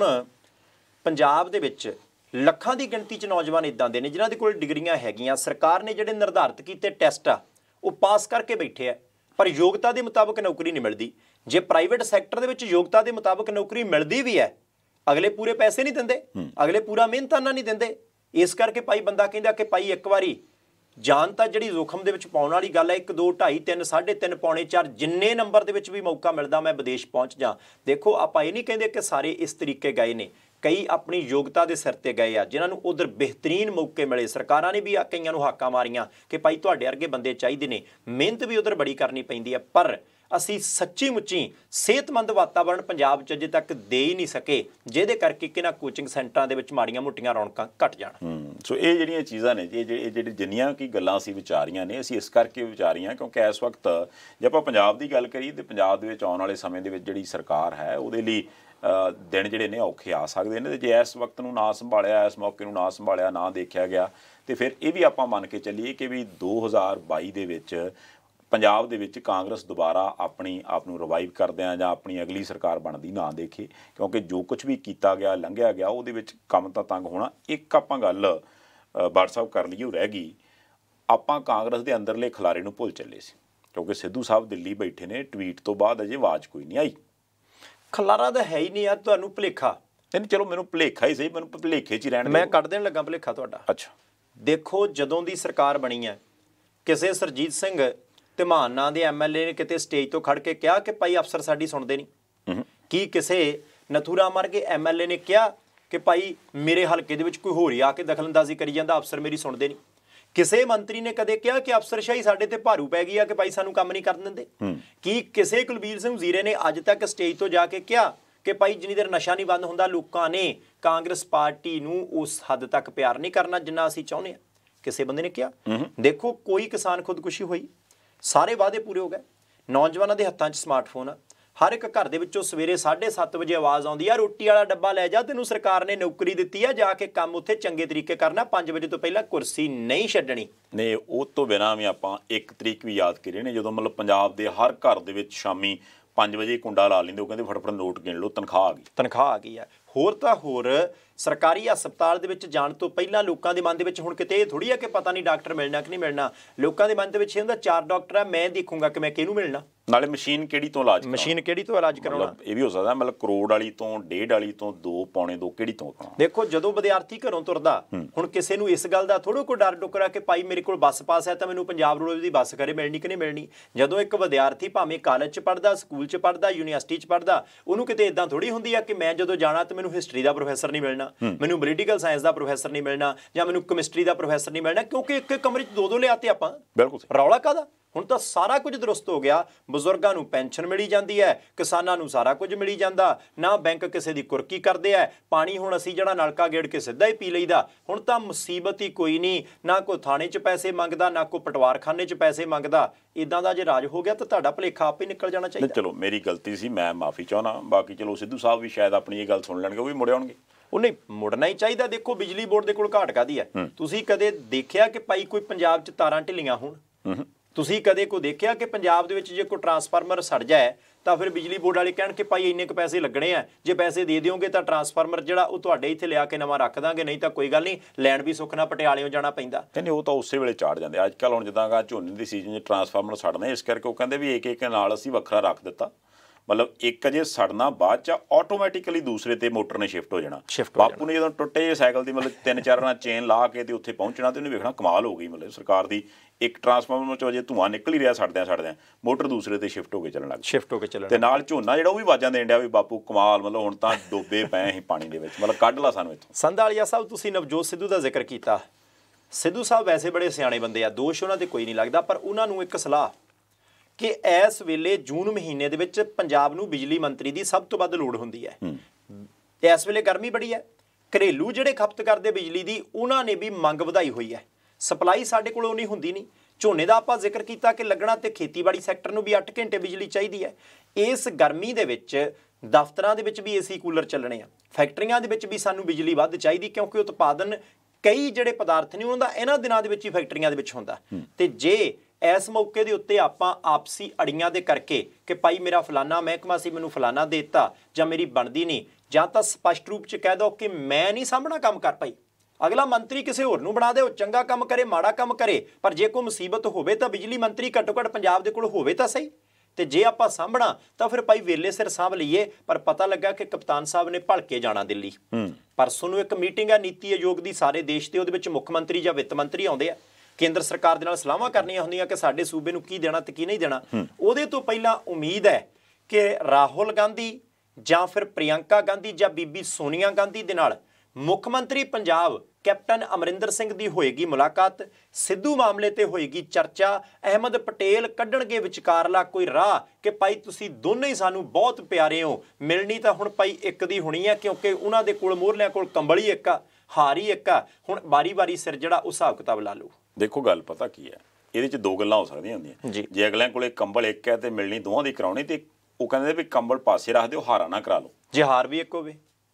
ਪੰਜਾਬ ਦੇ ਵਿੱਚ ਲੱਖਾਂ ਦੀ ਗਿਣਤੀ 'ਚ ਨੌਜਵਾਨ ਇੱਦਾਂ ਦੇ ਨੇ ਜਿਨ੍ਹਾਂ ਦੇ ਕੋਲ ਡਿਗਰੀਆਂ ਹੈਗੀਆਂ, ਸਰਕਾਰ ਨੇ ਜਿਹੜੇ ਨਿਰਧਾਰਿਤ ਕੀਤੇ ਟੈਸਟ ਆ ਉਹ ਪਾਸ ਕਰਕੇ ਬੈਠੇ ਆ, ਪਰ ਯੋਗਤਾ ਦੇ ਮੁਤਾਬਕ ਨੌਕਰੀ ਨਹੀਂ ਮਿਲਦੀ। ਜੇ ਪ੍ਰਾਈਵੇਟ ਸੈਕਟਰ ਦੇ ਵਿੱਚ ਯੋਗਤਾ ਦੇ ਮੁਤਾਬਕ ਨੌਕਰੀ ਮਿਲਦੀ ਵੀ ਹੈ, ਅਗਲੇ ਪੂਰੇ ਪੈਸੇ ਨਹੀਂ ਦਿੰਦੇ, ਅਗਲੇ ਪੂਰਾ ਮਿਹਨਤਾਨਾ ਨਹੀਂ ਦਿੰਦੇ। ਇਸ ਕਰਕੇ ਭਾਈ ਬੰਦਾ ਕਹਿੰਦਾ ਕਿ ਭਾਈ ਇੱਕ ਵਾਰੀ ਜਾਨ ਤਾਂ ਜਿਹੜੀ ਜ਼ੋਖਮ ਦੇ ਵਿੱਚ ਪਾਉਣ ਵਾਲੀ ਗੱਲ ਹੈ, ਇੱਕ ਦੋ ਢਾਈ ਤਿੰਨ ਸਾਢੇ ਤਿੰਨ ਪੌਣੇ ਚਾਰ ਜਿੰਨੇ ਨੰਬਰ ਦੇ ਵਿੱਚ ਵੀ ਮੌਕਾ ਮਿਲਦਾ ਮੈਂ ਵਿਦੇਸ਼ ਪਹੁੰਚ ਜਾ। ਦੇਖੋ ਆਪਾਂ ਇਹ ਨਹੀਂ ਕਹਿੰਦੇ ਕਿ ਸਾਰੇ ਇਸ ਤਰੀਕੇ ਗਏ ਨੇ, ਕਈ ਆਪਣੀ ਯੋਗਤਾ ਦੇ ਸਿਰ ਤੇ ਗਏ ਆ ਜਿਨ੍ਹਾਂ ਨੂੰ ਉਧਰ ਬਿਹਤਰੀਨ ਮੌਕੇ ਮਿਲੇ। ਸਰਕਾਰਾਂ ਨੇ ਵੀ ਆ ਕਈਆਂ ਨੂੰ ਹਾਕਾਂ ਮਾਰੀਆਂ ਕਿ ਭਾਈ ਤੁਹਾਡੇ ਵਰਗੇ ਬੰਦੇ ਚਾਹੀਦੇ ਨੇ, ਮਿਹਨਤ ਵੀ ਉਧਰ ਬੜੀ ਕਰਨੀ ਪੈਂਦੀ ਹੈ, ਪਰ ਅਸੀਂ ਸੱਚੀ ਮੁੱਚੀ ਸਿਹਤਮੰਦ ਵਾਤਾਵਰਣ ਪੰਜਾਬ 'ਚ ਅਜੇ ਤੱਕ ਦੇ ਹੀ ਨਹੀਂ ਸਕੇ, ਜਿਹਦੇ ਕਰਕੇ ਕਿ ਨਾ ਕੋਚਿੰਗ ਸੈਂਟਰਾਂ ਦੇ ਵਿੱਚ ਮਾੜੀਆਂ ਮੋਟੀਆਂ ਰੌਣਕਾਂ ਘਟ ਜਾਣ। ਸੋ ਇਹ ਜਿਹੜੀਆਂ ਚੀਜ਼ਾਂ ਨੇ, ਇਹ ਜਿਹੜੀ ਜਿੰਨੀਆਂ ਕੀ ਗੱਲਾਂ ਅਸੀਂ ਵਿਚਾਰੀਆਂ ਨੇ, ਅਸੀਂ ਇਸ ਕਰਕੇ ਵਿਚਾਰੀਆਂ ਕਿਉਂਕਿ ਇਸ ਵਕਤ ਜੇ ਆਪਾਂ ਪੰਜਾਬ ਦੀ ਗੱਲ ਕਰੀਏ ਤੇ ਪੰਜਾਬ ਦੇ ਵਿੱਚ ਆਉਣ ਵਾਲੇ ਸਮੇਂ ਦੇ ਵਿੱਚ ਜਿਹੜੀ ਸਰਕਾਰ ਹੈ ਉਹਦੇ ਲਈ ਦਿਨ ਜਿਹੜੇ ਨੇ ਔਖੇ ਆ ਸਕਦੇ ਨੇ, ਤੇ ਜੇ ਇਸ ਵਕਤ ਨੂੰ ਨਾ ਸੰਭਾਲਿਆ, ਇਸ ਮੌਕੇ ਨੂੰ ਨਾ ਸੰਭਾਲਿਆ, ਨਾ ਦੇਖਿਆ ਗਿਆ, ਤੇ ਫਿਰ ਇਹ ਵੀ ਆਪਾਂ ਮੰਨ ਕੇ ਚੱਲੀਏ ਕਿ ਵੀ ਦੋ ਹਜ਼ਾਰ ਬਾਈ ਦੇ ਵਿੱਚ ਪੰਜਾਬ ਦੇ ਵਿੱਚ ਕਾਂਗਰਸ ਦੁਬਾਰਾ ਆਪਣੀ ਆਪ ਨੂੰ ਰਿਵਾਈਵ ਕਰਦਿਆਂ ਜਾਂ ਆਪਣੀ ਅਗਲੀ ਸਰਕਾਰ ਬਣਦੀ ਨਾ ਦੇਖੇ, ਕਿਉਂਕਿ ਜੋ ਕੁਝ ਵੀ ਕੀਤਾ ਗਿਆ ਲੰਘਿਆ ਗਿਆ ਉਹਦੇ ਵਿੱਚ ਕੰਮ ਤਾਂ ਤੰਗ ਹੋਣਾ। ਇੱਕ ਆਪਾਂ ਗੱਲ ਵਟਸਐਪ ਕਰ ਲਈ ਉਹ ਰਹਿ ਗਈ, ਆਪਾਂ ਕਾਂਗਰਸ ਦੇ ਅੰਦਰਲੇ ਖਿਲਾਰੇ ਨੂੰ ਭੁੱਲ ਚੱਲੇ ਸੀ, ਕਿਉਂਕਿ ਸਿੱਧੂ ਸਾਹਿਬ ਦਿੱਲੀ ਬੈਠੇ ਨੇ, ਟਵੀਟ ਤੋਂ ਬਾਅਦ ਅਜੇ ਆਵਾਜ਼ ਕੋਈ ਨਹੀਂ ਆਈ। ਖਲਾਰਾ ਤਾਂ ਹੈ ਹੀ ਨਹੀਂ ਯਾਰ, ਤੁਹਾਨੂੰ ਭੁਲੇਖਾ ਨਹੀਂ, ਚਲੋ ਮੈਨੂੰ ਭੁਲੇਖਾ ਹੀ ਸਹੀ, ਮੈਨੂੰ ਭੁਲੇਖੇ 'ਚ ਹੀ ਰਹਿਣ, ਮੈਂ ਕੱਢ ਦੇਣ ਲੱਗਾ ਭੁਲੇਖਾ ਤੁਹਾਡਾ। ਅੱਛਾ ਦੇਖੋ, ਜਦੋਂ ਦੀ ਸਰਕਾਰ ਬਣੀ ਹੈ, ਕਿਸੇ ਸਰਜੀਤ ਸਿੰਘ ਧਮਾਨ ਨਾਂ ਦੇ ਐਮ ਐਲ ਏ ਨੇ ਕਿਤੇ ਸਟੇਜ ਤੋਂ ਖੜ ਕੇ ਕਿਹਾ ਕਿ ਭਾਈ ਅਫਸਰ ਸਾਡੀ ਸੁਣਦੇ ਨਹੀਂ? ਕੀ ਕਿਸੇ ਨਥੂਰਾਮ ਵਰਗੇ ਐਮ ਐਲ ਏ ਨੇ ਕਿਹਾ ਕਿ ਭਾਈ ਮੇਰੇ ਹਲਕੇ ਦੇ ਵਿੱਚ ਕੋਈ ਹੋਰ ਹੀ ਆ ਕੇ ਦਖਲਅੰਦਾਜ਼ੀ ਕਰੀ ਜਾਂਦਾ, ਅਫਸਰ ਮੇਰੀ ਸੁਣਦੇ ਨਹੀਂ? ਕਿਸੇ ਮੰਤਰੀ ਨੇ ਕਦੇ ਕਿਹਾ ਕਿ ਅਫਸਰਸ਼ਾਹੀ ਸਾਡੇ ਤੇ ਭਾਰੂ ਪੈ ਗਈ ਆ ਕਿ ਭਾਈ ਸਾਨੂੰ ਕੰਮ ਨਹੀਂ ਕਰਨ ਦਿੰਦੇ? ਕੀ ਕਿਸੇ ਕੁਲਬੀਰ ਸਿੰਘ ਜ਼ੀਰੇ ਨੇ ਅੱਜ ਤੱਕ ਸਟੇਜ ਤੋਂ ਜਾ ਕੇ ਕਿਹਾ ਕਿ ਭਾਈ ਜਿੰਨੀ ਦੇਰ ਨਸ਼ਾ ਨਹੀਂ ਬੰਦ ਹੁੰਦਾ ਲੋਕਾਂ ਨੇ ਕਾਂਗਰਸ ਪਾਰਟੀ ਨੂੰ ਉਸ ਹੱਦ ਤੱਕ ਪਿਆਰ ਨਹੀਂ ਕਰਨਾ ਜਿੰਨਾ ਅਸੀਂ ਚਾਹੁੰਦੇ ਹਾਂ? ਕਿਸੇ ਬੰਦੇ ਨੇ ਕਿਹਾ? ਦੇਖੋ, ਕੋਈ ਕਿਸਾਨ ਖੁਦਕੁਸ਼ੀ ਹੋਈ, ਸਾਰੇ ਵਾਅਦੇ ਪੂਰੇ ਹੋ ਗਏ, ਨੌਜਵਾਨਾਂ ਦੇ ਹੱਥਾਂ 'ਚ ਸਮਾਰਟਫੋਨ ਆ, ਹਰ ਇੱਕ ਘਰ ਦੇ ਵਿੱਚੋਂ ਸਵੇਰੇ ਸਾਢੇ ਸੱਤ ਵਜੇ ਆਵਾਜ਼ ਆਉਂਦੀ ਆ, ਰੋਟੀ ਵਾਲਾ ਡੱਬਾ ਲੈ ਜਾ, ਤੈਨੂੰ ਸਰਕਾਰ ਨੇ ਨੌਕਰੀ ਦਿੱਤੀ ਆ, ਜਾ ਕੇ ਕੰਮ ਉੱਥੇ ਚੰਗੇ ਤਰੀਕੇ ਕਰਨਾ, ਪੰਜ ਵਜੇ ਤੋਂ ਪਹਿਲਾਂ ਕੁਰਸੀ ਨਹੀਂ ਛੱਡਣੀ। ਨੇ ਉਹ ਤੋਂ ਬਿਨਾਂ ਵੀ ਆਪਾਂ ਇੱਕ ਤਰੀਕ ਵੀ ਯਾਦ ਕਰੀਏ ਨੇ, ਜਦੋਂ ਮਤਲਬ ਪੰਜਾਬ ਦੇ ਹਰ ਘਰ ਦੇ ਵਿੱਚ ਸ਼ਾਮੀ ਪੰਜ ਵਜੇ ਕੁੰਡਾ ਲਾ ਲੈਂਦੇ, ਉਹ ਕਹਿੰਦੇ ਫਟਾਫਟ ਨੋਟ ਗਿਣ ਲਓ, ਤਨਖਾਹ ਆ ਗਈ। ਤਨਖਾਹ ਆ ਗਈ ਆ। ਹੋਰ ਤਾਂ ਹੋਰ, ਸਰਕਾਰੀ ਹਸਪਤਾਲ ਦੇ ਵਿੱਚ ਜਾਣ ਤੋਂ ਪਹਿਲਾਂ ਲੋਕਾਂ ਦੇ ਮਨ ਦੇ ਵਿੱਚ ਹੁਣ ਕਿਤੇ ਇਹ ਥੋੜ੍ਹੀ ਆ ਕਿ ਪਤਾ ਨਹੀਂ ਡਾਕਟਰ ਮਿਲਣਾ ਕਿ ਨਹੀਂ ਮਿਲਣਾ, ਲੋਕਾਂ ਦੇ ਮਨ ਦੇ ਵਿੱਚ ਇਹ ਹੁੰਦਾ ਚਾਰ ਡਾਕਟਰ ਆ, ਮੈਂ ਦੇਖੂੰਗਾ ਕਿ ਮੈਂ ਕਿਹਨੂੰ ਮਿਲਣਾ। ਨਾਲੇ ਮਸ਼ੀਨ ਕਿਹੜੀ ਤੋਂ ਇਲਾਜ ਮਸ਼ੀਨ ਕਿਹੜੀ ਤੋਂ ਇਲਾਜ ਕਰਾਉਣਾ, ਮਤਲਬ ਇਹ ਵੀ ਹੋ ਸਕਦਾ ਮਤਲਬ ਕਰੋੜ ਵਾਲੀ ਤੋਂ ਡੇਢ ਵਾਲੀ ਤੋਂ ਦੋ ਪੌਣੇ ਦੋ ਕਿਹੜੀ ਤੋਂ ਕਰਾਉਣਾ। ਦੇਖੋ ਜਦੋਂ ਵਿਦਿਆਰਥੀ ਘਰੋਂ ਤੁਰਦਾ, ਹੁਣ ਕਿਸੇ ਨੂੰ ਇਸ ਗੱਲ ਦਾ ਥੋੜ੍ਹਾ ਕੋਈ ਡਰ ਡੁਕਰਾ ਕਿ ਭਾਈ ਮੇਰੇ ਕੋਲ ਬੱਸ ਪਾਸ ਹੈ ਤਾਂ ਮੈਨੂੰ ਪੰਜਾਬ ਰੋਡ ਦੀ ਬੱਸ ਕਰੇ ਮਿਲਣੀ ਕਿ ਨਹੀਂ ਮਿਲਣੀ। ਜਦੋਂ ਇੱਕ ਵਿਦਿਆਰਥੀ ਭਾਵੇਂ ਕਾਲਜ 'ਚ ਪੜ੍ਹਦਾ, ਸਕੂਲ 'ਚ ਪੜ੍ਹਦਾ, ਯੂਨੀਵਰਸਿਟੀ 'ਚ ਪੜ੍ਹਦਾ, ਉਹਨੂੰ ਕਿਤੇ ਇੱਦਾਂ ਥੋੜ੍ਹੀ ਹੁੰਦੀ ਆ ਕਿ ਮੈਂ ਜਦੋਂ ਜਾਣਾ ਤਾਂ ਮੈਨੂੰ ਹਿਸਟਰੀ ਦਾ ਪ੍ਰੋਫੈਸਰ ਨਹੀਂ ਮਿਲਣਾ, ਮੈਨੂੰ ਪੋਲੀਟੀਕਲ ਸਾਇੰਸ ਦਾ ਪ੍ਰੋਫੈਸਰ ਨਹੀਂ ਮਿਲਣਾ, ਜਾਂ ਮੈਨੂੰ ਕੈਮਿਸਟਰੀ ਦਾ ਪ੍ਰੋਫੈਸਰ ਨਹੀਂ ਮਿਲਣਾ, ਕਿਉਂਕਿ ਇੱਕ ਕਮਰੇ 'ਚ ਦੋ ਦੋ ਲਿਆਤੇ ਆਪਾਂ। ਬਿਲਕੁਲ ਰੌਲਾ ਕਾਹਦਾ? ਹੁਣ ਤਾਂ ਸਾਰਾ ਕੁਝ ਦਰੁਸਤ ਹੋ ਗਿਆ। ਬਜ਼ੁਰਗਾਂ ਨੂੰ ਪੈਨਸ਼ਨ ਮਿਲੀ ਜਾਂਦੀ ਹੈ, ਕਿਸਾਨਾਂ ਨੂੰ ਸਾਰਾ ਕੁਝ ਮਿਲੀ ਜਾਂਦਾ, ਨਾ ਬੈਂਕ ਕਿਸੇ ਦੀ ਕੁਰਕੀ ਕਰਦੇ ਆ। ਪਾਣੀ ਹੁਣ ਅਸੀਂ ਜਿਹੜਾ ਨਲਕਾ ਗੇੜ ਕੇ ਸਿੱਧਾ ਹੀ ਪੀ ਲਈਦਾ। ਹੁਣ ਤਾਂ ਮੁਸੀਬਤ ਹੀ ਕੋਈ ਨਹੀਂ, ਨਾ ਕੋਈ ਥਾਣੇ 'ਚ ਪੈਸੇ ਮੰਗਦਾ, ਨਾ ਕੋਈ ਪਟਵਾਰਖਾਨੇ 'ਚ ਪੈਸੇ ਮੰਗਦਾ। ਇਦਾਂ ਦਾ ਜੇ ਰਾਜ ਹੋ ਗਿਆ ਤਾਂ ਤੁਹਾਡਾ ਭੁਲੇਖਾ ਆਪ ਹੀ ਨਿਕਲ ਜਾਣਾ ਚਾਹੀਦਾ। ਚਲੋ ਮੇਰੀ ਗਲਤੀ ਸੀ, ਮੈਂ ਮਾਫੀ ਚਾਹੁੰਦਾ। ਬਾਕੀ ਚਲੋ ਸਿੱਧੂ ਸਾਹਿਬ ਵੀ ਸ਼ਾਇਦ ਆਪਣੀ ਇਹ ਗੱਲ ਸੁਣ ਲੈਣਗੇ, ਉਹ ਵੀ ਮੁੜ ਆਉਣਗੇ। ਉਹ ਨਹੀਂ ਮੁੜਨਾ ਹੀ ਚਾਹੀਦਾ। ਦੇਖੋ ਬਿਜਲੀ ਬੋਰਡ ਦੇ ਕੋਲ ਘਾਟ ਕਾਹਦੀ ਹੈ? ਤੁਸੀਂ ਕਦੇ ਦੇਖਿਆ ਕਿ ਭਾਈ ਕੋਈ ਪੰਜਾਬ 'ਚ ਤਾਰਾਂ ਢਿੱਲੀਆਂ ਹੋਣ? ਤੁਸੀਂ ਕਦੇ ਕੋ ਦੇਖਿਆ ਕਿ ਪੰਜਾਬ ਦੇ ਵਿੱਚ ਜੇ ਕੋਈ ਟਰਾਂਸਫਾਰਮਰ ਸੜ ਜਾਏ ਤਾਂ ਫਿਰ ਬਿਜਲੀ ਬੋਰਡ ਵਾਲੇ ਕਹਿਣ ਕਿ ਭਾਈ ਇੰਨੇ ਕੁ ਪੈਸੇ ਲੱਗਣੇ ਆ, ਜੇ ਪੈਸੇ ਦੇ ਦਿਓਗੇ ਤਾਂ ਟਰਾਂਸਫਾਰਮਰ ਜਿਹੜਾ ਉਹ ਤੁਹਾਡੇ ਇੱਥੇ ਲਿਆ ਕੇ ਨਵਾਂ ਰੱਖ ਦਾਂਗੇ, ਨਹੀਂ ਤਾਂ ਕੋਈ ਗੱਲ ਨਹੀਂ, ਲੈਣ ਵੀ ਸੁੱਖ ਨਾਲ ਪਟਿਆਲਿਓਂ ਜਾਣਾ ਪੈਂਦਾ। ਕਹਿੰਦੇ ਉਹ ਤਾਂ ਉਸੇ ਵੇਲੇ ਚਾੜ ਜਾਂਦੇ। ਅੱਜ ਕੱਲ੍ਹ ਹੁਣ ਜਿੱਦਾਂ ਝੋਨੇ ਦੀ ਸੀਜ਼ਨ 'ਚ ਟਰਾਂਸਫਾਰਮਰ ਸੜਨਾ, ਇਸ ਕਰਕੇ ਉਹ ਕਹਿੰਦੇ ਵੀ ਇੱਕ ਇੱਕ ਨਾਲ ਅਸੀਂ ਵੱਖਰਾ ਰੱਖ ਦਿੱਤਾ। ਮਤਲਬ ਇੱਕ ਜੇ ਸੜਨਾ ਬਾਅਦ 'ਚ ਆਟੋਮੈਟਿਕਲੀ ਦੂਸਰੇ ਤੇ ਮੋਟਰ ਨੇ ਸ਼ਿਫਟ ਹੋ ਜਾਣਾ। ਬਾਪੂ ਨੇ ਜਦੋਂ ਟੁੱਟੇ ਸਾਈਕਲ ਦੀ ਮਤਲਬ ਤਿੰਨ ਚਾਰ ਨਾਲ ਚੇਨ ਲਾ ਕੇ ਤੇ ਉੱਥੇ ਪਹੁੰਚਣਾ ਤੇ ਉਹਨੇ ਵੇਖਣਾ ਕਮਾਲ ਹੋ ਗਈ। ਮਤਲਬ ਸਰਕਾਰ ਦੀ ਇੱਕ ਟਰਾਂਸਫਾਰਮਰ 'ਚੋਂ ਜੇ ਧੂੰਆਂ ਨਿਕਲ ਹੀ ਰਿਹਾ ਸੜਦਿਆਂ ਸੜਦਿਆਂ, ਮੋਟਰ ਦੂਸਰੇ ਤੇ ਸ਼ਿਫਟ ਹੋ ਕੇ ਚੱਲਣ ਲੱਗ ਸ਼ਿਫਟ ਹੋ ਕੇ ਚੱਲਣ ਤੇ ਨਾਲ ਝੋਨਾ ਜਿਹੜਾ ਉਹ ਵੀ ਆਵਾਜ਼ਾਂ ਦੇਣ ਡਿਆ ਵੀ ਬਾਪੂ ਕਮਾਲ, ਮਤਲਬ ਹੁਣ ਤਾਂ ਡੋਬੇ ਪਏ ਅਸੀਂ ਪਾਣੀ ਦੇ ਵਿੱਚ, ਮਤਲਬ ਕੱਢ ਲਾ ਸਾਨੂੰ ਇੱਥੋਂ। ਸੰਧਾਲੀਆ ਸਾਹਿਬ ਤੁਸੀਂ ਨਵਜੋਤ ਸਿੱਧੂ ਦਾ ਜ਼ਿਕਰ ਕੀਤਾ। ਸਿੱਧੂ ਸਾਹਿਬ ਵੈਸੇ ਬੜੇ ਸਿਆਣੇ ਬੰਦੇ ਆ, ਦੋਸ਼ ਉਹਨਾਂ ਤੇ ਕੋਈ ਨਹੀਂ ਲੱਗਦਾ, ਪਰ ਉਹਨਾਂ ਨੂੰ ਇੱਕ ਸਲਾਹ ਕਿ ਇਸ ਵੇਲੇ ਜੂਨ ਮਹੀਨੇ ਦੇ ਵਿੱਚ ਪੰਜਾਬ ਨੂੰ ਬਿਜਲੀ ਮੰਤਰੀ ਦੀ ਸਭ ਤੋਂ ਵੱਧ ਲੋੜ ਹੁੰਦੀ ਹੈ। ਇਸ ਵੇਲੇ ਗਰਮੀ ਬੜੀ ਹੈ, ਘਰੇਲੂ ਜਿਹੜੇ ਖਪਤ ਕਰਦੇ ਬਿਜਲੀ ਦੀ ਉਹਨਾਂ ਨੇ ਵੀ ਮੰਗ ਵਧਾਈ ਹੋਈ ਹੈ, ਸਪਲਾਈ ਸਾਡੇ ਕੋਲ ਨਹੀਂ ਹੁੰਦੀ ਨਹੀਂ। ਝੋਨੇ ਦਾ ਆਪਾਂ ਜ਼ਿਕਰ ਕੀਤਾ ਕਿ ਲੱਗਣਾ, ਤੇ ਖੇਤੀਬਾੜੀ ਸੈਕਟਰ ਨੂੰ ਵੀ ਅੱਠ ਘੰਟੇ ਬਿਜਲੀ ਚਾਹੀਦੀ ਹੈ। ਇਸ ਗਰਮੀ ਦੇ ਵਿੱਚ ਦਫ਼ਤਰਾਂ ਦੇ ਵਿੱਚ ਵੀ ਏਸੀ ਕੂਲਰ ਚੱਲਣੇ ਆ, ਫੈਕਟਰੀਆਂ ਦੇ ਵਿੱਚ ਵੀ ਸਾਨੂੰ ਬਿਜਲੀ ਵੱਧ ਚਾਹੀਦੀ, ਕਿਉਂਕਿ ਉਤਪਾਦਨ ਕਈ ਜਿਹੜੇ ਪਦਾਰਥ ਨੇ ਉਹਨਾਂ ਦਾ ਇਹਨਾਂ ਦਿਨਾਂ ਦੇ ਵਿੱਚ ਹੀ ਫੈਕਟਰੀਆਂ ਦੇ ਵਿੱਚ ਹੁੰਦਾ। ਤੇ ਜੇ ਇਸ ਮੌਕੇ ਦੇ ਉੱਤੇ ਆਪਾਂ ਆਪਸੀ ਅੜੀਆਂ ਦੇ ਕਰਕੇ ਕਿ ਭਾਈ ਮੇਰਾ ਫਲਾਨਾ ਮਹਿਕਮਾ ਸੀ ਮੈਨੂੰ ਫਲਾਨਾ ਦੇ ਦਿੱਤਾ ਜਾਂ ਮੇਰੀ ਬਣਦੀ ਨਹੀਂ, ਜਾਂ ਤਾਂ ਸਪਸ਼ਟ ਰੂਪ 'ਚ ਕਹਿ ਦਿਓ ਕਿ ਮੈਂ ਨਹੀਂ ਸਾਹਮਣਾ ਕੰਮ ਕਰ ਪਾਈ, ਅਗਲਾ ਮੰਤਰੀ ਕਿਸੇ ਹੋਰ ਨੂੰ ਬਣਾ ਦੇ, ਉਹ ਚੰਗਾ ਕੰਮ ਕਰੇ ਮਾੜਾ ਕੰਮ ਕਰੇ, ਪਰ ਜੇ ਕੋਈ ਮੁਸੀਬਤ ਹੋਵੇ ਤਾਂ ਬਿਜਲੀ ਮੰਤਰੀ ਘੱਟੋ ਘੱਟ ਪੰਜਾਬ ਦੇ ਕੋਲ ਹੋਵੇ ਤਾਂ ਸਹੀ। ਤੇ ਜੇ ਆਪਾਂ ਸਾਂਭਣਾ ਤਾਂ ਫਿਰ ਭਾਈ ਵੇਲੇ ਸਿਰ ਸਾਂਭ ਲਈਏ। ਪਰ ਪਤਾ ਲੱਗਾ ਕਿ ਕਪਤਾਨ ਸਾਹਿਬ ਨੇ ਭਲਕੇ ਜਾਣਾ ਦਿੱਲੀ। ਪਰਸੋਂ ਨੂੰ ਇੱਕ ਮੀਟਿੰਗ ਹੈ ਨੀਤੀ ਆਯੋਗ ਦੀ ਸਾਰੇ ਦੇਸ਼ ਤੇ, ਉਹਦੇ ਵਿੱਚ ਮੁੱਖ ਮੰਤਰੀ ਜਾਂ ਵਿੱਤ ਮੰਤਰੀ ਆਉਂਦੇ ਆ, ਕੇਂਦਰ ਸਰਕਾਰ ਦੇ ਨਾਲ ਸਲਾਹਾਂ ਕਰਨੀਆਂ ਹੁੰਦੀਆਂ ਕਿ ਸਾਡੇ ਸੂਬੇ ਨੂੰ ਕੀ ਦੇਣਾ ਤੇ ਕੀ ਨਹੀਂ ਦੇਣਾ। ਉਹਦੇ ਤੋਂ ਪਹਿਲਾਂ ਉਮੀਦ ਹੈ ਕਿ ਰਾਹੁਲ ਗਾਂਧੀ ਜਾਂ ਫਿਰ ਪ੍ਰਿਯੰਕਾ ਗਾਂਧੀ ਜਾਂ ਬੀਬੀ ਸੋਨੀਆ ਗਾਂਧੀ ਦੇ ਨਾਲ ਮੁੱਖ ਮੰਤਰੀ ਪੰਜਾਬ ਕੈਪਟਨ ਅਮਰਿੰਦਰ ਸਿੰਘ ਦੀ ਹੋਏਗੀ ਮੁਲਾਕਾਤ, ਸਿੱਧੂ ਮਾਮਲੇ ਤੇ ਹੋਏਗੀ ਚਰਚਾ, ਅਹਿਮਦ ਪਟੇਲ ਕੱਢਣਗੇ ਵਿਚਕਾਰਲਾ ਕੋਈ ਰਾਹ ਕਿ ਭਾਈ ਤੁਸੀਂ ਦੋਨੇ ਹੀ ਸਾਨੂੰ ਬਹੁਤ ਪਿਆਰੇ ਹੋ, ਮਿਲਣੀ ਤਾਂ ਹੁਣ ਭਾਈ ਇੱਕ ਦੀ ਹੋਣੀ ਹੈ, ਕਿਉਂਕਿ ਉਹਨਾਂ ਦੇ ਕੋਲ ਮੋਹਰਲਿਆਂ ਕੋਲ ਕੰਬਲ ਹੀ ਇੱਕ ਆ, ਹਾਰ ਹੀ ਇੱਕ ਆ। ਹੁਣ ਵਾਰੀ ਵਾਰੀ ਸਿਰ ਜਿਹੜਾ ਉਹ ਹਿਸਾਬ ਕਿਤਾਬ ਲਾ ਲਓ। ਦੇਖੋ ਗੱਲ ਪਤਾ ਕੀ ਹੈ, ਇਹਦੇ 'ਚ ਦੋ ਗੱਲਾਂ ਹੋ ਸਕਦੀਆਂ ਹੁੰਦੀਆਂ। ਜੇ ਅਗਲਿਆਂ ਕੋਲੇ ਕੰਬਲ ਇੱਕ ਹੈ ਤੇ ਮਿਲਣੀ ਦੋਵਾਂ ਦੀ ਕਰਾਉਣੀ, ਤੇ ਉਹ ਕਹਿੰਦੇ ਵੀ ਕੰਬਲ ਪਾਸੇ ਰੱਖ ਦਿਓ, ਹਾਰਾ ਨਾ ਕਰਾ ਲਓ। ਜੇ ਹਾਰ ਵੀ ਇੱਕ ਹੋਵੇ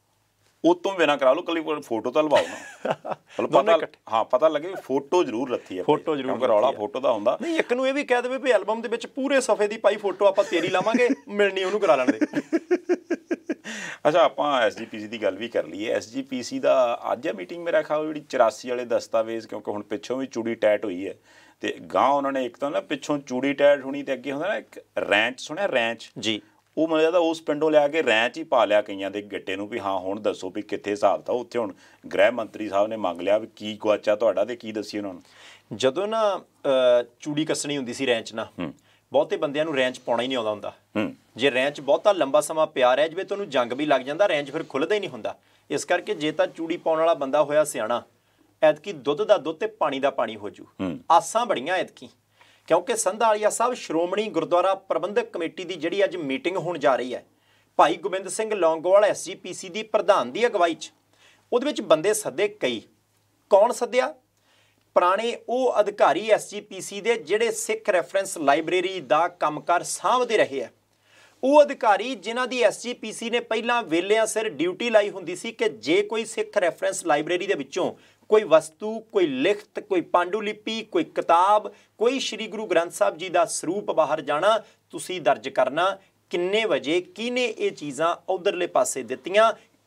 ਉਹ ਤੋਂ ਵੀ ਨਾ ਕਰਾ ਲਓ, ਕੱਲੀ ਫੋਟੋ ਤਾਂ ਲਵਾਓ ਨਾ। ਪਤਾ ਹਾਂ ਪਤਾ ਲੱਗੇ ਵੀ ਫੋਟੋ ਜ਼ਰੂਰ ਲੱਥੀ ਹੈ, ਫੋਟੋ ਜ਼ਰੂਰ ਰੌਲਾ ਫੋਟੋ ਦਾ ਹੁੰਦਾ ਨਹੀਂ। ਇੱਕ ਨੂੰ ਇਹ ਵੀ ਕਹਿ ਦੇਵੇ ਵੀ ਐਲਬਮ ਦੇ ਵਿੱਚ ਪੂਰੇ ਸਫੇ ਦੀ ਪਾਈ ਫੋਟੋ ਆਪਾਂ ਤੇਰੀ ਲਾਵਾਂਗੇ, ਮਿਲਣੀ ਉਹਨੂੰ ਕਰਾ ਲੈਣ ਦੇ। ਅੱਛਾ ਆਪਾਂ ਐਸ ਜੀ ਪੀ ਸੀ ਦੀ ਗੱਲ ਵੀ ਕਰ ਲਈਏ। ਐਸ ਜੀ ਪੀ ਸੀ ਦਾ ਅੱਜ ਹੈ ਮੀਟਿੰਗ ਮੇਰਾ ਖਿਆਲ, ਜਿਹੜੀ ਚੁਰਾਸੀ ਵਾਲੇ ਦਸਤਾਵੇਜ਼, ਕਿਉਂਕਿ ਹੁਣ ਪਿੱਛੋਂ ਵੀ ਚੂੜੀ ਟੈਟ ਹੋਈ ਹੈ ਤੇ ਗਾਂ ਉਹਨਾਂ ਨੇ ਇੱਕ ਤਾਂ ਨਾ ਪਿੱਛੋਂ ਚੂੜੀ ਟੈਟ ਹੋਣੀ ਤੇ ਅੱਗੇ ਹੁੰਦਾ ਨਾ ਇੱਕ ਰੈਂਚ, ਸੁਣਿਆ ਰੈਂਚ ਜੀ, ਉਹ ਮੈਨੂੰ ਲੱਗਦਾ ਉਸ ਪਿੰਡੋਂ ਲਿਆ ਕੇ ਰੈਂਚ ਹੀ ਪਾ ਲਿਆ ਕਈਆਂ ਦੇ ਗੱਟੇ ਨੂੰ ਵੀ ਹਾਂ ਹੁਣ ਦੱਸੋ ਵੀ ਕਿੱਥੇ ਹਿਸਾਬ ਤਾਂ। ਉੱਥੇ ਹੁਣ ਗ੍ਰਹਿ ਮੰਤਰੀ ਸਾਹਿਬ ਨੇ ਮੰਗ ਲਿਆ ਵੀ ਕੀ ਗੁਆਚਾ ਤੁਹਾਡਾ ਤੇ ਕੀ ਦੱਸੀ ਉਹਨਾਂ ਨੂੰ। ਜਦੋਂ ਨਾ ਚੂੜੀ ਕੱਸਣੀ ਹੁੰਦੀ ਸੀ ਰੈਂਚ ਨਾਲ, ਬਹੁਤੇ ਬੰਦਿਆਂ ਨੂੰ ਰੈਂਚ ਪਾਉਣਾ ਹੀ ਨਹੀਂ ਆਉਂਦਾ ਹੁੰਦਾ। ਜੇ ਰੈਂਚ ਬਹੁਤਾ ਲੰਬਾ ਸਮਾਂ ਪਿਆ ਰਹਿ ਜਾਵੇ ਤਾਂ ਉਹਨੂੰ ਜੰਗ ਵੀ ਲੱਗ ਜਾਂਦਾ, ਰੈਂਚ ਫਿਰ ਖੁੱਲ੍ਹਦਾ ਹੀ ਨਹੀਂ ਹੁੰਦਾ। ਇਸ ਕਰਕੇ ਜੇ ਤਾਂ ਚੂੜੀ ਪਾਉਣ ਵਾਲਾ ਬੰਦਾ ਹੋਇਆ ਸਿਆਣਾ, ਐਤਕੀ ਦੁੱਧ ਦਾ ਦੁੱਧ ਤੇ ਪਾਣੀ ਦਾ ਪਾਣੀ ਹੋ ਜੂ। ਆਸਾਂ ਬੜੀਆਂ ਐਤਕੀ, ਕਿਉਂਕਿ ਸੰਧਾਲੀਆ ਸਾਹਿਬ ਸ਼੍ਰੋਮਣੀ ਗੁਰਦੁਆਰਾ ਪ੍ਰਬੰਧਕ ਕਮੇਟੀ ਦੀ ਜਿਹੜੀ ਅੱਜ ਮੀਟਿੰਗ ਹੋਣ ਜਾ ਰਹੀ ਹੈ, ਭਾਈ ਗੋਬਿੰਦ ਸਿੰਘ ਲੌਂਗੋਵਾਲ ਐਸ ਜੀ ਪੀ ਸੀ ਦੀ ਪ੍ਰਧਾਨ ਦੀ ਅਗਵਾਈ 'ਚ, ਉਹਦੇ ਵਿੱਚ ਬੰਦੇ ਸੱਦੇ ਕਈ। ਕੌਣ ਸੱਦਿਆ? ਪੁਰਾਣੇ ਉਹ ਅਧਿਕਾਰੀ ਐਸ ਜੀ ਪੀ ਸੀ ਦੇ ਜਿਹੜੇ ਸਿੱਖ ਰੈਫਰੈਂਸ ਲਾਇਬ੍ਰੇਰੀ ਦਾ ਕੰਮਕਾਰ ਸਾਂਭਦੇ ਰਹੇ ਆ। ਉਹ ਅਧਿਕਾਰੀ ਜਿਨ੍ਹਾਂ ਦੀ ਐਸ ਜੀ ਪੀ ਸੀ ਨੇ ਪਹਿਲਾਂ ਵੇਲਿਆਂ ਸਿਰ ਡਿਊਟੀ ਲਾਈ ਹੁੰਦੀ ਸੀ ਕਿ ਜੇ ਕੋਈ ਸਿੱਖ ਰੈਫਰੈਂਸ ਲਾਇਬ੍ਰੇਰੀ ਦੇ ਵਿੱਚੋਂ ਕੋਈ ਵਸਤੂ, ਕੋਈ ਲਿਖਤ, ਕੋਈ ਪਾਂਡੂਲਿਪੀ, ਕੋਈ ਕਿਤਾਬ, ਕੋਈ ਸ਼੍ਰੀ ਗੁਰੂ ਗ੍ਰੰਥ ਸਾਹਿਬ ਜੀ ਦਾ ਸਰੂਪ ਬਾਹਰ ਜਾਣਾ, ਤੁਸੀਂ ਦਰਜ ਕਰਨਾ ਕਿੰਨੇ ਵਜੇ, ਕਿਹਨੇ ਇਹ ਚੀਜ਼ਾਂ ਉਧਰਲੇ ਪਾਸੇ ਦਿੱਤੀਆਂ,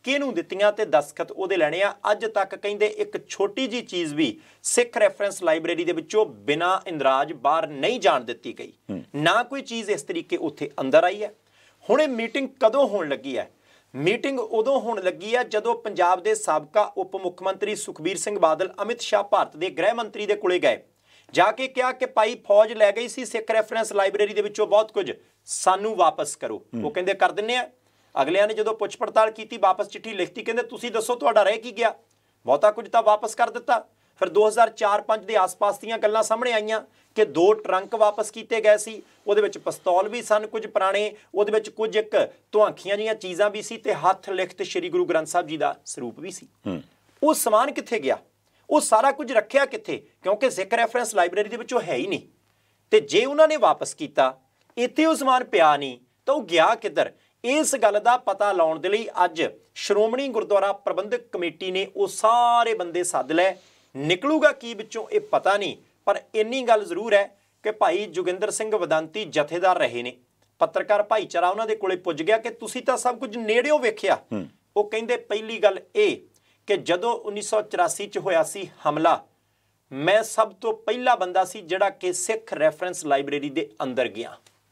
ਕਿਹਨੂੰ ਦਿੱਤੀਆਂ ਤੇ ਦਸਖਤ ਉਹਦੇ ਲੈਣੇ ਆ। ਅੱਜ ਤੱਕ ਕਹਿੰਦੇ ਇੱਕ ਛੋਟੀ ਜੀ ਚੀਜ਼ ਵੀ ਸਿੱਖ ਰੈਫਰੈਂਸ ਲਾਇਬ੍ਰੇਰੀ ਦੇ ਵਿੱਚੋਂ ਬਿਨਾਂ ਇੰਦਰਾਜ ਬਾਹਰ ਨਹੀਂ ਜਾਣ ਦਿੱਤੀ ਗਈ, ਨਾ ਕੋਈ ਚੀਜ਼ ਇਸ ਤਰੀਕੇ ਉੱਥੇ ਅੰਦਰ ਆਈ ਹੈ। ਹੁਣ ਇਹ ਮੀਟਿੰਗ ਕਦੋਂ ਹੋਣ ਲੱਗੀ ਹੈ? ਮੀਟਿੰਗ ਉਦੋਂ ਹੋਣ ਲੱਗੀ ਹੈ ਜਦੋਂ ਪੰਜਾਬ ਦੇ ਸਾਬਕਾ ਉਪ ਮੁੱਖ ਮੰਤਰੀ ਸੁਖਬੀਰ ਸਿੰਘ ਬਾਦਲ ਅਮਿਤ ਸ਼ਾਹ ਭਾਰਤ ਦੇ ਗ੍ਰਹਿ ਮੰਤਰੀ ਦੇ ਕੋਲੇ ਗਏ, ਜਾ ਕੇ ਕਿਹਾ ਕਿ ਭਾਈ ਫੌਜ ਲੈ ਗਈ ਸੀ ਸਿੱਖ ਰੈਫਰੈਂਸ ਲਾਇਬ੍ਰੇਰੀ ਦੇ ਵਿੱਚੋਂ ਬਹੁਤ ਕੁਝ, ਸਾਨੂੰ ਵਾਪਸ ਕਰੋ। ਉਹ ਕਹਿੰਦੇ ਕਰ ਦਿੰਨੇ ਆ। ਅਗਲਿਆਂ ਨੇ ਜਦੋਂ ਪੁੱਛ ਪੜਤਾਲ ਕੀਤੀ, ਵਾਪਸ ਚਿੱਠੀ ਲਿਖਤੀ, ਕਹਿੰਦੇ ਤੁਸੀਂ ਦੱਸੋ ਤੁਹਾਡਾ ਰਹਿ ਕੀ ਗਿਆ? ਬਹੁਤਾ ਕੁਝ ਤਾਂ ਵਾਪਸ ਕਰ ਦਿੱਤਾ। ਫਿਰ ਦੋ ਹਜ਼ਾਰ ਚਾਰ ਪੰਜ ਦੇ ਆਸ-ਪਾਸ ਦੀਆਂ ਗੱਲਾਂ ਸਾਹਮਣੇ ਆਈਆਂ ਕਿ ਦੋ ਟਰੰਕ ਵਾਪਸ ਕੀਤੇ ਗਏ ਸੀ, ਉਹਦੇ ਵਿੱਚ ਪਿਸਤੌਲ ਵੀ ਸਨ ਕੁਝ ਪੁਰਾਣੇ, ਉਹਦੇ ਵਿੱਚ ਕੁਝ ਇੱਕ ਧੁਆਂਖੀਆਂ ਜੀਆਂ ਚੀਜ਼ਾਂ ਵੀ ਸੀ ਤੇ ਹੱਥ ਲਿਖਤ ਸ੍ਰੀ ਗੁਰੂ ਗ੍ਰੰਥ ਸਾਹਿਬ ਜੀ ਦਾ ਸਰੂਪ ਵੀ ਸੀ। ਉਹ ਸਮਾਨ ਕਿੱਥੇ ਗਿਆ? ਉਹ ਸਾਰਾ ਕੁਝ ਰੱਖਿਆ ਕਿੱਥੇ? ਕਿਉਂਕਿ ਸਿੱਖ ਰੈਫਰੈਂਸ ਲਾਇਬ੍ਰੇਰੀ ਦੇ ਵਿੱਚ ਉਹ ਹੈ ਹੀ ਨਹੀਂ। ਤੇ ਜੇ ਉਹਨਾਂ ਨੇ ਵਾਪਸ ਕੀਤਾ, ਇੱਥੇ ਉਹ ਸਮਾਨ ਪਿਆ ਨਹੀਂ, ਤਾਂ ਉਹ ਗਿਆ ਕਿੱਧਰ? ਇਸ ਗੱਲ ਦਾ ਪਤਾ ਲਾਉਣ ਦੇ ਲਈ ਅੱਜ ਸ਼੍ਰੋਮਣੀ ਗੁਰਦੁਆਰਾ ਪ੍ਰਬੰਧਕ ਕਮੇਟੀ ਨੇ ਉਹ ਸਾਰੇ ਬੰਦੇ ਸੱਦ ਲਏ। ਨਿਕਲੂਗਾ ਕੀ ਵਿੱਚੋਂ ਇਹ ਪਤਾ ਨਹੀਂ, ਪਰ ਇੰਨੀ ਗੱਲ ਜ਼ਰੂਰ ਹੈ ਕਿ ਭਾਈ ਜੋਗਿੰਦਰ ਸਿੰਘ ਵਦੰਤੀ ਜਥੇਦਾਰ ਰਹੇ ਨੇ। ਪੱਤਰਕਾਰ ਭਾਈਚਾਰਾ ਉਹਨਾਂ ਦੇ ਕੋਲੇ ਪੁੱਜ ਗਿਆ ਕਿ ਤੁਸੀਂ ਤਾਂ ਸਭ ਕੁਝ ਨੇੜਿਓਂ ਵੇਖਿਆ। ਉਹ ਕਹਿੰਦੇ ਪਹਿਲੀ ਗੱਲ ਇਹ ਕਿ ਜਦੋਂ ਉੱਨੀ ਸੌ ਚੁਰਾਸੀ 'ਚ ਹੋਇਆ ਸੀ ਹਮਲਾ, ਮੈਂ ਸਭ ਤੋਂ ਪਹਿਲਾ ਬੰਦਾ ਸੀ ਜਿਹੜਾ ਕਿ ਸਿੱਖ ਰੈਫਰੈਂਸ ਲਾਇਬ੍ਰੇਰੀ ਦੇ ਅੰਦਰ ਗਿਆ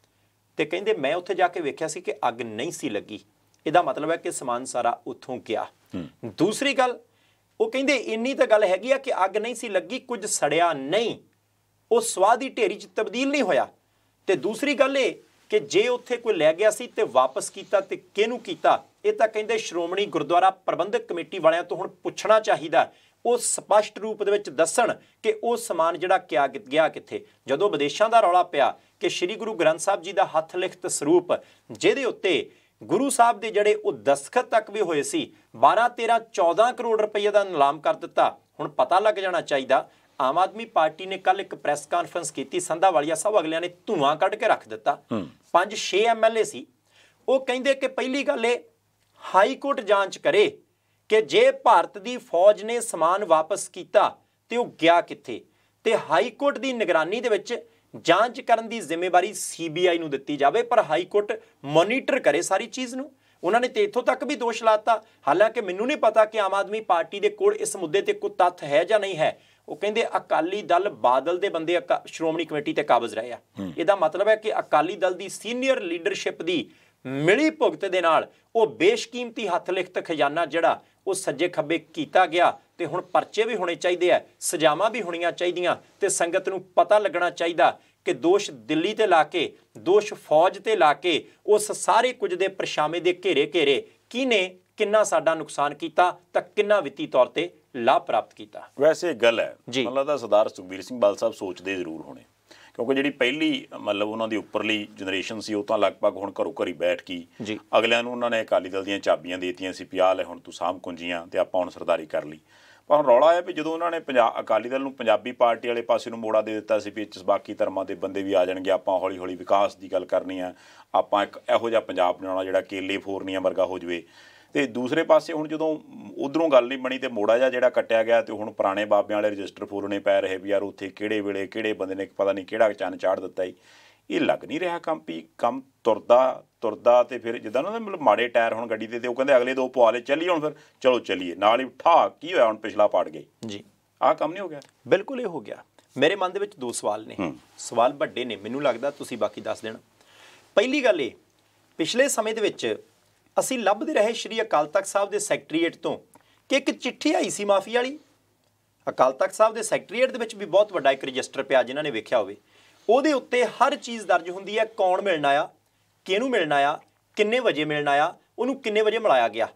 ਤੇ ਕਹਿੰਦੇ ਮੈਂ ਉੱਥੇ ਜਾ ਕੇ ਵੇਖਿਆ ਸੀ ਕਿ ਅੱਗ ਨਹੀਂ ਸੀ ਲੱਗੀ। ਇਹਦਾ ਮਤਲਬ ਹੈ ਕਿ ਸਮਾਨ ਸਾਰਾ ਉੱਥੋਂ ਗਿਆ। ਦੂਸਰੀ ਗੱਲ, ਉਹ ਕਹਿੰਦੇ ਇੰਨੀ ਤਾਂ ਗੱਲ ਹੈਗੀ ਆ ਕਿ ਅੱਗ ਨਹੀਂ ਸੀ ਲੱਗੀ, ਕੁਝ ਸੜਿਆ ਨਹੀਂ, ਉਹ ਸਵਾਹ ਦੀ ਢੇਰੀ 'ਚ ਤਬਦੀਲ ਨਹੀਂ ਹੋਇਆ। ਤੇ ਦੂਸਰੀ ਗੱਲ ਇਹ ਕਿ ਜੇ ਉੱਥੇ ਕੋਈ ਲੈ ਗਿਆ ਸੀ ਤੇ ਵਾਪਸ ਕੀਤਾ ਤੇ ਕਿਹਨੂੰ ਕੀਤਾ, ਇਹ ਤਾਂ ਕਹਿੰਦੇ ਸ਼੍ਰੋਮਣੀ ਗੁਰਦੁਆਰਾ ਪ੍ਰਬੰਧਕ ਕਮੇਟੀ ਵਾਲਿਆਂ ਤੋਂ ਹੁਣ ਪੁੱਛਣਾ ਚਾਹੀਦਾ। ਉਹ ਸਪਸ਼ਟ ਰੂਪ ਦੇ ਵਿੱਚ ਦੱਸਣ ਕਿ ਉਹ ਸਮਾਨ ਜਿਹੜਾ ਕਿਆ ਗਿਆ ਕਿੱਥੇ। ਜਦੋਂ ਵਿਦੇਸ਼ਾਂ ਦਾ ਰੌਲਾ ਪਿਆ ਕਿ ਸ੍ਰੀ ਗੁਰੂ ਗ੍ਰੰਥ ਸਾਹਿਬ ਜੀ ਦਾ ਹੱਥ ਲਿਖਤ ਸਰੂਪ, ਜਿਹਦੇ ਉੱਤੇ ਗੁਰੂ ਸਾਹਿਬ ਦੇ ਜਿਹੜੇ ਉਹ ਦਸਖਤ ਤੱਕ ਵੀ ਹੋਏ ਸੀ, ਬਾਰਾਂ ਤੇਰਾਂ ਚੌਦਾਂ ਕਰੋੜ ਰੁਪਏ ਦਾ ਨਿਲਾਮ ਕਰ ਦਿੱਤਾ। ਹੁਣ ਪਤਾ ਲੱਗ ਜਾਣਾ ਚਾਹੀਦਾ। ਆਮ ਆਦਮੀ ਪਾਰਟੀ ਨੇ ਕੱਲ ਇੱਕ ਪ੍ਰੈਸ ਕਾਨਫਰੰਸ ਕੀਤੀ, ਸੰਧਾਵਾਲੀਆ ਸਾਹਿਬ ਅਗਲਿਆਂ ਨੇ ਧੂਆਂ ਕੱਢ ਕੇ ਰੱਖ ਦਿੱਤਾ। ਪੰਜ ਛੇ ਐਮ ਐਲ ਏ ਸੀ। ਉਹ ਕਹਿੰਦੇ ਕਿ ਪਹਿਲੀ ਗੱਲ ਇਹ ਹਾਈ ਕੋਰਟ ਜਾਂਚ ਕਰੇ ਕਿ ਜੇ ਭਾਰਤ ਦੀ ਫੌਜ ਨੇ ਸਮਾਨ ਵਾਪਸ ਕੀਤਾ ਤੇ ਉਹ ਗਿਆ ਕਿੱਥੇ, ਤੇ ਹਾਈ ਕੋਰਟ ਦੀ ਨਿਗਰਾਨੀ ਦੇ ਵਿੱਚ ਜਾਂਚ ਕਰਨ ਦੀ ਜ਼ਿੰਮੇਵਾਰੀ ਸੀ ਬੀ ਆਈ ਨੂੰ ਦਿੱਤੀ ਜਾਵੇ, ਪਰ ਹਾਈ ਕੋਰਟ ਮੋਨੀਟਰ ਕਰੇ ਸਾਰੀ ਚੀਜ਼ ਨੂੰ। ਉਹਨਾਂ ਨੇ ਤੇ ਇੱਥੋਂ ਤੱਕ ਵੀ ਦੋਸ਼ ਲਾਤਾ। ਹਾਲਾਂਕਿ ਮੈਨੂੰ ਨਹੀਂ ਪਤਾ ਕਿ ਆਮ ਆਦਮੀ ਪਾਰਟੀ ਦੇ ਕੋਲ ਇਸ ਮੁੱਦੇ ਤੇ ਕੋਈ ਤੱਥ ਹੈ ਜਾਂ ਨਹੀਂ ਹੈ। ਉਹ ਕਹਿੰਦੇ ਅਕਾਲੀ ਦਲ ਬਾਦਲ ਦੇ ਬੰਦੇ ਸ਼੍ਰੋਮਣੀ ਕਮੇਟੀ ਤੇ ਕਾਬਜ਼ ਰਹੇ ਆ। ਇਹਦਾ ਮਤਲਬ ਹੈ ਕਿ ਅਕਾਲੀ ਦਲ ਦੀ ਸੀਨੀਅਰ ਲੀਡਰਸ਼ਿਪ ਦੀ ਮਿਲੀ ਭੁਗਤ ਦੇ ਨਾਲ ਉਹ ਬੇਸ਼ਕੀਮਤੀ ਹੱਥ ਲਿਖਤ ਖਜ਼ਾਨਾ ਜਿਹੜਾ ਉਹ ਸੱਜੇ ਖੱਬੇ ਕੀਤਾ ਗਿਆ। ਤੇ ਹੁਣ ਪਰਚੇ ਵੀ ਹੋਣੇ ਚਾਹੀਦੇ ਆ, ਸਜ਼ਾਵਾਂ ਵੀ ਹੋਣੀਆਂ ਚਾਹੀਦੀਆਂ, ਤੇ ਸੰਗਤ ਨੂੰ ਪਤਾ ਲੱਗਣਾ ਚਾਹੀਦਾ ਕਿ ਦੋਸ਼ ਦਿੱਲੀ ਤੇ ਲਾ ਕੇ, ਦੋਸ਼ ਫੌਜ ਤੇ ਲਾ ਕੇ ਉਸ ਸਾਰੇ ਕੁਝ ਦੇ ਪਰਛਾਵੇਂ ਦੇ ਘੇਰੇ ਘੇਰੇ ਕਿਹਨੇ ਕਿੰਨਾ ਸਾਡਾ ਨੁਕਸਾਨ ਕੀਤਾ ਤਾਂ ਕਿੰਨਾ ਵਿੱਤੀ ਤੌਰ ਤੇ ਲਾਭ ਪ੍ਰਾਪਤ ਕੀਤਾ। ਵੈਸੇ ਇੱਕ ਗੱਲ ਹੈ, ਮੈਨੂੰ ਲੱਗਦਾ ਸਰਦਾਰ ਸੁਖਬੀਰ ਸਿੰਘ ਬਾਦਲ ਸਾਹਿਬ ਸੋਚਦੇ ਜ਼ਰੂਰ ਹੋਣੇ, ਕਿਉਂਕਿ ਜਿਹੜੀ ਪਹਿਲੀ ਮਤਲਬ ਉਹਨਾਂ ਦੀ ਉੱਪਰਲੀ ਜਨਰੇਸ਼ਨ ਸੀ ਉਹ ਤਾਂ ਲਗਭਗ ਹੁਣ ਘਰੋਂ ਘਰੀ ਬੈਠ ਕੇ ਅਗਲਿਆਂ ਨੂੰ ਉਹਨਾਂ ਨੇ ਅਕਾਲੀ ਦਲ ਦੀਆਂ ਚਾਬੀਆਂ ਦੇ ਦਿੱਤੀਆਂ ਸੀ, ਪਿਆ ਲੈ ਹੁਣ ਤੂੰ ਸਾਂਭ ਕੁੰਜੀਆਂ ਤੇ ਆਪਾਂ ਹੁਣ ਸਰਦਾਰੀ ਕਰ ਲਈ। ਪਰ ਹੁਣ ਰੌਲਾ ਆਇਆ ਵੀ ਜਦੋਂ ਉਹਨਾਂ ਨੇ ਪੰਜਾਬ ਅਕਾਲੀ ਦਲ ਨੂੰ ਪੰਜਾਬੀ ਪਾਰਟੀ ਵਾਲੇ ਪਾਸੇ ਨੂੰ ਮੋੜਾ ਦੇ ਦਿੱਤਾ ਸੀ ਵੀ ਇਹ 'ਚ ਬਾਕੀ ਧਰਮਾਂ ਦੇ ਬੰਦੇ ਵੀ ਆ ਜਾਣਗੇ, ਆਪਾਂ ਹੌਲੀ ਹੌਲੀ ਵਿਕਾਸ ਦੀ ਗੱਲ ਕਰਨੀ ਆ, ਆਪਾਂ ਇੱਕ ਇਹੋ ਜਿਹਾ ਪੰਜਾਬ ਬਣਾਉਣਾ ਜਿਹੜਾ ਕੇਲੇ ਫੋਰਨੀਆਂ ਵਰਗਾ ਹੋ ਜਾਵੇ। ਤੇ ਦੂਸਰੇ ਪਾਸੇ ਹੁਣ ਜਦੋਂ ਉਧਰੋਂ ਗੱਲ ਨਹੀਂ ਬਣੀ ਤੇ ਮੋੜਾ ਜਿਹਾ ਜਿਹੜਾ ਕੱਟਿਆ ਗਿਆ ਤੇ ਹੁਣ ਪੁਰਾਣੇ ਬਾਬਿਆਂ ਵਾਲੇ ਰਜਿਸਟਰ ਫੋਲਣੇ ਪੈ ਰਹੇ ਵੀ ਯਾਰ ਉੱਥੇ ਕਿਹੜੇ ਵੇਲੇ ਕਿਹੜੇ ਬੰਦੇ ਨੇ ਪਤਾ ਨਹੀਂ ਕਿਹੜਾ ਚੰਨ ਚਾੜ ਦਿੱਤਾ ਹੀ। ਇਹ ਲੱਗ ਨਹੀਂ ਰਿਹਾ ਕੰਮ ਵੀ ਕੰਮ ਤੁਰਦਾ ਤੁਰਦਾ ਤੇ ਫਿਰ ਜਿੱਦਾਂ ਨਾ ਮਤਲਬ ਮਾੜੇ ਟਾਇਰ ਹੁਣ ਗੱਡੀ ਦੇ ਤੇ ਉਹ ਕਹਿੰਦੇ ਅਗਲੇ ਦੋ ਪਵਾ ਲਏ, ਚੱਲੀਏ ਹੁਣ ਫਿਰ ਚਲੋ ਚੱਲੀਏ, ਨਾਲ ਹੀ ਠਾ ਕੀ ਹੋਇਆ ਹੁਣ ਪਿਛਲਾ ਪਾੜ ਗਏ ਜੀ। ਆਹ ਕੰਮ ਨਹੀਂ ਹੋ ਗਿਆ? ਬਿਲਕੁਲ ਇਹ ਹੋ ਗਿਆ। ਮੇਰੇ ਮਨ ਦੇ ਵਿੱਚ ਦੋ ਸਵਾਲ ਨੇ, ਸਵਾਲ ਵੱਡੇ ਨੇ, ਮੈਨੂੰ ਲੱਗਦਾ ਤੁਸੀਂ ਬਾਕੀ ਦੱਸ ਦੇਣਾ। ਪਹਿਲੀ ਗੱਲ ਇਹ, ਪਿਛਲੇ ਸਮੇਂ ਦੇ ਵਿੱਚ ਅਸੀਂ ਲੱਭਦੇ ਰਹੇ ਸ਼੍ਰੀ ਅਕਾਲ ਤਖਤ ਸਾਹਿਬ ਦੇ ਸੈਕਟਰੀਏਟ ਤੋਂ ਕਿ ਇੱਕ ਚਿੱਠੀ ਆਈ ਸੀ ਮਾਫੀ ਵਾਲੀ। ਅਕਾਲ ਤਖਤ ਸਾਹਿਬ ਦੇ ਸੈਕਟਰੀਏਟ ਦੇ ਵਿੱਚ ਵੀ ਬਹੁਤ ਵੱਡਾ ਇੱਕ ਰਜਿਸਟਰ ਪਿਆ, ਜਿਨ੍ਹਾਂ ਨੇ ਵੇਖਿਆ ਹੋਵੇ। ਉਹਦੇ ਉੱਤੇ ਹਰ ਚੀਜ਼ ਦਰਜ ਹੁੰਦੀ ਹੈ, ਕੌਣ ਮਿਲਣ ਆਇਆ, ਕਿਹਨੂੰ ਮਿਲਣ ਆਇਆ, ਕਿੰਨੇ ਵਜੇ ਮਿਲਣ ਆਇਆ, ਉਹਨੂੰ ਕਿੰਨੇ ਵਜੇ ਮਿਲਾਇਆ ਗਿਆ।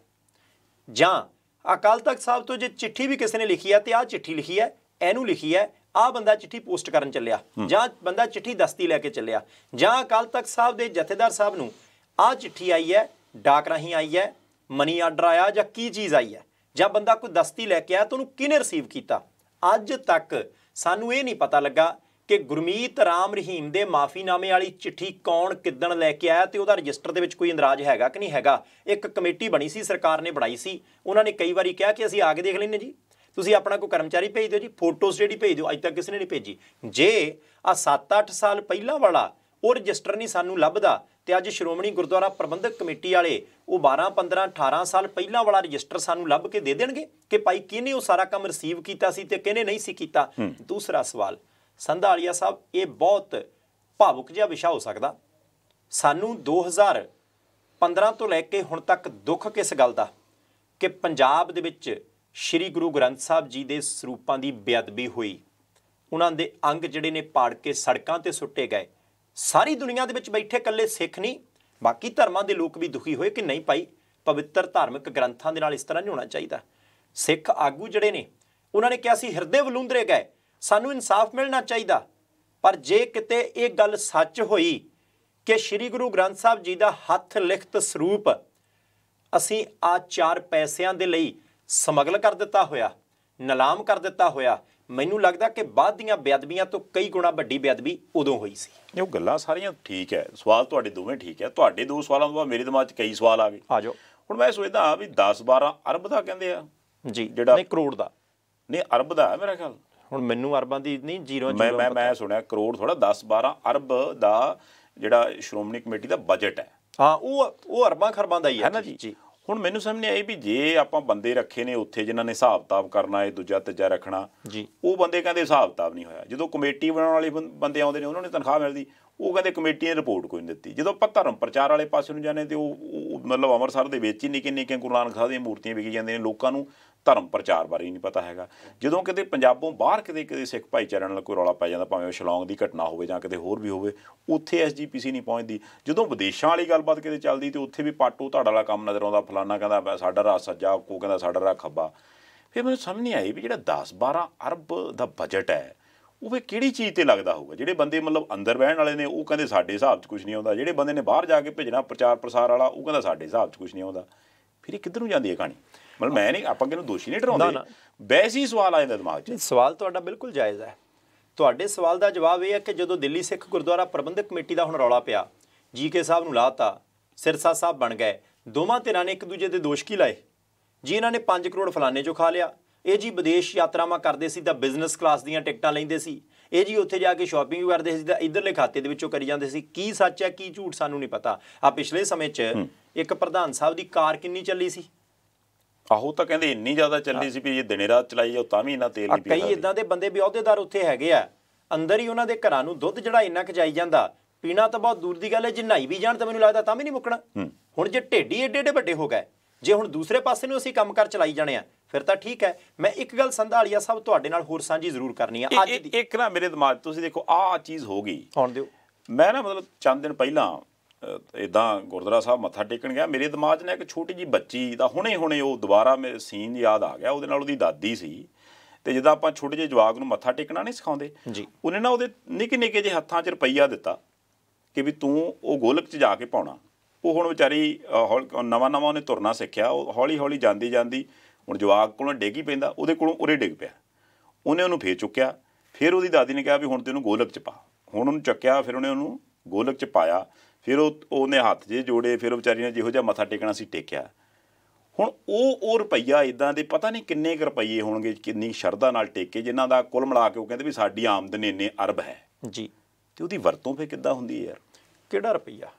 ਜਾਂ ਅਕਾਲ ਤਖਤ ਸਾਹਿਬ ਤੋਂ ਜੇ ਚਿੱਠੀ ਵੀ ਕਿਸੇ ਨੇ ਲਿਖੀ ਹੈ ਤੇ ਆਹ ਚਿੱਠੀ ਲਿਖੀ ਹੈ, ਇਹਨੂੰ ਲਿਖੀ ਹੈ, ਆਹ ਬੰਦਾ ਚਿੱਠੀ ਪੋਸਟ ਕਰਨ ਚੱਲਿਆ, ਜਾਂ ਬੰਦਾ ਚਿੱਠੀ ਦਸਤੀ ਲੈ ਕੇ ਚੱਲਿਆ, ਜਾਂ ਅਕਾਲ ਤਖਤ ਸਾਹਿਬ ਦੇ ਜਥੇਦਾਰ ਸਾਹਿਬ ਨੂੰ ਆਹ ਚਿੱਠੀ ਆਈ ਹੈ, ਡਾਕ ਰਾਹੀਂ ਆਈ ਹੈ, ਮਨੀ ਆਰਡਰ ਆਇਆ ਜਾਂ ਕੀ ਚੀਜ਼ ਆਈ ਹੈ, ਜਾਂ ਬੰਦਾ ਕੋਈ ਦਸਤੀ ਲੈ ਕੇ ਆਇਆ ਤਾਂ ਉਹਨੂੰ ਕਿਹਨੇ ਰਿਸੀਵ ਕੀਤਾ। ਅੱਜ ਤੱਕ ਸਾਨੂੰ ਇਹ ਨਹੀਂ ਪਤਾ ਲੱਗਾ ਕਿ ਗੁਰਮੀਤ ਰਾਮ ਰਹੀਮ ਦੇ ਮਾਫੀਨਾਮੇ ਵਾਲੀ ਚਿੱਠੀ ਕੌਣ ਕਿੱਦਣ ਲੈ ਕੇ ਆਇਆ ਤੇ ਉਹਦਾ ਰਜਿਸਟਰ ਦੇ ਵਿੱਚ ਕੋਈ ਇੰਦਰਾਜ ਹੈਗਾ ਕਿ ਨਹੀਂ ਹੈਗਾ। ਇੱਕ ਕਮੇਟੀ ਬਣੀ ਸੀ, ਸਰਕਾਰ ਨੇ ਬਣਾਈ ਸੀ, ਉਹਨਾਂ ਨੇ ਕਈ ਵਾਰੀ ਕਿਹਾ ਕਿ ਅਸੀਂ ਆ ਕੇ ਦੇਖ ਲੈਂਦੇ ਜੀ, ਤੁਸੀਂ ਆਪਣਾ ਕੋਈ ਕਰਮਚਾਰੀ ਭੇਜ ਦਿਓ ਜੀ, ਫੋਟੋਸ ਜਿਹੜੀ ਭੇਜ ਦਿਓ, ਅੱਜ ਤੱਕ ਕਿਸੇ ਨੇ ਨਹੀਂ ਭੇਜੀ। ਜੇ ਆ ਸੱਤ ਅੱਠ ਸਾਲ ਪਹਿਲਾਂ ਵਾਲਾ ਉਹ ਰਜਿਸਟਰ ਨਹੀਂ ਸਾਨੂੰ ਲੱਭਦਾ ਤੇ ਅੱਜ ਸ਼੍ਰੋਮਣੀ ਗੁਰਦੁਆਰਾ ਪ੍ਰਬੰਧਕ ਕਮੇਟੀ ਵਾਲੇ ਉਹ ਬਾਰਾਂ ਪੰਦਰਾਂ ਅਠਾਰਾਂ ਸਾਲ ਪਹਿਲਾਂ ਵਾਲਾ ਰਜਿਸਟਰ ਸਾਨੂੰ ਲੱਭ ਕੇ ਦੇ ਦੇਣਗੇ ਕਿ ਭਾਈ ਕਿਹਨੇ ਉਹ ਸਾਰਾ ਕੰਮ ਰਿਸੀਵ ਕੀਤਾ ਸੀ ਤੇ ਕਿਹਨੇ ਨਹੀਂ ਸੀ ਕੀਤਾ। ਦੂਸਰਾ ਸਵਾਲ ਸੰਧਾਲੀਆ ਸਾਹਿਬ, ਇਹ ਬਹੁਤ ਭਾਵੁਕ ਜਿਹਾ ਵਿਸ਼ਾ ਹੋ ਸਕਦਾ। ਸਾਨੂੰ ਦੋ ਹਜ਼ਾਰ ਪੰਦਰਾਂ ਤੋਂ ਲੈ ਕੇ ਹੁਣ ਤੱਕ ਦੁੱਖ ਕਿਸ ਗੱਲ ਦਾ ਕਿ ਪੰਜਾਬ ਦੇ ਵਿੱਚ ਸ਼੍ਰੀ ਗੁਰੂ ਗ੍ਰੰਥ ਸਾਹਿਬ ਜੀ ਦੇ ਸਰੂਪਾਂ ਦੀ ਬੇਅਦਬੀ ਹੋਈ, ਉਹਨਾਂ ਦੇ ਅੰਗ ਜਿਹੜੇ ਨੇ ਪਾੜ ਕੇ ਸੜਕਾਂ ਤੇ ਸੁੱਟੇ ਗਏ। ਸਾਰੀ ਦੁਨੀਆ ਦੇ ਵਿੱਚ ਬੈਠੇ ਇਕੱਲੇ ਸਿੱਖ ਨਹੀਂ, ਬਾਕੀ ਧਰਮਾਂ ਦੇ ਲੋਕ ਵੀ ਦੁਖੀ ਹੋਏ ਕਿ ਨਹੀਂ ਭਾਈ, ਪਵਿੱਤਰ ਧਾਰਮਿਕ ਗ੍ਰੰਥਾਂ ਦੇ ਨਾਲ ਇਸ ਤਰ੍ਹਾਂ ਨਹੀਂ ਹੋਣਾ ਚਾਹੀਦਾ। ਸਿੱਖ ਆਗੂ ਜਿਹੜੇ ਨੇ ਉਹਨਾਂ ਨੇ ਕਿਹਾ ਸੀ ਹਿਰਦੇ ਵਲੂੰਦਰੇ ਗਏ, ਸਾਨੂੰ ਇਨਸਾਫ ਮਿਲਣਾ ਚਾਹੀਦਾ। ਪਰ ਜੇ ਕਿਤੇ ਇਹ ਗੱਲ ਸੱਚ ਹੋਈ ਕਿ ਸ਼੍ਰੀ ਗੁਰੂ ਗ੍ਰੰਥ ਸਾਹਿਬ ਜੀ ਦਾ ਹੱਥ ਲਿਖਤ ਸਰੂਪ ਅਸੀਂ ਆ ਚਾਰ ਪੈਸਿਆਂ ਦੇ ਲਈ ਸਮਗਲ ਕਰ ਦਿੱਤਾ ਹੋਇਆ, ਨਿਲਾਮ ਕਰ ਦਿੱਤਾ ਹੋਇਆ, ਮੈਨੂੰ ਲੱਗਦਾ ਕਿ ਬਾਅਦ ਦੀਆਂ ਬੇਅਦਬੀਆਂ ਤੋਂ ਕਈ ਗੁਣਾ ਵੱਡੀ ਬੇਅਦਬੀ ਉਦੋਂ ਹੋਈ ਸੀ। ਉਹ ਗੱਲਾਂ ਸਾਰੀਆਂ ਠੀਕ ਹੈ, ਸਵਾਲ ਤੁਹਾਡੇ ਦੋਵੇਂ ਠੀਕ ਹੈ। ਤੁਹਾਡੇ ਦੋ ਸਵਾਲਾਂ ਤੋਂ ਬਾਅਦ ਮੇਰੇ ਦਿਮਾਗ 'ਚ ਕਈ ਸਵਾਲ ਆ ਗਏ। ਆ ਜਾਓ। ਹੁਣ ਮੈਂ ਸੋਚਦਾ ਵੀ ਦਸ ਬਾਰਾਂ ਅਰਬ ਦਾ ਕਹਿੰਦੇ ਆ ਜੀ, ਜਿਹੜਾ ਨਹੀਂ ਕਰੋੜ ਦਾ, ਨਹੀਂ ਅਰਬ ਦਾ ਹੈ ਮੇਰਾ ਖਿਆਲ। ਹੁਣ ਮੈਨੂੰ ਅਰਬਾਂ ਦੀ ਨਹੀਂ, ਜੀਰੋ ਮੈਂ ਮੈਂ ਮੈਂ ਸੁਣਿਆ ਕਰੋੜ ਥੋੜਾ ਦਸ ਬਾਰਾਂ ਅਰਬ ਦਾ ਜਿਹੜਾ ਸ਼੍ਰੋਮਣੀ ਕਮੇਟੀ ਦਾ ਬਜਟ ਹੈ। ਹਾਂ, ਉਹ ਉਹ ਅਰਬਾਂ ਖਰਬਾਂ ਦਾ ਹੀ ਹੈ ਨਾ ਜੀ। ਹੁਣ ਮੈਨੂੰ ਸਮਝ ਨਹੀਂ ਆਈ ਵੀ ਜੇ ਆਪਾਂ ਬੰਦੇ ਰੱਖੇ ਨੇ ਉੱਥੇ ਜਿਨ੍ਹਾਂ ਨੇ ਹਿਸਾਬ ਕਿਤਾਬ ਕਰਨਾ ਹੈ, ਦੂਜਾ ਤੀਜਾ ਰੱਖਣਾ ਜੀ, ਉਹ ਬੰਦੇ ਕਹਿੰਦੇ ਹਿਸਾਬ ਕਿਤਾਬ ਨਹੀਂ ਹੋਇਆ। ਜਦੋਂ ਕਮੇਟੀ ਬਣਾਉਣ ਵਾਲੇ ਬੰਦੇ ਆਉਂਦੇ ਨੇ ਉਹਨਾਂ ਨੂੰ ਤਨਖਾਹ ਮਿਲਦੀ, ਉਹ ਕਹਿੰਦੇ ਕਮੇਟੀ ਨੇ ਰਿਪੋਰਟ ਕੋਈ ਨਹੀਂ ਦਿੱਤੀ। ਜਦੋਂ ਆਪਾਂ ਧਰਮ ਪ੍ਰਚਾਰ ਵਾਲੇ ਪਾਸੇ ਨੂੰ ਜਾਂਦੇ ਤੇ ਉਹ ਮਤਲਬ ਅੰਮ੍ਰਿਤਸਰ ਦੇ ਵਿੱਚ ਹੀ ਨਿੱਕੇ ਨਿੱਕੇ ਗੁਰੂ ਨਾਨਕ ਸਾਹਿਬ ਦੀਆਂ ਮੂਰਤੀਆਂ ਵਿਕੀ ਜਾਂਦੀਆਂ ਨੇ, ਲੋਕਾਂ ਨੂੰ ਧਰਮ ਪ੍ਰਚਾਰ ਬਾਰੇ ਹੀ ਨਹੀਂ ਪਤਾ ਹੈਗਾ। ਜਦੋਂ ਕਿਤੇ ਪੰਜਾਬੋਂ ਬਾਹਰ ਕਿਤੇ ਕਿਤੇ ਸਿੱਖ ਭਾਈਚਾਰੇ ਨਾਲ ਕੋਈ ਰੌਲਾ ਪੈ ਜਾਂਦਾ, ਭਾਵੇਂ ਉਹ ਸ਼ਿਲੌਂਗ ਦੀ ਘਟਨਾ ਹੋਵੇ ਜਾਂ ਕਿਤੇ ਹੋਰ ਵੀ ਹੋਵੇ, ਉੱਥੇ ਐਸ ਜੀ ਪੀ ਸੀ ਨਹੀਂ ਪਹੁੰਚਦੀ। ਜਦੋਂ ਵਿਦੇਸ਼ਾਂ ਵਾਲੀ ਗੱਲਬਾਤ ਕਿਤੇ ਚੱਲਦੀ ਤੇ ਉੱਥੇ ਵੀ ਪਾਟੋ ਧਾੜ ਵਾਲਾ ਕੰਮ ਨਜ਼ਰ ਆਉਂਦਾ, ਫਲਾਨਾ ਕਹਿੰਦਾ ਸਾਡਾ ਰਾਹ ਸੱਜਾ, ਕੋ ਕਹਿੰਦਾ ਸਾਡਾ ਰਾਹ ਖੱਬਾ। ਫਿਰ ਮੈਨੂੰ ਸਮਝ ਨਹੀਂ ਆਈ ਵੀ ਜਿਹੜਾ ਦਸ ਬਾਰਾਂ ਅਰਬ ਦਾ ਬਜਟ ਹੈ ਉਹ ਵੀ ਕਿਹੜੀ ਚੀਜ਼ ਤੇ ਲੱਗਦਾ ਹੋਊਗਾ। ਜਿਹੜੇ ਬੰਦੇ ਮਤਲਬ ਅੰਦਰ ਬਹਿਣ ਵਾਲੇ ਨੇ ਉਹ ਕਹਿੰਦੇ ਸਾਡੇ ਹਿਸਾਬ 'ਚ ਕੁਛ ਨਹੀਂ ਆਉਂਦਾ, ਜਿਹੜੇ ਬੰਦੇ ਨੇ ਬਾਹਰ ਜਾ ਕੇ ਭੇਜਣਾ ਪ੍ਰਚਾਰ ਪ੍ਰਸਾਰ ਵਾਲਾ ਉਹ ਕਹਿੰਦਾ ਸਾਡੇ ਹਿਸਾਬ 'ਚ ਕੁਛ ਨਹੀਂ ਆਉਂਦਾ। ਫਿਰ ਇਹ ਕਿੱਧਰ ਨੂੰ ਜਾਂਦੀ ਹੈ ਕਹਾਣੀ? ਮਤਲਬ ਮੈਂ ਨਹੀਂ, ਆਪਾਂ ਕਿਹਨੂੰ ਦੋਸ਼ੀ ਨਹੀਂ ਠਹਿਰਾਉਂਦੇ, ਵੈਸੇ ਹੀ ਸਵਾਲ ਆ ਜਾਂਦਾ ਦਿਮਾਗ 'ਚ। ਸਵਾਲ ਤੁਹਾਡਾ ਬਿਲਕੁਲ ਜਾਇਜ਼ ਹੈ। ਤੁਹਾਡੇ ਸਵਾਲ ਦਾ ਜਵਾਬ ਇਹ ਹੈ ਕਿ ਜਦੋਂ ਦਿੱਲੀ ਸਿੱਖ ਗੁਰਦੁਆਰਾ ਪ੍ਰਬੰਧਕ ਕਮੇਟੀ ਦਾ ਹੁਣ ਰੌਲਾ ਪਿਆ, ਜੀ ਕੇ ਸਾਹਿਬ ਨੂੰ ਲਾਤਾ, ਸਿਰਸਾ ਸਾਹਿਬ ਬਣ ਗਏ, ਦੋਵਾਂ ਧਿਰਾਂ ਨੇ ਇੱਕ ਦੂਜੇ ਦੇ ਦੋਸ਼ ਕੀ ਲਾਏ ਜੀ? ਇਹਨਾਂ ਨੇ ਪੰਜ ਕਰੋੜ ਫਲਾਣੇ 'ਚੋਂ ਖਾ ਲਿਆ, ਇਹ ਜੀ ਵਿਦੇਸ਼ ਯਾਤਰਾਵਾਂ ਕਰਦੇ ਸੀ ਤਾਂ ਬਿਜ਼ਨਸ ਕਲਾਸ ਦੀਆਂ ਟਿਕਟਾਂ ਲੈਂਦੇ ਸੀ, ਇਹ ਜੀ ਉੱਥੇ ਜਾ ਕੇ ਸ਼ਾਪਿੰਗ ਵੀ ਕਰਦੇ ਸੀ ਤਾਂ ਇੱਧਰਲੇ ਖਾਤੇ ਦੇ ਵਿੱਚੋਂ ਕਰੀ ਜਾਂਦੇ ਸੀ। ਕੀ ਸੱਚ ਹੈ ਕੀ ਝੂਠ ਸਾਨੂੰ ਨਹੀਂ ਪਤਾ। ਆ ਪਿਛਲੇ ਸਮੇਂ 'ਚ ਇੱਕ ਪ੍ਰਧਾਨ ਸਾਹਿਬ ਦੀ ਕਾਰ ਕਿੰਨੀ ਚੱਲੀ ਸੀ? ਆਹੋ, ਤਾਂ ਕਹਿੰਦੇ ਇੰਨੀ ਜ਼ਿਆਦਾ ਚੱਲੀ ਸੀ ਵੀ ਜੇ ਦਿਨੇ ਰਾਤ ਚਲਾਈ ਜਾਓ ਤਾਂ ਵੀ ਇੰਨਾ ਤੇਲ ਨਹੀਂ ਪੀਂਦਾ। ਕਈ ਇਦਾਂ ਦੇ ਬੰਦੇ ਵੀ ਅਹੁਦੇਦਾਰ ਉੱਥੇ ਹੈਗੇ ਆ, ਅੰਦਰ ਹੀ ਉਹਨਾਂ ਦੇ ਘਰਾਂ ਨੂੰ ਦੁੱਧ ਜਿਹੜਾ ਇੰਨਾ ਕੁ ਜਾਈ ਜਾਂਦਾ, ਪੀਣਾ ਤਾਂ ਬਹੁਤ ਦੂਰ ਦੀ ਗੱਲ ਹੈ, ਜੇ ਨਹਾਈ ਵੀ ਜਾਣ ਤਾਂ ਮੈਨੂੰ ਲੱਗਦਾ ਤਾਂ ਵੀ ਨਹੀਂ ਮੁੱਕਣਾ। ਹੁਣ ਜੇ ਢੇਡੀ ਏਡੇ ਏਡੇ ਵੱਡੇ ਹੋ ਗਏ, ਜੇ ਹੁਣ ਦੂਸਰੇ ਪਾਸੇ ਨੂੰ ਅਸੀਂ ਕੰਮ ਕਰ ਚਲਾਈ ਜਾਣੇ ਆ ਫਿਰ ਤਾਂ ਠੀਕ ਹੈ। ਮੈਂ ਇੱਕ ਗੱਲ ਸੰਧਾਲੀਆ ਸਾਹਿਬ ਤੁਹਾਡੇ ਨਾਲ ਹੋਰ ਸਾਂਝੀ ਜ਼ਰੂਰ ਕਰਨੀ ਆ ਅੱਜ ਦੀ। ਇੱਕ ਨਾ ਮੇਰੇ ਦਿਮਾਗ 'ਚ ਤੁਸੀਂ ਦੇਖੋ ਆਹ ਚੀਜ਼ ਹੋ ਗਈ, ਆਉਣ ਦਿਓ। ਮੈਂ ਨਾ ਮਤਲਬ ਚੰਦ ਦਿਨ ਪਹਿਲਾਂ ਇੱਦਾਂ ਗੁਰਦੁਆਰਾ ਸਾਹਿਬ ਮੱਥਾ ਟੇਕਣ ਗਿਆ, ਮੇਰੇ ਦਿਮਾਗ 'ਚ ਨਾ ਇੱਕ ਛੋਟੀ ਜਿਹੀ ਬੱਚੀ ਦਾ ਹੁਣੇ ਹੁਣੇ ਉਹ ਦੁਬਾਰਾ ਮੇਰੇ ਸੀਨ ਯਾਦ ਆ ਗਿਆ। ਉਹਦੇ ਨਾਲ ਉਹਦੀ ਦਾਦੀ ਸੀ ਤੇ ਜਿੱਦਾਂ ਆਪਾਂ ਛੋਟੇ ਜਿਹੇ ਜਵਾਕ ਨੂੰ ਮੱਥਾ ਟੇਕਣਾ ਨਹੀਂ ਸਿਖਾਉਂਦੇ ਜੀ, ਉਹਨੇ ਨਾ ਉਹਦੇ ਨਿੱਕੇ ਨਿੱਕੇ ਜਿਹੇ ਹੱਥਾਂ 'ਚ ਰੁਪਈਆ ਦਿੱਤਾ ਕਿ ਵੀ ਤੂੰ ਉਹ ਗੋਲਕ 'ਚ ਜਾ ਕੇ ਪਾਉਣਾ। ਉਹ ਹੁਣ ਵਿਚਾਰੀ ਨਵਾਂ ਨਵਾਂ ਉਹਨੇ ਤੁਰਨਾ ਸਿੱਖਿਆ, ਉਹ ਹੌਲੀ ਹੌਲੀ ਜਾਂਦੀ ਜਾਂਦੀ ਹੁਣ ਜਵਾਕ ਕੋਲੋਂ ਡਿੱਗ ਹੀ ਪੈਂਦਾ, ਉਹਦੇ ਕੋਲੋਂ ਉਰੇ ਡਿੱਗ ਪਿਆ। ਉਹਨੇ ਉਹਨੂੰ ਫੇਰ ਚੁੱਕਿਆ, ਫਿਰ ਉਹਦੀ ਦਾਦੀ ਨੇ ਕਿਹਾ ਵੀ ਹੁਣ ਤੈਨੂੰ ਗੋਲਕ 'ਚ ਪਾ। ਹੁਣ ਉਹਨੂੰ ਚੱਕਿਆ, ਫਿਰ ਉਹਨੇ ਉਹਨੂੰ ਗੋਲਕ 'ਚ ਪਾਇਆ, ਫਿਰ ਉਹ ਉਹਨੇ ਹੱਥ ਜੇ ਜੋੜੇ, ਫਿਰ ਉਹ ਵਿਚਾਰੀ ਨੇ ਜਿਹੋ ਜਿਹਾ ਮੱਥਾ ਟੇਕਣਾ ਸੀ ਟੇਕਿਆ। ਹੁਣ ਉਹ ਉਹ ਰੁਪਈਆ ਇੱਦਾਂ ਦੇ ਪਤਾ ਨਹੀਂ ਕਿੰਨੇ ਕੁ ਰੁਪਈਏ ਹੋਣਗੇ, ਕਿੰਨੀ ਸ਼ਰਧਾ ਨਾਲ ਟੇਕੇ, ਜਿਨ੍ਹਾਂ ਦਾ ਕੁੱਲ ਮਿਲਾ ਕੇ ਉਹ ਕਹਿੰਦੇ ਵੀ ਸਾਡੀ ਆਮਦਨ ਇੰਨੇ ਅਰਬ ਹੈ ਜੀ। ਅਤੇ ਉਹਦੀ ਵਰਤੋਂ ਫਿਰ ਕਿੱਦਾਂ ਹੁੰਦੀ ਹੈ ਯਾਰ? ਕਿਹੜਾ ਰੁਪਈਆ?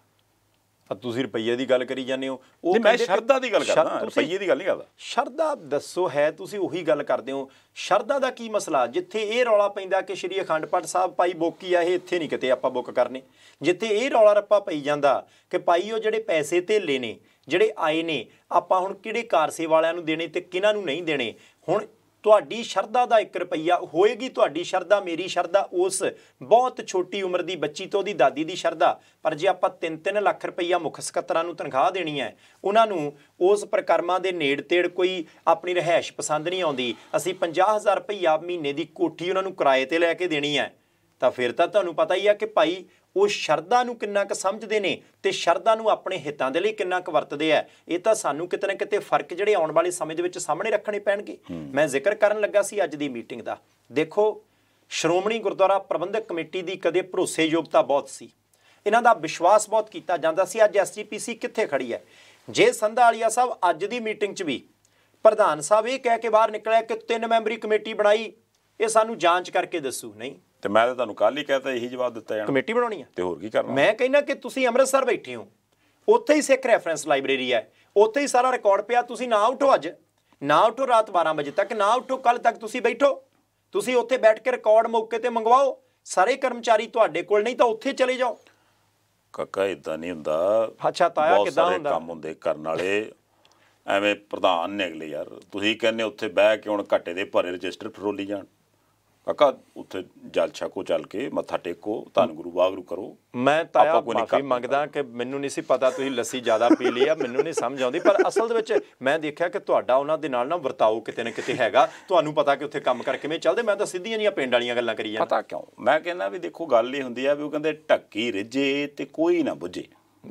ਤੁਸੀਂ ਰੁਪਈਏ ਦੀ ਗੱਲ ਕਰੀ ਜਾਂਦੇ ਹੋ। ਉਹ ਮੈਂ ਸ਼ਰਧਾ ਦੀ ਗੱਲ ਕਰਦਾ, ਰੁਪਈਏ ਦੀ ਗੱਲ ਨਹੀਂ ਕਰਦਾ। ਸ਼ਰਧਾ ਦੱਸੋ ਹੈ, ਤੁਸੀਂ ਉਹੀ ਗੱਲ ਕਰਦੇ ਹੋ। ਸ਼ਰਧਾ ਦਾ ਕੀ ਮਸਲਾ? ਜਿੱਥੇ ਇਹ ਰੌਲਾ ਪੈਂਦਾ ਕਿ ਸ਼੍ਰੀ ਅਖੰਡ ਪਾਠ ਸਾਹਿਬ ਭਾਈ ਬੁੱਕ ਆ, ਇਹ ਇੱਥੇ ਨਹੀਂ ਕਿਤੇ ਆਪਾਂ ਬੁੱਕ ਕਰਨੇ। ਜਿੱਥੇ ਇਹ ਰੌਲਾ ਰੱਪਾ ਪਈ ਜਾਂਦਾ ਕਿ ਭਾਈ ਉਹ ਜਿਹੜੇ ਪੈਸੇ ਧੇਲੇ ਨੇ ਜਿਹੜੇ ਆਏ ਨੇ, ਆਪਾਂ ਹੁਣ ਕਿਹੜੇ ਕਾਰ ਸੇਵਾ ਵਾਲਿਆਂ ਨੂੰ ਦੇਣੇ ਤੇ ਕਿਹਨਾਂ ਨੂੰ ਨਹੀਂ ਦੇਣੇ। ਹੁਣ ਤੁਹਾਡੀ ਸ਼ਰਧਾ ਦਾ ਇੱਕ ਰੁਪਈਆ ਹੋਏਗੀ, ਤੁਹਾਡੀ ਸ਼ਰਧਾ ਮੇਰੀ ਸ਼ਰਧਾ ਉਸ ਬਹੁਤ ਛੋਟੀ ਉਮਰ ਦੀ ਬੱਚੀ ਤੋਂ ਉਹਦੀ ਦਾਦੀ ਦੀ ਸ਼ਰਧਾ। ਪਰ ਜੇ ਆਪਾਂ ਤਿੰਨ ਤਿੰਨ ਲੱਖ ਰੁਪਈਆ ਮੁੱਖ ਸਕੱਤਰਾਂ ਨੂੰ ਤਨਖਾਹ ਦੇਣੀ ਹੈ, ਉਹਨਾਂ ਨੂੰ ਉਸ ਪ੍ਰਕਰਮਾਂ ਦੇ ਨੇੜ ਤੇੜ ਕੋਈ ਆਪਣੀ ਰਿਹਾਇਸ਼ ਪਸੰਦ ਨਹੀਂ ਆਉਂਦੀ, ਅਸੀਂ ਪੰਜਾਹ ਹਜ਼ਾਰ ਰੁਪਈਆ ਮਹੀਨੇ ਦੀ ਕੋਠੀ ਉਹਨਾਂ ਨੂੰ ਕਿਰਾਏ 'ਤੇ ਲੈ ਕੇ ਦੇਣੀ ਹੈ, ਤਾਂ ਫਿਰ ਤਾਂ ਤੁਹਾਨੂੰ ਪਤਾ ਹੀ ਆ ਕਿ ਭਾਈ ਉਹ ਸ਼ਰਧਾ ਨੂੰ ਕਿੰਨਾ ਕੁ ਸਮਝਦੇ ਨੇ ਤੇ ਸ਼ਰਧਾ ਨੂੰ ਆਪਣੇ ਹਿੱਤਾਂ ਦੇ ਲਈ ਕਿੰਨਾ ਕੁ ਵਰਤਦੇ ਆ। ਇਹ ਤਾਂ ਸਾਨੂੰ ਕਿਤੇ ਨਾ ਕਿਤੇ ਫਰਕ ਜਿਹੜੇ ਆਉਣ ਵਾਲੇ ਸਮੇਂ ਦੇ ਵਿੱਚ ਸਾਹਮਣੇ ਰੱਖਣੇ ਪੈਣਗੇ। ਮੈਂ ਜ਼ਿਕਰ ਕਰਨ ਲੱਗਾ ਸੀ ਅੱਜ ਦੀ ਮੀਟਿੰਗ ਦਾ। ਦੇਖੋ, ਸ਼੍ਰੋਮਣੀ ਗੁਰਦੁਆਰਾ ਪ੍ਰਬੰਧਕ ਕਮੇਟੀ ਦੀ ਕਦੇ ਭਰੋਸੇਯੋਗਤਾ ਬਹੁਤ ਸੀ, ਇਹਨਾਂ ਦਾ ਵਿਸ਼ਵਾਸ ਬਹੁਤ ਕੀਤਾ ਜਾਂਦਾ ਸੀ। ਅੱਜ ਐਸ ਜੀ ਪੀ ਸੀ ਕਿੱਥੇ ਖੜੀ ਹੈ? ਜੇ ਸੰਧਾਲੀਆ ਸਾਹਿਬ ਅੱਜ ਦੀ ਮੀਟਿੰਗ 'ਚ ਵੀ ਪ੍ਰਧਾਨ ਸਾਹਿਬ ਇਹ ਕਹਿ ਕੇ ਬਾਹਰ ਨਿਕਲਿਆ ਕਿ ਤਿੰਨ ਮੈਂਬਰੀ ਕਮੇਟੀ ਬਣਾਈ, ਇਹ ਸਾਨੂੰ ਜਾਂਚ ਕਰਕੇ ਦੱਸੂ, ਨਹੀਂ, ਤੇ ਮੈਂ ਤਾਂ ਤੁਹਾਨੂੰ ਕੱਲ ਹੀ ਕਹਤਾ ਇਹੀ ਜਵਾਬ ਦਿੱਤਾ ਜਾਣਾ ਕਮੇਟੀ ਬਣਾਉਣੀ ਆ ਤੇ ਹੋਰ ਕੀ ਕਰਨਾ। ਮੈਂ ਕਹਿੰਦਾ ਕਿ ਤੁਸੀਂ ਅੰਮ੍ਰਿਤਸਰ ਬੈਠੇ ਹੋ, ਉੱਥੇ ਹੀ ਸਿੱਖ ਰੈਫਰੈਂਸ ਲਾਇਬ੍ਰੇਰੀ ਹੈ, ਉੱਥੇ ਹੀ ਸਾਰਾ ਰਿਕਾਰਡ ਪਿਆ, ਤੁਸੀਂ ਨਾ ਉੱਠੋ ਅੱਜ, ਨਾ ਉੱਠੋ ਰਾਤ ਬਾਰਾਂ ਵਜੇ ਤੱਕ, ਨਾ ਉੱਠੋ ਕੱਲ ਤੱਕ, ਤੁਸੀਂ ਬੈਠੋ, ਤੁਸੀਂ ਉੱਥੇ ਬੈਠ ਕੇ ਰਿਕਾਰਡ ਮੌਕੇ ਤੇ ਮੰਗਵਾਓ। ਸਾਰੇ ਕਰਮਚਾਰੀ ਤੁਹਾਡੇ ਕੋਲ ਨਹੀਂ ਤਾਂ ਉੱਥੇ ਚਲੇ ਜਾਓ। ਕਾਕਾ ਇਦਾਂ ਨਹੀਂ ਹੁੰਦਾ। ਅੱਛਾ ਤਾਇਆ ਬਹੁਤ ਕਿੱਦਾਂ ਸਾਰੇ ਹੁੰਦਾ? ਕੰਮ ਹੁੰਦੇ ਕਰਨ ਵਾਲੇ, ਐਵੇਂ ਪ੍ਰਧਾਨ ਨਿਕਲੇ ਯਾਰ। ਤੁਸੀਂ ਕਹਿੰਦੇ ਉੱਥੇ ਬਹਿ ਕੇ ਹੁਣ ਘਾਟੇ ਦੇ ਭਰੇ ਰਜਿਸਟਰ ਫਰੋਲੀ ਜਾਣ। ਕਾਕਾ ਉੱਥੇ ਜਲ ਛਕੋ, ਚੱਲ ਕੇ ਮੱਥਾ ਟੇਕੋ, ਧੰਨ ਗੁਰੂ ਵਾਹਿਗੁਰੂ ਕਰੋ। ਮੈਂ ਤਾਇਆ ਮਾਫੀ ਮੰਗਦਾ ਕਿ ਮੈਨੂੰ ਨਹੀਂ ਸੀ ਪਤਾ ਤੁਸੀਂ ਲੱਸੀ ਜ਼ਿਆਦਾ ਪੀ ਲਈ ਆ, ਮੈਨੂੰ ਨਹੀਂ ਸਮਝ ਆਉਂਦੀ। ਪਰ ਅਸਲ ਦੇ ਵਿੱਚ ਮੈਂ ਦੇਖਿਆ ਕਿ ਤੁਹਾਡਾ ਉਹਨਾਂ ਦੇ ਨਾਲ ਨਾ ਵਰਤਾਓ ਕਿਤੇ ਨਾ ਕਿਤੇ ਹੈਗਾ, ਤੁਹਾਨੂੰ ਪਤਾ ਕਿ ਉੱਥੇ ਕੰਮ ਕਰ ਕਿਵੇਂ ਚੱਲਦੇ। ਮੈਂ ਤਾਂ ਸਿੱਧੀਆਂ ਜੀਆਂ ਪਿੰਡ ਵਾਲੀਆਂ ਗੱਲਾਂ ਕਰੀ ਜਾਂਦਾ। ਪਤਾ ਕਿਉਂ ਮੈਂ ਕਹਿੰਦਾ ਵੀ ਦੇਖੋ ਗੱਲ ਇਹ ਹੁੰਦੀ ਆ ਵੀ ਉਹ ਕਹਿੰਦੇ ਢੱਕੀ ਰਿੱਝੇ ਤੇ ਕੋਈ ਨਾ ਬੁੱਝੇ।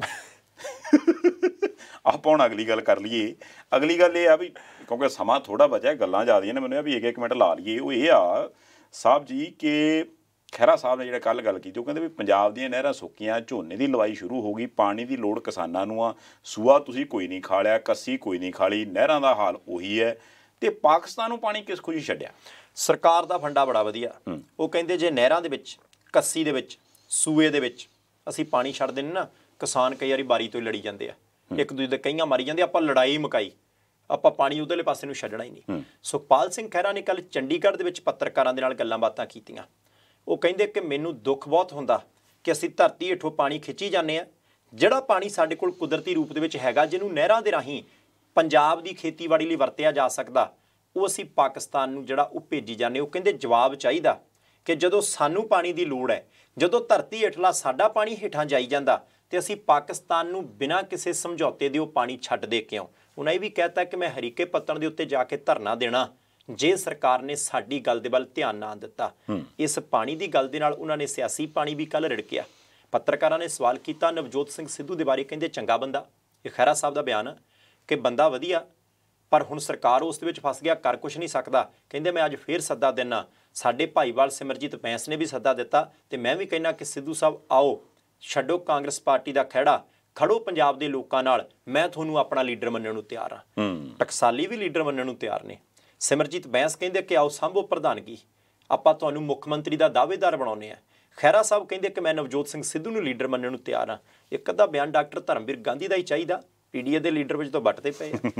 ਆਪਾਂ ਹੁਣ ਅਗਲੀ ਗੱਲ ਕਰ ਲਈਏ। ਅਗਲੀ ਗੱਲ ਇਹ ਆ ਵੀ ਕਿਉਂਕਿ ਸਮਾਂ ਥੋੜਾ ਬਚਿਆ, ਗੱਲਾਂ ਜ਼ਿਆਦੀਆਂ ਨੇ, ਮੈਨੂੰ ਵੀ ਇੱਕ ਇੱਕ ਮਿੰਟ ਲਾ ਲਈਏ। ਉਹ ਇਹ ਆ ਸਾਹਿਬ ਜੀ ਕਿ ਖਹਿਰਾ ਸਾਹਿਬ ਨੇ ਜਿਹੜਾ ਕੱਲ੍ਹ ਗੱਲ ਕੀਤੀ, ਉਹ ਕਹਿੰਦੇ ਵੀ ਪੰਜਾਬ ਦੀਆਂ ਨਹਿਰਾਂ ਸੁੱਕੀਆਂ, ਝੋਨੇ ਦੀ ਲਵਾਈ ਸ਼ੁਰੂ ਹੋ ਗਈ, ਪਾਣੀ ਦੀ ਲੋੜ ਕਿਸਾਨਾਂ ਨੂੰ ਆ, ਸੂਆ ਤੁਸੀਂ ਕੋਈ ਨਹੀਂ ਖਾ ਲਿਆ, ਕੱਸੀ ਕੋਈ ਨਹੀਂ ਖਾ ਲਈ, ਨਹਿਰਾਂ ਦਾ ਹਾਲ ਉਹੀ ਹੈ। ਤੇ ਪਾਕਿਸਤਾਨ ਨੂੰ ਪਾਣੀ ਕਿਸ ਖੁਸ਼ੀ ਛੱਡਿਆ? ਸਰਕਾਰ ਦਾ ਫੰਡਾ ਬੜਾ ਵਧੀਆ। ਉਹ ਕਹਿੰਦੇ ਜੇ ਨਹਿਰਾਂ ਦੇ ਵਿੱਚ, ਕੱਸੀ ਦੇ ਵਿੱਚ, ਸੂਏ ਦੇ ਵਿੱਚ ਅਸੀਂ ਪਾਣੀ ਛੱਡ ਦਿੰਦੇ ਨਾ, ਕਿਸਾਨ ਕਈ ਵਾਰੀ ਬਾਰੀ ਤੋਂ ਹੀ ਲੜੀ ਜਾਂਦੇ ਆ, ਇੱਕ ਦੂਜੇ ਦੇ ਕਈਆਂ ਮਾਰੀ ਜਾਂਦੇ, ਆਪਾਂ ਲੜਾਈ ਮੁਕਾਈ, ਆਪਾਂ ਪਾਣੀ ਉਧਰਲੇ ਪਾਸੇ ਨੂੰ ਛੱਡਣਾ ਹੀ ਨਹੀਂ। ਸੁਖਪਾਲ ਸਿੰਘ ਖਹਿਰਾ ਨੇ ਕੱਲ੍ਹ ਚੰਡੀਗੜ੍ਹ ਦੇ ਵਿੱਚ ਪੱਤਰਕਾਰਾਂ ਦੇ ਨਾਲ ਗੱਲਾਂ ਬਾਤਾਂ ਕੀਤੀਆਂ। ਉਹ ਕਹਿੰਦੇ ਕਿ ਮੈਨੂੰ ਦੁੱਖ ਬਹੁਤ ਹੁੰਦਾ ਕਿ ਅਸੀਂ ਧਰਤੀ ਹੇਠੋਂ ਪਾਣੀ ਖਿੱਚੀ ਜਾਂਦੇ ਹਾਂ, ਜਿਹੜਾ ਪਾਣੀ ਸਾਡੇ ਕੋਲ ਕੁਦਰਤੀ ਰੂਪ ਦੇ ਵਿੱਚ ਹੈਗਾ, ਜਿਹਨੂੰ ਨਹਿਰਾਂ ਦੇ ਰਾਹੀਂ ਪੰਜਾਬ ਦੀ ਖੇਤੀਬਾੜੀ ਲਈ ਵਰਤਿਆ ਜਾ ਸਕਦਾ, ਉਹ ਅਸੀਂ ਪਾਕਿਸਤਾਨ ਨੂੰ ਜਿਹੜਾ ਉਹ ਭੇਜੀ ਜਾਂਦੇ। ਉਹ ਕਹਿੰਦੇ ਜਵਾਬ ਚਾਹੀਦਾ ਕਿ ਜਦੋਂ ਸਾਨੂੰ ਪਾਣੀ ਦੀ ਲੋੜ ਹੈ, ਜਦੋਂ ਧਰਤੀ ਹੇਠਲਾ ਸਾਡਾ ਪਾਣੀ ਹੇਠਾਂ ਜਾਈ ਜਾਂਦਾ, ਤੇ ਅਸੀਂ ਪਾਕਿਸਤਾਨ ਨੂੰ ਬਿਨਾਂ ਕਿਸੇ ਸਮਝੌਤੇ ਦੇ ਉਹ ਪਾਣੀ ਛੱਡ ਦੇ ਕਿਉਂ? ਉਹਨਾਂ ਇਹ ਵੀ ਕਹਿਤਾ ਕਿ ਮੈਂ ਹਰੀਕੇ ਪੱਤਣ ਦੇ ਉੱਤੇ ਜਾ ਕੇ ਧਰਨਾ ਦੇਣਾ ਜੇ ਸਰਕਾਰ ਨੇ ਸਾਡੀ ਗੱਲ ਦੇ ਵੱਲ ਧਿਆਨ ਨਾ ਦਿੱਤਾ। ਇਸ ਪਾਣੀ ਦੀ ਗੱਲ ਦੇ ਨਾਲ ਉਹਨਾਂ ਨੇ ਸਿਆਸੀ ਪਾਣੀ ਵੀ ਕੱਲ੍ਹ ਰਿੜਕਿਆ। ਪੱਤਰਕਾਰਾਂ ਨੇ ਸਵਾਲ ਕੀਤਾ ਨਵਜੋਤ ਸਿੰਘ ਸਿੱਧੂ ਦੇ ਬਾਰੇ, ਕਹਿੰਦੇ ਚੰਗਾ ਬੰਦਾ। ਇਹ ਖਹਿਰਾ ਸਾਹਿਬ ਦਾ ਬਿਆਨ ਕਿ ਬੰਦਾ ਵਧੀਆ, ਪਰ ਹੁਣ ਸਰਕਾਰ ਉਸ ਦੇ ਵਿੱਚ ਫਸ ਗਿਆ, ਕਰ ਕੁਛ ਨਹੀਂ ਸਕਦਾ। ਕਹਿੰਦੇ ਮੈਂ ਅੱਜ ਫੇਰ ਸੱਦਾ ਦਿੰਦਾ, ਸਾਡੇ ਭਾਈਵਾਲ ਸਿਮਰਜੀਤ ਬੈਂਸ ਨੇ ਵੀ ਸੱਦਾ ਦਿੱਤਾ, ਤੇ ਮੈਂ ਵੀ ਕਹਿੰਦਾ ਕਿ ਸਿੱਧੂ ਸਾਹਿਬ ਆਓ, ਛੱਡੋ ਕਾਂਗਰਸ ਪਾਰਟੀ ਦਾ ਖਹਿੜਾ, ਖੜੋ ਪੰਜਾਬ ਦੇ ਲੋਕਾਂ ਨਾਲ, ਮੈਂ ਤੁਹਾਨੂੰ ਆਪਣਾ ਲੀਡਰ ਮੰਨਣ ਨੂੰ ਤਿਆਰ ਹਾਂ। ਟਕਸਾਲੀ ਵੀ ਲੀਡਰ ਮੰਨਣ ਨੂੰ ਤਿਆਰ ਨੇ। ਸਿਮਰਜੀਤ ਬੈਂਸ ਕਹਿੰਦੇ ਕਿ ਆਓ ਸੰਭੋ ਪ੍ਰਧਾਨਗੀ, ਆਪਾਂ ਤੁਹਾਨੂੰ ਮੁੱਖ ਮੰਤਰੀ ਦਾ ਦਾਅਵੇਦਾਰ ਬਣਾਉਂਦੇ ਆ। ਖਹਿਰਾ ਸਾਹਿਬ ਕਹਿੰਦੇ ਕਿ ਮੈਂ ਨਵਜੋਤ ਸਿੰਘ ਸਿੱਧੂ ਨੂੰ ਲੀਡਰ ਮੰਨਣ ਨੂੰ ਤਿਆਰ ਹਾਂ। ਇੱਕ ਅੱਧਾ ਬਿਆਨ ਡਾਕਟਰ ਧਰਮਵੀਰ ਗਾਂਧੀ ਦਾ ਹੀ ਚਾਹੀਦਾ, ਪੀਡੀਏ ਦੇ ਲੀਡਰ ਵਿੱਚ ਤਾਂ ਵੱਟਦੇ ਪਏ ਆ।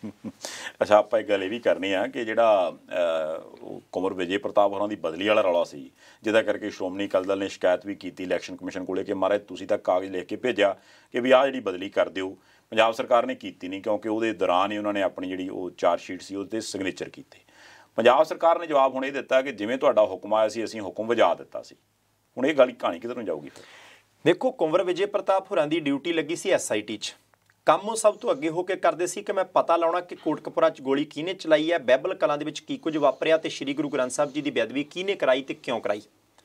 ਅੱਛਾ, ਆਪਾਂ ਇੱਕ ਗੱਲ ਇਹ ਵੀ ਕਰਨੀ ਆ ਕਿ ਜਿਹੜਾ ਕੁੰਵਰ ਵਿਜੇ ਪ੍ਰਤਾਪ ਹੋਰਾਂ ਦੀ ਬਦਲੀ ਵਾਲਾ ਰੌਲਾ ਸੀ, ਜਿਹਦਾ ਕਰਕੇ ਸ਼੍ਰੋਮਣੀ ਅਕਾਲੀ ਦਲ ਨੇ ਸ਼ਿਕਾਇਤ ਵੀ ਕੀਤੀ ਇਲੈਕਸ਼ਨ ਕਮਿਸ਼ਨ ਕੋਲੇ ਕਿ ਮਹਾਰਾਜ ਤੁਸੀਂ ਤਾਂ ਕਾਗਜ਼ ਲਿਖ ਕੇ ਭੇਜਿਆ ਕਿ ਵੀ ਆਹ ਜਿਹੜੀ ਬਦਲੀ ਕਰ ਦਿਓ। ਪੰਜਾਬ ਸਰਕਾਰ ਨੇ ਕੀਤੀ ਨਹੀਂ, ਕਿਉਂਕਿ ਉਹਦੇ ਦੌਰਾਨ ਹੀ ਉਹਨਾਂ ਨੇ ਆਪਣੀ ਜਿਹੜੀ ਉਹ ਚਾਰਜ ਸ਼ੀਟ ਸੀ ਉਹਦੇ 'ਤੇ ਸਿਗਨੇਚਰ ਕੀਤੇ। ਪੰਜਾਬ ਸਰਕਾਰ ਨੇ ਜਵਾਬ ਹੁਣ ਇਹ ਦਿੱਤਾ ਕਿ ਜਿਵੇਂ ਤੁਹਾਡਾ ਹੁਕਮ ਆਇਆ ਸੀ ਅਸੀਂ ਹੁਕਮ ਵਜਾ ਦਿੱਤਾ ਸੀ। ਹੁਣ ਇਹ ਗੱਲ ਕਹਾਣੀ ਕਿੱਧਰ ਨੂੰ ਜਾਊਗੀ ਫਿਰ? ਦੇਖੋ, ਕੁੰਵਰ ਵਿਜੇ ਪ੍ਰਤਾਪ ਹੋਰਾਂ ਦੀ ਡਿਊਟੀ ਲੱਗੀ ਸੀ ਐਸ ਆਈ ਟੀ 'ਚ। ਕੰਮ ਉਹ ਸਭ ਤੋਂ ਅੱਗੇ ਹੋ ਕੇ ਕਰਦੇ ਸੀ ਕਿ ਮੈਂ ਪਤਾ ਲਾਉਣਾ ਕਿ ਕੋਟਕਪੁਰਾ 'ਚ ਗੋਲੀ ਕਿਹਨੇ ਚਲਾਈ ਹੈ, ਬਹਿਬਲ ਕਲਾਂ ਦੇ ਵਿੱਚ ਕੀ ਕੁਝ ਵਾਪਰਿਆ, ਤੇ ਸ਼੍ਰੀ ਗੁਰੂ ਗ੍ਰੰਥ ਸਾਹਿਬ ਜੀ ਦੀ ਬੇਅਦਬੀ ਕਿਹਨੇ ਕਰਾਈ ਤੇ ਕਿਉਂ ਕਰਾਈ।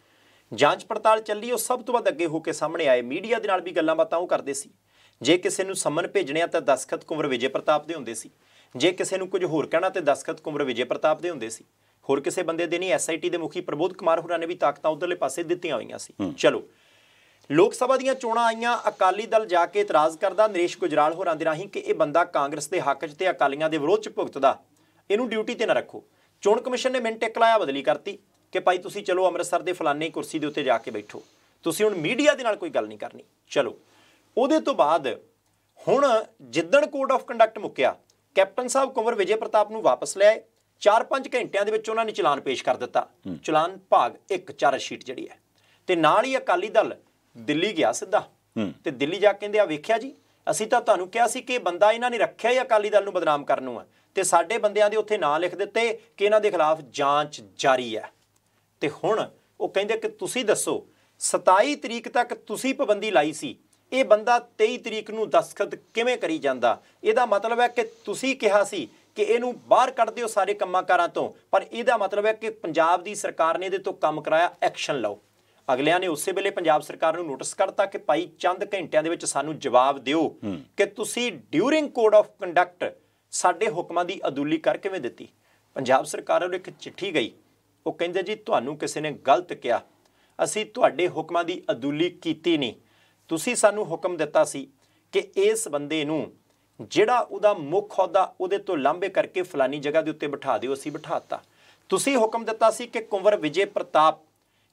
ਜਾਂਚ ਪੜਤਾਲ ਚੱਲੀ, ਉਹ ਸਭ ਤੋਂ ਵੱਧ ਅੱਗੇ ਹੋ ਕੇ ਸਾਹਮਣੇ ਆਏ। ਮੀਡੀਆ ਦੇ ਨਾਲ ਵੀ ਗੱਲਾਂ ਬਾਤਾਂ ਉਹ ਕਰਦੇ ਸੀ। ਜੇ ਕਿਸੇ ਨੂੰ ਸੰਮਨ ਭੇਜਣੇ ਆ ਤਾਂ ਦਸਖਤ ਕੁੰਵਰ ਵਿਜੇ ਪ੍ਰਤਾਪ ਦੇ ਹੁੰਦੇ ਸੀ, ਜੇ ਕਿਸੇ ਨੂੰ ਕੁਝ ਹੋਰ ਕਹਿਣਾ ਤੇ ਦਸਖਤ ਕੁੰਵਰ ਵਿਜੇ ਪ੍ਰਤਾਪ ਦੇ ਹੁੰਦੇ ਸੀ। ਹੋਰ ਕਿਸੇ ਬੰਦੇ ਦੇ ਨਹੀਂ। ਐਸ ਆਈ ਟੀ ਦੇ ਮੁਖੀ ਪ੍ਰਬੋਧ ਕੁਮਾਰ ਹੋਰਾਂ ਨੇ ਵੀ ਤਾਕਤਾਂ ਉਧਰਲੇ ਪਾਸੇ ਦਿੱਤੀਆਂ ਹੋਈਆਂ ਸੀ। ਚਲੋ, ਲੋਕ ਸਭਾ ਦੀਆਂ ਚੋਣਾਂ ਆਈਆਂ, ਅਕਾਲੀ ਦਲ ਜਾ ਕੇ ਇਤਰਾਜ਼ ਕਰਦਾ ਨਰੇਸ਼ ਗੁਜਰਾਲ ਹੋਰਾਂ ਦੇ ਰਾਹੀਂ ਕਿ ਇਹ ਬੰਦਾ ਕਾਂਗਰਸ ਦੇ ਹੱਕ 'ਚ ਤੇ ਅਕਾਲੀਆਂ ਦੇ ਵਿਰੋਧ 'ਚ ਭੁਗਤਦਾ, ਇਹਨੂੰ ਡਿਊਟੀ ਤੇ ਨਾ ਰੱਖੋ। ਚੋਣ ਕਮਿਸ਼ਨ ਨੇ ਮਿੰਟ ਇੱਕ ਲਾਇਆ, ਬਦਲੀ ਕਰਤੀ ਕਿ ਭਾਈ ਤੁਸੀਂ ਚਲੋ ਅੰਮ੍ਰਿਤਸਰ ਦੇ ਫਲਾਨੀ ਕੁਰਸੀ ਦੇ ਉੱਤੇ ਜਾ ਕੇ ਬੈਠੋ, ਤੁਸੀਂ ਹੁਣ ਮੀਡੀਆ ਦੇ ਨਾਲ ਕੋਈ ਗੱਲ ਨਹੀਂ ਕਰਨੀ। ਚਲੋ, ਉਹਦੇ ਤੋਂ ਬਾਅਦ ਹੁਣ ਜਿੱਦਣ ਕੋਡ ਆਫ ਕੰਡਕਟ ਮੁੱਕਿਆ, ਕੈਪਟਨ ਸਾਹਿਬ ਕੁੰਵਰ ਵਿਜੇ ਪ੍ਰਤਾਪ ਨੂੰ ਵਾਪਸ ਲਿਆਏ। ਚਾਰ ਪੰਜ ਘੰਟਿਆਂ ਦੇ ਵਿੱਚ ਉਹਨਾਂ ਨੇ ਚਲਾਨ ਪੇਸ਼ ਕਰ ਦਿੱਤਾ, ਚਲਾਨ ਭਾਗ ਇੱਕ ਚਾਰਜ ਸ਼ੀਟ ਜਿਹੜੀ ਹੈ। ਤੇ ਨਾਲ ਹੀ ਅਕਾਲੀ ਦਲ ਦਿੱਲੀ ਗਿਆ ਸਿੱਧਾ, ਤੇ ਦਿੱਲੀ ਜਾ ਕੇ ਕਹਿੰਦੇ ਆ ਵੇਖਿਆ ਜੀ, ਅਸੀਂ ਤਾਂ ਤੁਹਾਨੂੰ ਕਿਹਾ ਸੀ ਕਿ ਬੰਦਾ ਇਹਨਾਂ ਨੇ ਰੱਖਿਆ ਹੀ ਅਕਾਲੀ ਦਲ ਨੂੰ ਬਦਨਾਮ ਕਰਨ ਨੂੰ ਆ, ਤੇ ਸਾਡੇ ਬੰਦਿਆਂ ਦੇ ਉੱਥੇ ਨਾਂ ਲਿਖ ਦਿੱਤੇ ਕਿ ਇਹਨਾਂ ਦੇ ਖਿਲਾਫ ਜਾਂਚ ਜਾਰੀ ਹੈ। ਤੇ ਹੁਣ ਉਹ ਕਹਿੰਦੇ ਕਿ ਤੁਸੀਂ ਦੱਸੋ, ਸਤਾਈ ਤਰੀਕ ਤੱਕ ਤੁਸੀਂ ਪਾਬੰਦੀ ਲਾਈ ਸੀ, ਇਹ ਬੰਦਾ ਤੇਈ ਤਰੀਕ ਨੂੰ ਦਸਤਖਤ ਕਿਵੇਂ ਕਰੀ ਜਾਂਦਾ? ਇਹਦਾ ਮਤਲਬ ਹੈ ਕਿ ਤੁਸੀਂ ਕਿਹਾ ਸੀ ਕਿ ਇਹਨੂੰ ਬਾਹਰ ਕੱਢ ਦਿਓ ਸਾਰੇ ਕੰਮਾਂ ਕਾਰਾਂ ਤੋਂ, ਪਰ ਇਹਦਾ ਮਤਲਬ ਹੈ ਕਿ ਪੰਜਾਬ ਦੀ ਸਰਕਾਰ ਨੇ ਇਹਦੇ ਤੋਂ ਕੰਮ ਕਰਾਇਆ, ਐਕਸ਼ਨ ਲਓ। ਅਗਲਿਆਂ ਨੇ ਉਸੇ ਵੇਲੇ ਪੰਜਾਬ ਸਰਕਾਰ ਨੂੰ ਨੋਟਿਸ ਕਰਤਾ ਕਿ ਭਾਈ ਚੰਦ ਘੰਟਿਆਂ ਦੇ ਵਿੱਚ ਸਾਨੂੰ ਜਵਾਬ ਦਿਓ ਕਿ ਤੁਸੀਂ ਡਿਊਰਿੰਗ ਕੋਡ ਆਫ ਕੰਡਕਟ ਸਾਡੇ ਹੁਕਮਾਂ ਦੀ ਅਦੁਲੀ ਕਰ ਕਿਵੇਂ ਦਿੱਤੀ। ਪੰਜਾਬ ਸਰਕਾਰ ਨੂੰ ਇੱਕ ਚਿੱਠੀ ਗਈ, ਉਹ ਕਹਿੰਦੇ ਜੀ ਤੁਹਾਨੂੰ ਕਿਸੇ ਨੇ ਗਲਤ ਕਿਹਾ, ਅਸੀਂ ਤੁਹਾਡੇ ਹੁਕਮਾਂ ਦੀ ਅਦੁਲੀ ਕੀਤੀ ਨਹੀਂ। ਤੁਸੀਂ ਸਾਨੂੰ ਹੁਕਮ ਦਿੱਤਾ ਸੀ ਕਿ ਇਸ ਬੰਦੇ ਨੂੰ ਜਿਹੜਾ ਉਹਦਾ ਮੁੱਖ ਅਹੁਦਾ ਉਹਦੇ ਤੋਂ ਲਾਂਭੇ ਕਰਕੇ ਫਲਾਨੀ ਜਗ੍ਹਾ ਦੇ ਉੱਤੇ ਬਿਠਾ ਦਿਓ, ਅਸੀਂ ਬਿਠਾਤਾ। ਤੁਸੀਂ ਹੁਕਮ ਦਿੱਤਾ ਸੀ ਕਿ ਕੁੰਵਰ ਵਿਜੇ ਪ੍ਰਤਾਪ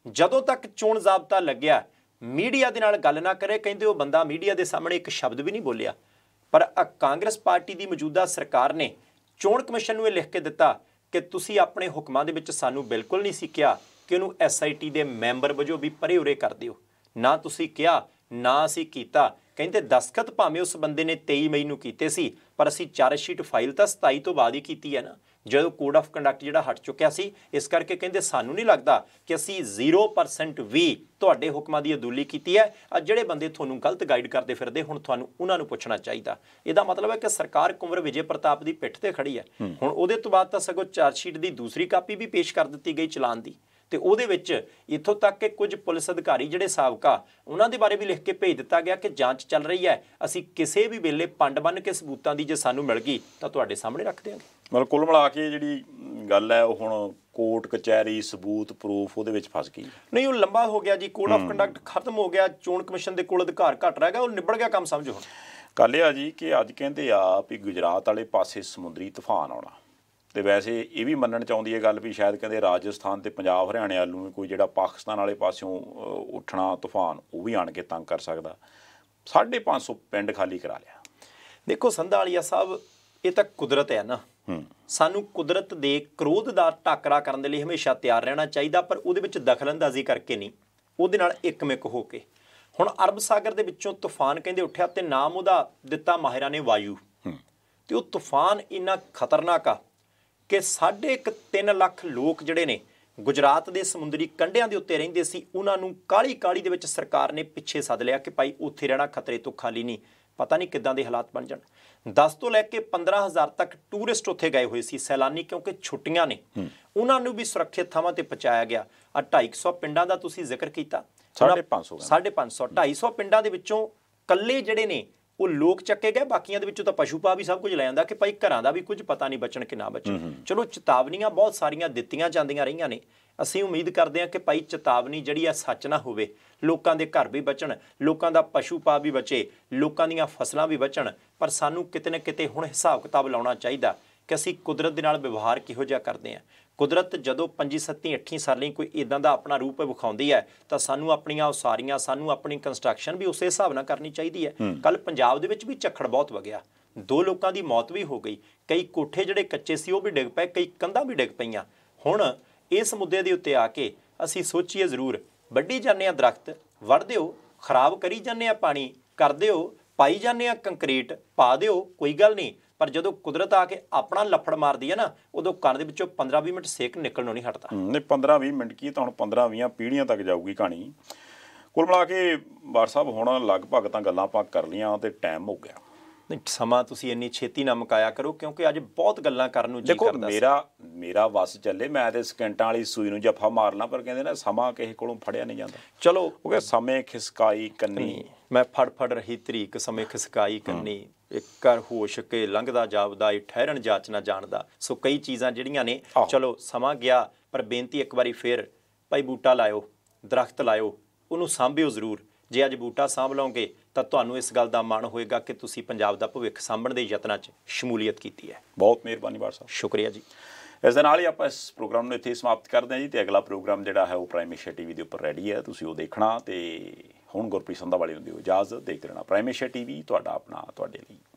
ਜਦੋਂ ਤੱਕ ਚੋਣ ਜ਼ਾਬਤਾ ਲੱਗਿਆ ਮੀਡੀਆ ਦੇ ਨਾਲ ਗੱਲ ਨਾ ਕਰੇ, ਕਹਿੰਦੇ ਉਹ ਬੰਦਾ ਮੀਡੀਆ ਦੇ ਸਾਹਮਣੇ ਇੱਕ ਸ਼ਬਦ ਵੀ ਨਹੀਂ ਬੋਲਿਆ। ਪਰ ਕਾਂਗਰਸ ਪਾਰਟੀ ਦੀ ਮੌਜੂਦਾ ਸਰਕਾਰ ਨੇ ਚੋਣ ਕਮਿਸ਼ਨ ਨੂੰ ਇਹ ਲਿਖ ਕੇ ਦਿੱਤਾ ਕਿ ਤੁਸੀਂ ਆਪਣੇ ਹੁਕਮਾਂ ਦੇ ਵਿੱਚ ਸਾਨੂੰ ਬਿਲਕੁਲ ਨਹੀਂ ਸੀ ਕਿਹਾ ਕਿ ਉਹਨੂੰ ਐਸ ਆਈ ਟੀ ਦੇ ਮੈਂਬਰ ਵਜੋਂ ਵੀ ਪਰੇ ਉਰੇ ਕਰ ਦਿਓ। ਨਾ ਤੁਸੀਂ ਕਿਹਾ, ਨਾ ਅਸੀਂ ਕੀਤਾ। ਕਹਿੰਦੇ ਦਸਖਤ ਭਾਵੇਂ ਉਸ ਬੰਦੇ ਨੇ ਤੇਈ ਮਈ ਨੂੰ ਕੀਤੇ ਸੀ, ਪਰ ਅਸੀਂ ਚਾਰਜ ਸ਼ੀਟ ਫਾਈਲ ਤਾਂ ਸਤਾਈ ਤੋਂ ਬਾਅਦ ਹੀ ਕੀਤੀ ਹੈ ਨਾ, ਜਦੋਂ ਕੋਡ ਆਫ ਕੰਡਕਟ ਜਿਹੜਾ ਹਟ ਚੁੱਕਿਆ ਸੀ। ਇਸ ਕਰਕੇ ਕਹਿੰਦੇ ਸਾਨੂੰ ਨਹੀਂ ਲੱਗਦਾ ਕਿ ਅਸੀਂ ਜ਼ੀਰੋ ਪਰਸੈਂਟ ਵੀ ਤੁਹਾਡੇ ਹੁਕਮਾਂ ਦੀ ਅਦੂਲੀ ਕੀਤੀ ਹੈ। ਆ ਜਿਹੜੇ ਬੰਦੇ ਤੁਹਾਨੂੰ ਗਲਤ ਗਾਈਡ ਕਰਦੇ ਫਿਰਦੇ, ਹੁਣ ਤੁਹਾਨੂੰ ਉਹਨਾਂ ਨੂੰ ਪੁੱਛਣਾ ਚਾਹੀਦਾ। ਇਹਦਾ ਮਤਲਬ ਹੈ ਕਿ ਸਰਕਾਰ ਕੁੰਵਰ ਵਿਜੇ ਪ੍ਰਤਾਪ ਦੀ ਪਿੱਠ ਤੇ ਖੜੀ ਹੈ। ਹੁਣ ਉਹਦੇ ਤੋਂ ਬਾਅਦ ਤਾਂ ਸਗੋਂ ਚਾਰਜ ਸ਼ੀਟ ਦੀ ਦੂਸਰੀ ਕਾਪੀ ਵੀ ਪੇਸ਼ ਕਰ ਦਿੱਤੀ ਗਈ ਚਲਾਨ ਦੀ, ਤੇ ਉਹਦੇ ਵਿੱਚ ਇੱਥੋਂ ਤੱਕ ਕਿ ਕੁਝ ਪੁਲਿਸ ਅਧਿਕਾਰੀ ਜਿਹੜੇ ਸਾਬਕਾ, ਉਹਨਾਂ ਦੇ ਬਾਰੇ ਵੀ ਲਿਖ ਕੇ ਭੇਜ ਦਿੱਤਾ ਗਿਆ ਕਿ ਜਾਂਚ ਚੱਲ ਰਹੀ ਹੈ, ਅਸੀਂ ਕਿਸੇ ਵੀ ਵੇਲੇ ਪੰਡ ਬੰਨ ਕੇ ਸਬੂਤਾਂ ਦੀ ਜੇ ਸਾਨੂੰ ਮਿਲ ਗਈ ਤਾਂ ਤੁਹਾਡੇ ਸਾਹਮਣੇ ਰੱਖ ਦਿਆਂਗੇ। ਮਤਲਬ ਕੁੱਲ ਮਿਲਾ ਕੇ ਜਿਹੜੀ ਗੱਲ ਹੈ ਉਹ ਹੁਣ ਕੋਰਟ ਕਚਹਿਰੀ ਸਬੂਤ ਪ੍ਰੂਫ ਉਹਦੇ ਵਿੱਚ ਫਸ ਗਈ। ਨਹੀਂ, ਉਹ ਲੰਬਾ ਹੋ ਗਿਆ ਜੀ, ਕੋਡ ਆਫ ਕੰਡਕਟ ਖਤਮ ਹੋ ਗਿਆ, ਚੋਣ ਕਮਿਸ਼ਨ ਦੇ ਕੋਲ ਅਧਿਕਾਰ ਘੱਟ ਰਹਿ ਗਿਆ, ਉਹ ਨਿਬੜ ਗਿਆ ਕੰਮ ਸਮਝੋ। ਹੁਣ ਗੱਲ ਇਹ ਆ ਜੀ ਕਿ ਅੱਜ ਕਹਿੰਦੇ ਆ ਵੀ ਗੁਜਰਾਤ ਵਾਲੇ ਪਾਸੇ ਸਮੁੰਦਰੀ ਤੂਫਾਨ ਆਉਣਾ, ਤੇ ਵੈਸੇ ਇਹ ਵੀ ਮੰਨਣ 'ਚ ਆਉਂਦੀ ਹੈ ਗੱਲ ਵੀ ਸ਼ਾਇਦ ਕਹਿੰਦੇ ਰਾਜਸਥਾਨ ਤੇ ਪੰਜਾਬ ਹਰਿਆਣੇ ਵੱਲ ਨੂੰ ਕੋਈ ਜਿਹੜਾ ਪਾਕਿਸਤਾਨ ਵਾਲੇ ਪਾਸਿਓਂ ਉੱਠਣਾ ਤੂਫਾਨ ਉਹ ਵੀ ਆਣ ਕੇ ਤੰਗ ਕਰ ਸਕਦਾ। ਸਾਢੇ ਪੰਜ ਸੌ ਪਿੰਡ ਖਾਲੀ ਕਰਾ ਲਿਆ। ਦੇਖੋ ਸੰਧਾਲੀਆ ਸਾਹਿਬ, ਇਹ ਤਾਂ ਕੁਦਰਤ ਹੈ ਨਾ, ਸਾਨੂੰ ਕੁਦਰਤ ਦੇ ਕਰੋਧ ਦਾ ਟਾਕਰਾ ਕਰਨ ਦੇ ਲਈ ਹਮੇਸ਼ਾ ਤਿਆਰ ਰਹਿਣਾ ਚਾਹੀਦਾ, ਪਰ ਉਹਦੇ ਵਿੱਚ ਦਖਲਅੰਦਾਜ਼ੀ ਕਰਕੇ ਨਹੀਂ, ਉਹਦੇ ਨਾਲ ਇੱਕਮਿਕ ਹੋ ਕੇ। ਹੁਣ ਅਰਬ ਸਾਗਰ ਦੇ ਵਿੱਚੋਂ ਤੂਫਾਨ ਕਹਿੰਦੇ ਉੱਠਿਆ ਤੇ ਨਾਮ ਉਹਦਾ ਦਿੱਤਾ ਮਾਹਿਰਾਂ ਨੇ ਵਾਯੂ, ਤੇ ਉਹ ਤੂਫਾਨ ਇੰਨਾ ਖਤਰਨਾਕ ਆ ਕਿ ਸਾਢੇ ਇੱਕ ਤਿੰਨ ਲੱਖ ਲੋਕ ਜਿਹੜੇ ਨੇ ਗੁਜਰਾਤ ਦੇ ਸਮੁੰਦਰੀ ਕੰਢਿਆਂ ਦੇ ਉੱਤੇ ਰਹਿੰਦੇ ਸੀ, ਉਹਨਾਂ ਨੂੰ ਕਾਹਲੀ ਕਾਹਲੀ ਦੇ ਵਿੱਚ ਸਰਕਾਰ ਨੇ ਪਿੱਛੇ ਸੱਦ ਲਿਆ ਕਿ ਭਾਈ ਉੱਥੇ ਰਹਿਣਾ ਖਤਰੇ ਤੋਂ ਖਾਲੀ ਨਹੀਂ, ਪਤਾ ਨਹੀਂ ਕਿੱਦਾਂ ਦੇ ਹਾਲਾਤ ਬਣ ਜਾਣ। ਦਸ ਤੋਂ ਲੈ ਕੇ ਪੰਦਰਾਂ ਹਜ਼ਾਰ ਤੱਕ ਟੂਰਿਸਟ ਉੱਥੇ ਗਏ ਹੋਏ ਸੀ, ਸੈਲਾਨੀ, ਕਿਉਂਕਿ ਛੁੱਟੀਆਂ ਨੇ, ਉਹਨਾਂ ਨੂੰ ਵੀ ਸੁਰੱਖਿਅਤ ਥਾਵਾਂ ਤੇ ਪਹੁੰਚਾਇਆ ਗਿਆ। ਆ ਢਾਈ ਸੌ ਪਿੰਡਾਂ ਦਾ ਤੁਸੀਂ ਜ਼ਿਕਰ ਕੀਤਾ, ਸਾਢੇ ਪੰਜ ਸੌ ਸਾਢੇ ਪੰਜ ਸੌ ਢਾਈ ਸੌ ਪਿੰਡਾਂ ਦੇ ਵਿੱਚੋਂ ਕੱਲੇ ਜਿਹੜੇ ਨੇ ਉਹ ਲੋਕ ਚੱਕੇ ਗਏ, ਬਾਕੀਆਂ ਦੇ ਵਿੱਚੋਂ ਤਾਂ ਪਸ਼ੂ ਪਾ ਵੀ ਸਭ ਕੁਝ ਲੈ ਜਾਂਦਾ ਕਿ ਭਾਈ ਘਰਾਂ ਦਾ ਵੀ ਕੁਝ ਪਤਾ ਨਹੀਂ ਬਚਣ ਕਿ ਨਾ ਬਚਣ। ਚਲੋ ਚੇਤਾਵਨੀਆਂ ਬਹੁਤ ਸਾਰੀਆਂ ਦਿੱਤੀਆਂ ਜਾਂਦੀਆਂ ਰਹੀਆਂ ਨੇ, ਅਸੀਂ ਉਮੀਦ ਕਰਦੇ ਹਾਂ ਕਿ ਭਾਈ ਚੇਤਾਵਨੀ ਜਿਹੜੀ ਆ ਸੱਚ ਨਾ ਹੋਵੇ, ਲੋਕਾਂ ਦੇ ਘਰ ਵੀ ਬਚਣ, ਲੋਕਾਂ ਦਾ ਪਸ਼ੂ ਪਾ ਵੀ ਬਚੇ, ਲੋਕਾਂ ਦੀਆਂ ਫਸਲਾਂ ਵੀ ਬਚਣ। ਪਰ ਸਾਨੂੰ ਕਿਤੇ ਨਾ ਕਿਤੇ ਹੁਣ ਹਿਸਾਬ ਕਿਤਾਬ ਲਾਉਣਾ ਚਾਹੀਦਾ ਕਿ ਅਸੀਂ ਕੁਦਰਤ ਦੇ ਨਾਲ ਵਿਵਹਾਰ ਕਿਹੋ ਜਿਹਾ ਕਰਦੇ ਹਾਂ। ਕੁਦਰਤ ਜਦੋਂ ਪੰਜੀ ਸੱਤੀ ਅੱਠੀ ਸਾਲੀ ਕੋਈ ਇਦਾਂ ਦਾ ਆਪਣਾ ਰੂਪ ਵਿਖਾਉਂਦੀ ਹੈ ਤਾਂ ਸਾਨੂੰ ਆਪਣੀਆਂ ਉਸਾਰੀਆਂ, ਸਾਨੂੰ ਆਪਣੀ ਕੰਸਟਰਕਸ਼ਨ ਵੀ ਉਸੇ ਹਿਸਾਬ ਨਾਲ ਕਰਨੀ ਚਾਹੀਦੀ ਹੈ। ਕੱਲ ਪੰਜਾਬ ਦੇ ਵਿੱਚ ਵੀ ਝੱਖੜ ਬਹੁਤ ਵਗਿਆ, ਦੋ ਲੋਕਾਂ ਦੀ ਮੌਤ ਵੀ ਹੋ ਗਈ, ਕਈ ਕੋਠੇ ਜਿਹੜੇ ਕੱਚੇ ਸੀ ਉਹ ਵੀ ਡਿੱਗ ਪਏ, ਕਈ ਕੰਧਾਂ ਵੀ ਡਿੱਗ ਪਈਆਂ। ਹੁਣ ਇਸ ਮੁੱਦੇ ਦੇ ਉੱਤੇ ਆ ਕੇ ਅਸੀਂ ਸੋਚੀਏ ਜ਼ਰੂਰ, ਵੱਢੀ ਜਾਂਦੇ ਆ ਦਰਖਤ, ਵੱਢ ਦਿਓ, ਖਰਾਬ ਕਰੀ ਜਾਂਦੇ ਆ ਪਾਣੀ, ਕਰ ਦਿਓ, ਪਾਈ ਜਾਂਦੇ ਆ ਕੰਕਰੀਟ, ਪਾ ਦਿਓ, ਕੋਈ ਗੱਲ ਨਹੀਂ। ਪਰ ਜਦੋਂ ਕੁਦਰਤ ਆ ਕੇ ਆਪਣਾ ਲੱਫੜ ਮਾਰਦੀ ਹੈ ਨਾ, ਉਦੋਂ ਕੰਨ ਦੇ ਵਿੱਚੋਂ ਪੰਦਰਾਂ ਵੀਹ ਮਿੰਟ ਸੇਕ ਨਿਕਲਣੋਂ ਨਹੀਂ ਹਟਦਾ। ਨਹੀਂ, ਪੰਦਰਾਂ ਵੀਹ ਮਿੰਟ ਕੀ, ਤਾਂ ਹੁਣ ਪੰਦਰਾਂ ਵੀਹਾਂ ਪੀੜ੍ਹੀਆਂ ਤੱਕ ਜਾਊਗੀ ਕਹਾਣੀ। ਕੁੱਲ ਮਿਲਾ ਕੇ ਬਾਰ ਸਾਹਿਬ ਹੁਣ ਲਗਭਗ ਤਾਂ ਗੱਲਾਂ ਆਪਾਂ ਕਰ ਲਈਆਂ ਤੇ ਟਾਈਮ ਹੋ ਗਿਆ। ਨਹੀਂ, ਸਮਾਂ ਤੁਸੀਂ ਇੰਨੀ ਛੇਤੀ ਨਾ ਮੁਕਾਇਆ ਕਰੋ, ਕਿਉਂਕਿ ਅੱਜ ਬਹੁਤ ਗੱਲਾਂ ਕਰਨ ਨੂੰ ਜੀ ਕਰਦਾ। ਮੇਰਾ ਮੇਰਾ ਵਸ ਚੱਲੇ, ਮੈਂ ਤੇ ਸਕਿੰਟਾਂ ਵਾਲੀ ਸੂਈ ਨੂੰ ਜੱਫਾ ਮਾਰਨਾ, ਪਰ ਕਹਿੰਦੇ ਨਾ ਸਮਾਂ ਕਿਸੇ ਕੋਲੋਂ ਫੜਿਆ ਨਹੀਂ ਜਾਂਦਾ। ਚਲੋ ਉਹ ਕਹਿੰਦੇ ਸਮੇਂ ਖਿਸਕਾਈ ਕੰਨੀ, ਮੈਂ ਫੜ ਫੜ ਰਹੀ ਤਰੀਕ, ਸਮੇਂ ਖਿਸਕਾਈ ਕੰਨੀ, ਇੱਕ ਕਰ ਹੋਸ਼ ਕੇ ਲੰਘਦਾ ਜਾਪਦਾ, ਇਹ ਠਹਿਰਨ ਜਾਚ ਨਾ ਜਾਣਦਾ। ਸੋ ਕਈ ਚੀਜ਼ਾਂ ਜਿਹੜੀਆਂ ਨੇ, ਚਲੋ ਸਮਾਂ ਗਿਆ, ਪਰ ਬੇਨਤੀ ਇੱਕ ਵਾਰੀ ਫੇਰ, ਭਾਈ ਬੂਟਾ ਲਾਇਓ, ਦਰਖਤ ਲਾਇਓ, ਉਹਨੂੰ ਸਾਂਭਿਓ ਜ਼ਰੂਰ। ਜੇ ਅੱਜ ਬੂਟਾ ਸਾਂਭ ਲਓਗੇ ਤਾਂ ਤੁਹਾਨੂੰ ਇਸ ਗੱਲ ਦਾ ਮਾਣ ਹੋਏਗਾ ਕਿ ਤੁਸੀਂ ਪੰਜਾਬ ਦਾ ਭਵਿੱਖ ਸਾਂਭਣ ਦੇ ਯਤਨਾਂ 'ਚ ਸ਼ਮੂਲੀਅਤ ਕੀਤੀ ਹੈ। ਬਹੁਤ ਮਿਹਰਬਾਨੀ ਬਾਰ ਸਾਹਿਬ, ਸ਼ੁਕਰੀਆ ਜੀ। ਇਸ ਦੇ ਨਾਲ ਹੀ ਆਪਾਂ ਇਸ ਪ੍ਰੋਗਰਾਮ ਨੂੰ ਇੱਥੇ ਸਮਾਪਤ ਕਰਦੇ ਹਾਂ ਜੀ, ਤੇ ਅਗਲਾ ਪ੍ਰੋਗਰਾਮ ਜਿਹੜਾ ਹੈ ਉਹ ਪ੍ਰਾਈਮ ਏਸ਼ੀਆ ਟੀਵੀ ਦੇ ਉੱਪਰ ਰੈਡੀ ਹੈ, ਤੁਸੀਂ ਉਹ ਦੇਖਣਾ। ਤੇ ਹੁਣ ਗੁਰਪ੍ਰੀਤ ਸੰਧਾਵਾਲੇ ਨੂੰ ਦਿਓ ਇਜਾਜ਼ਤ, ਦੇਖਦੇ ਰਹਿਣਾ ਪ੍ਰਾਈਮ ਏਸ਼ੀਆ ਟੀਵੀ, ਤੁਹਾਡਾ ਆਪਣਾ, ਤੁਹਾਡੇ ਲਈ।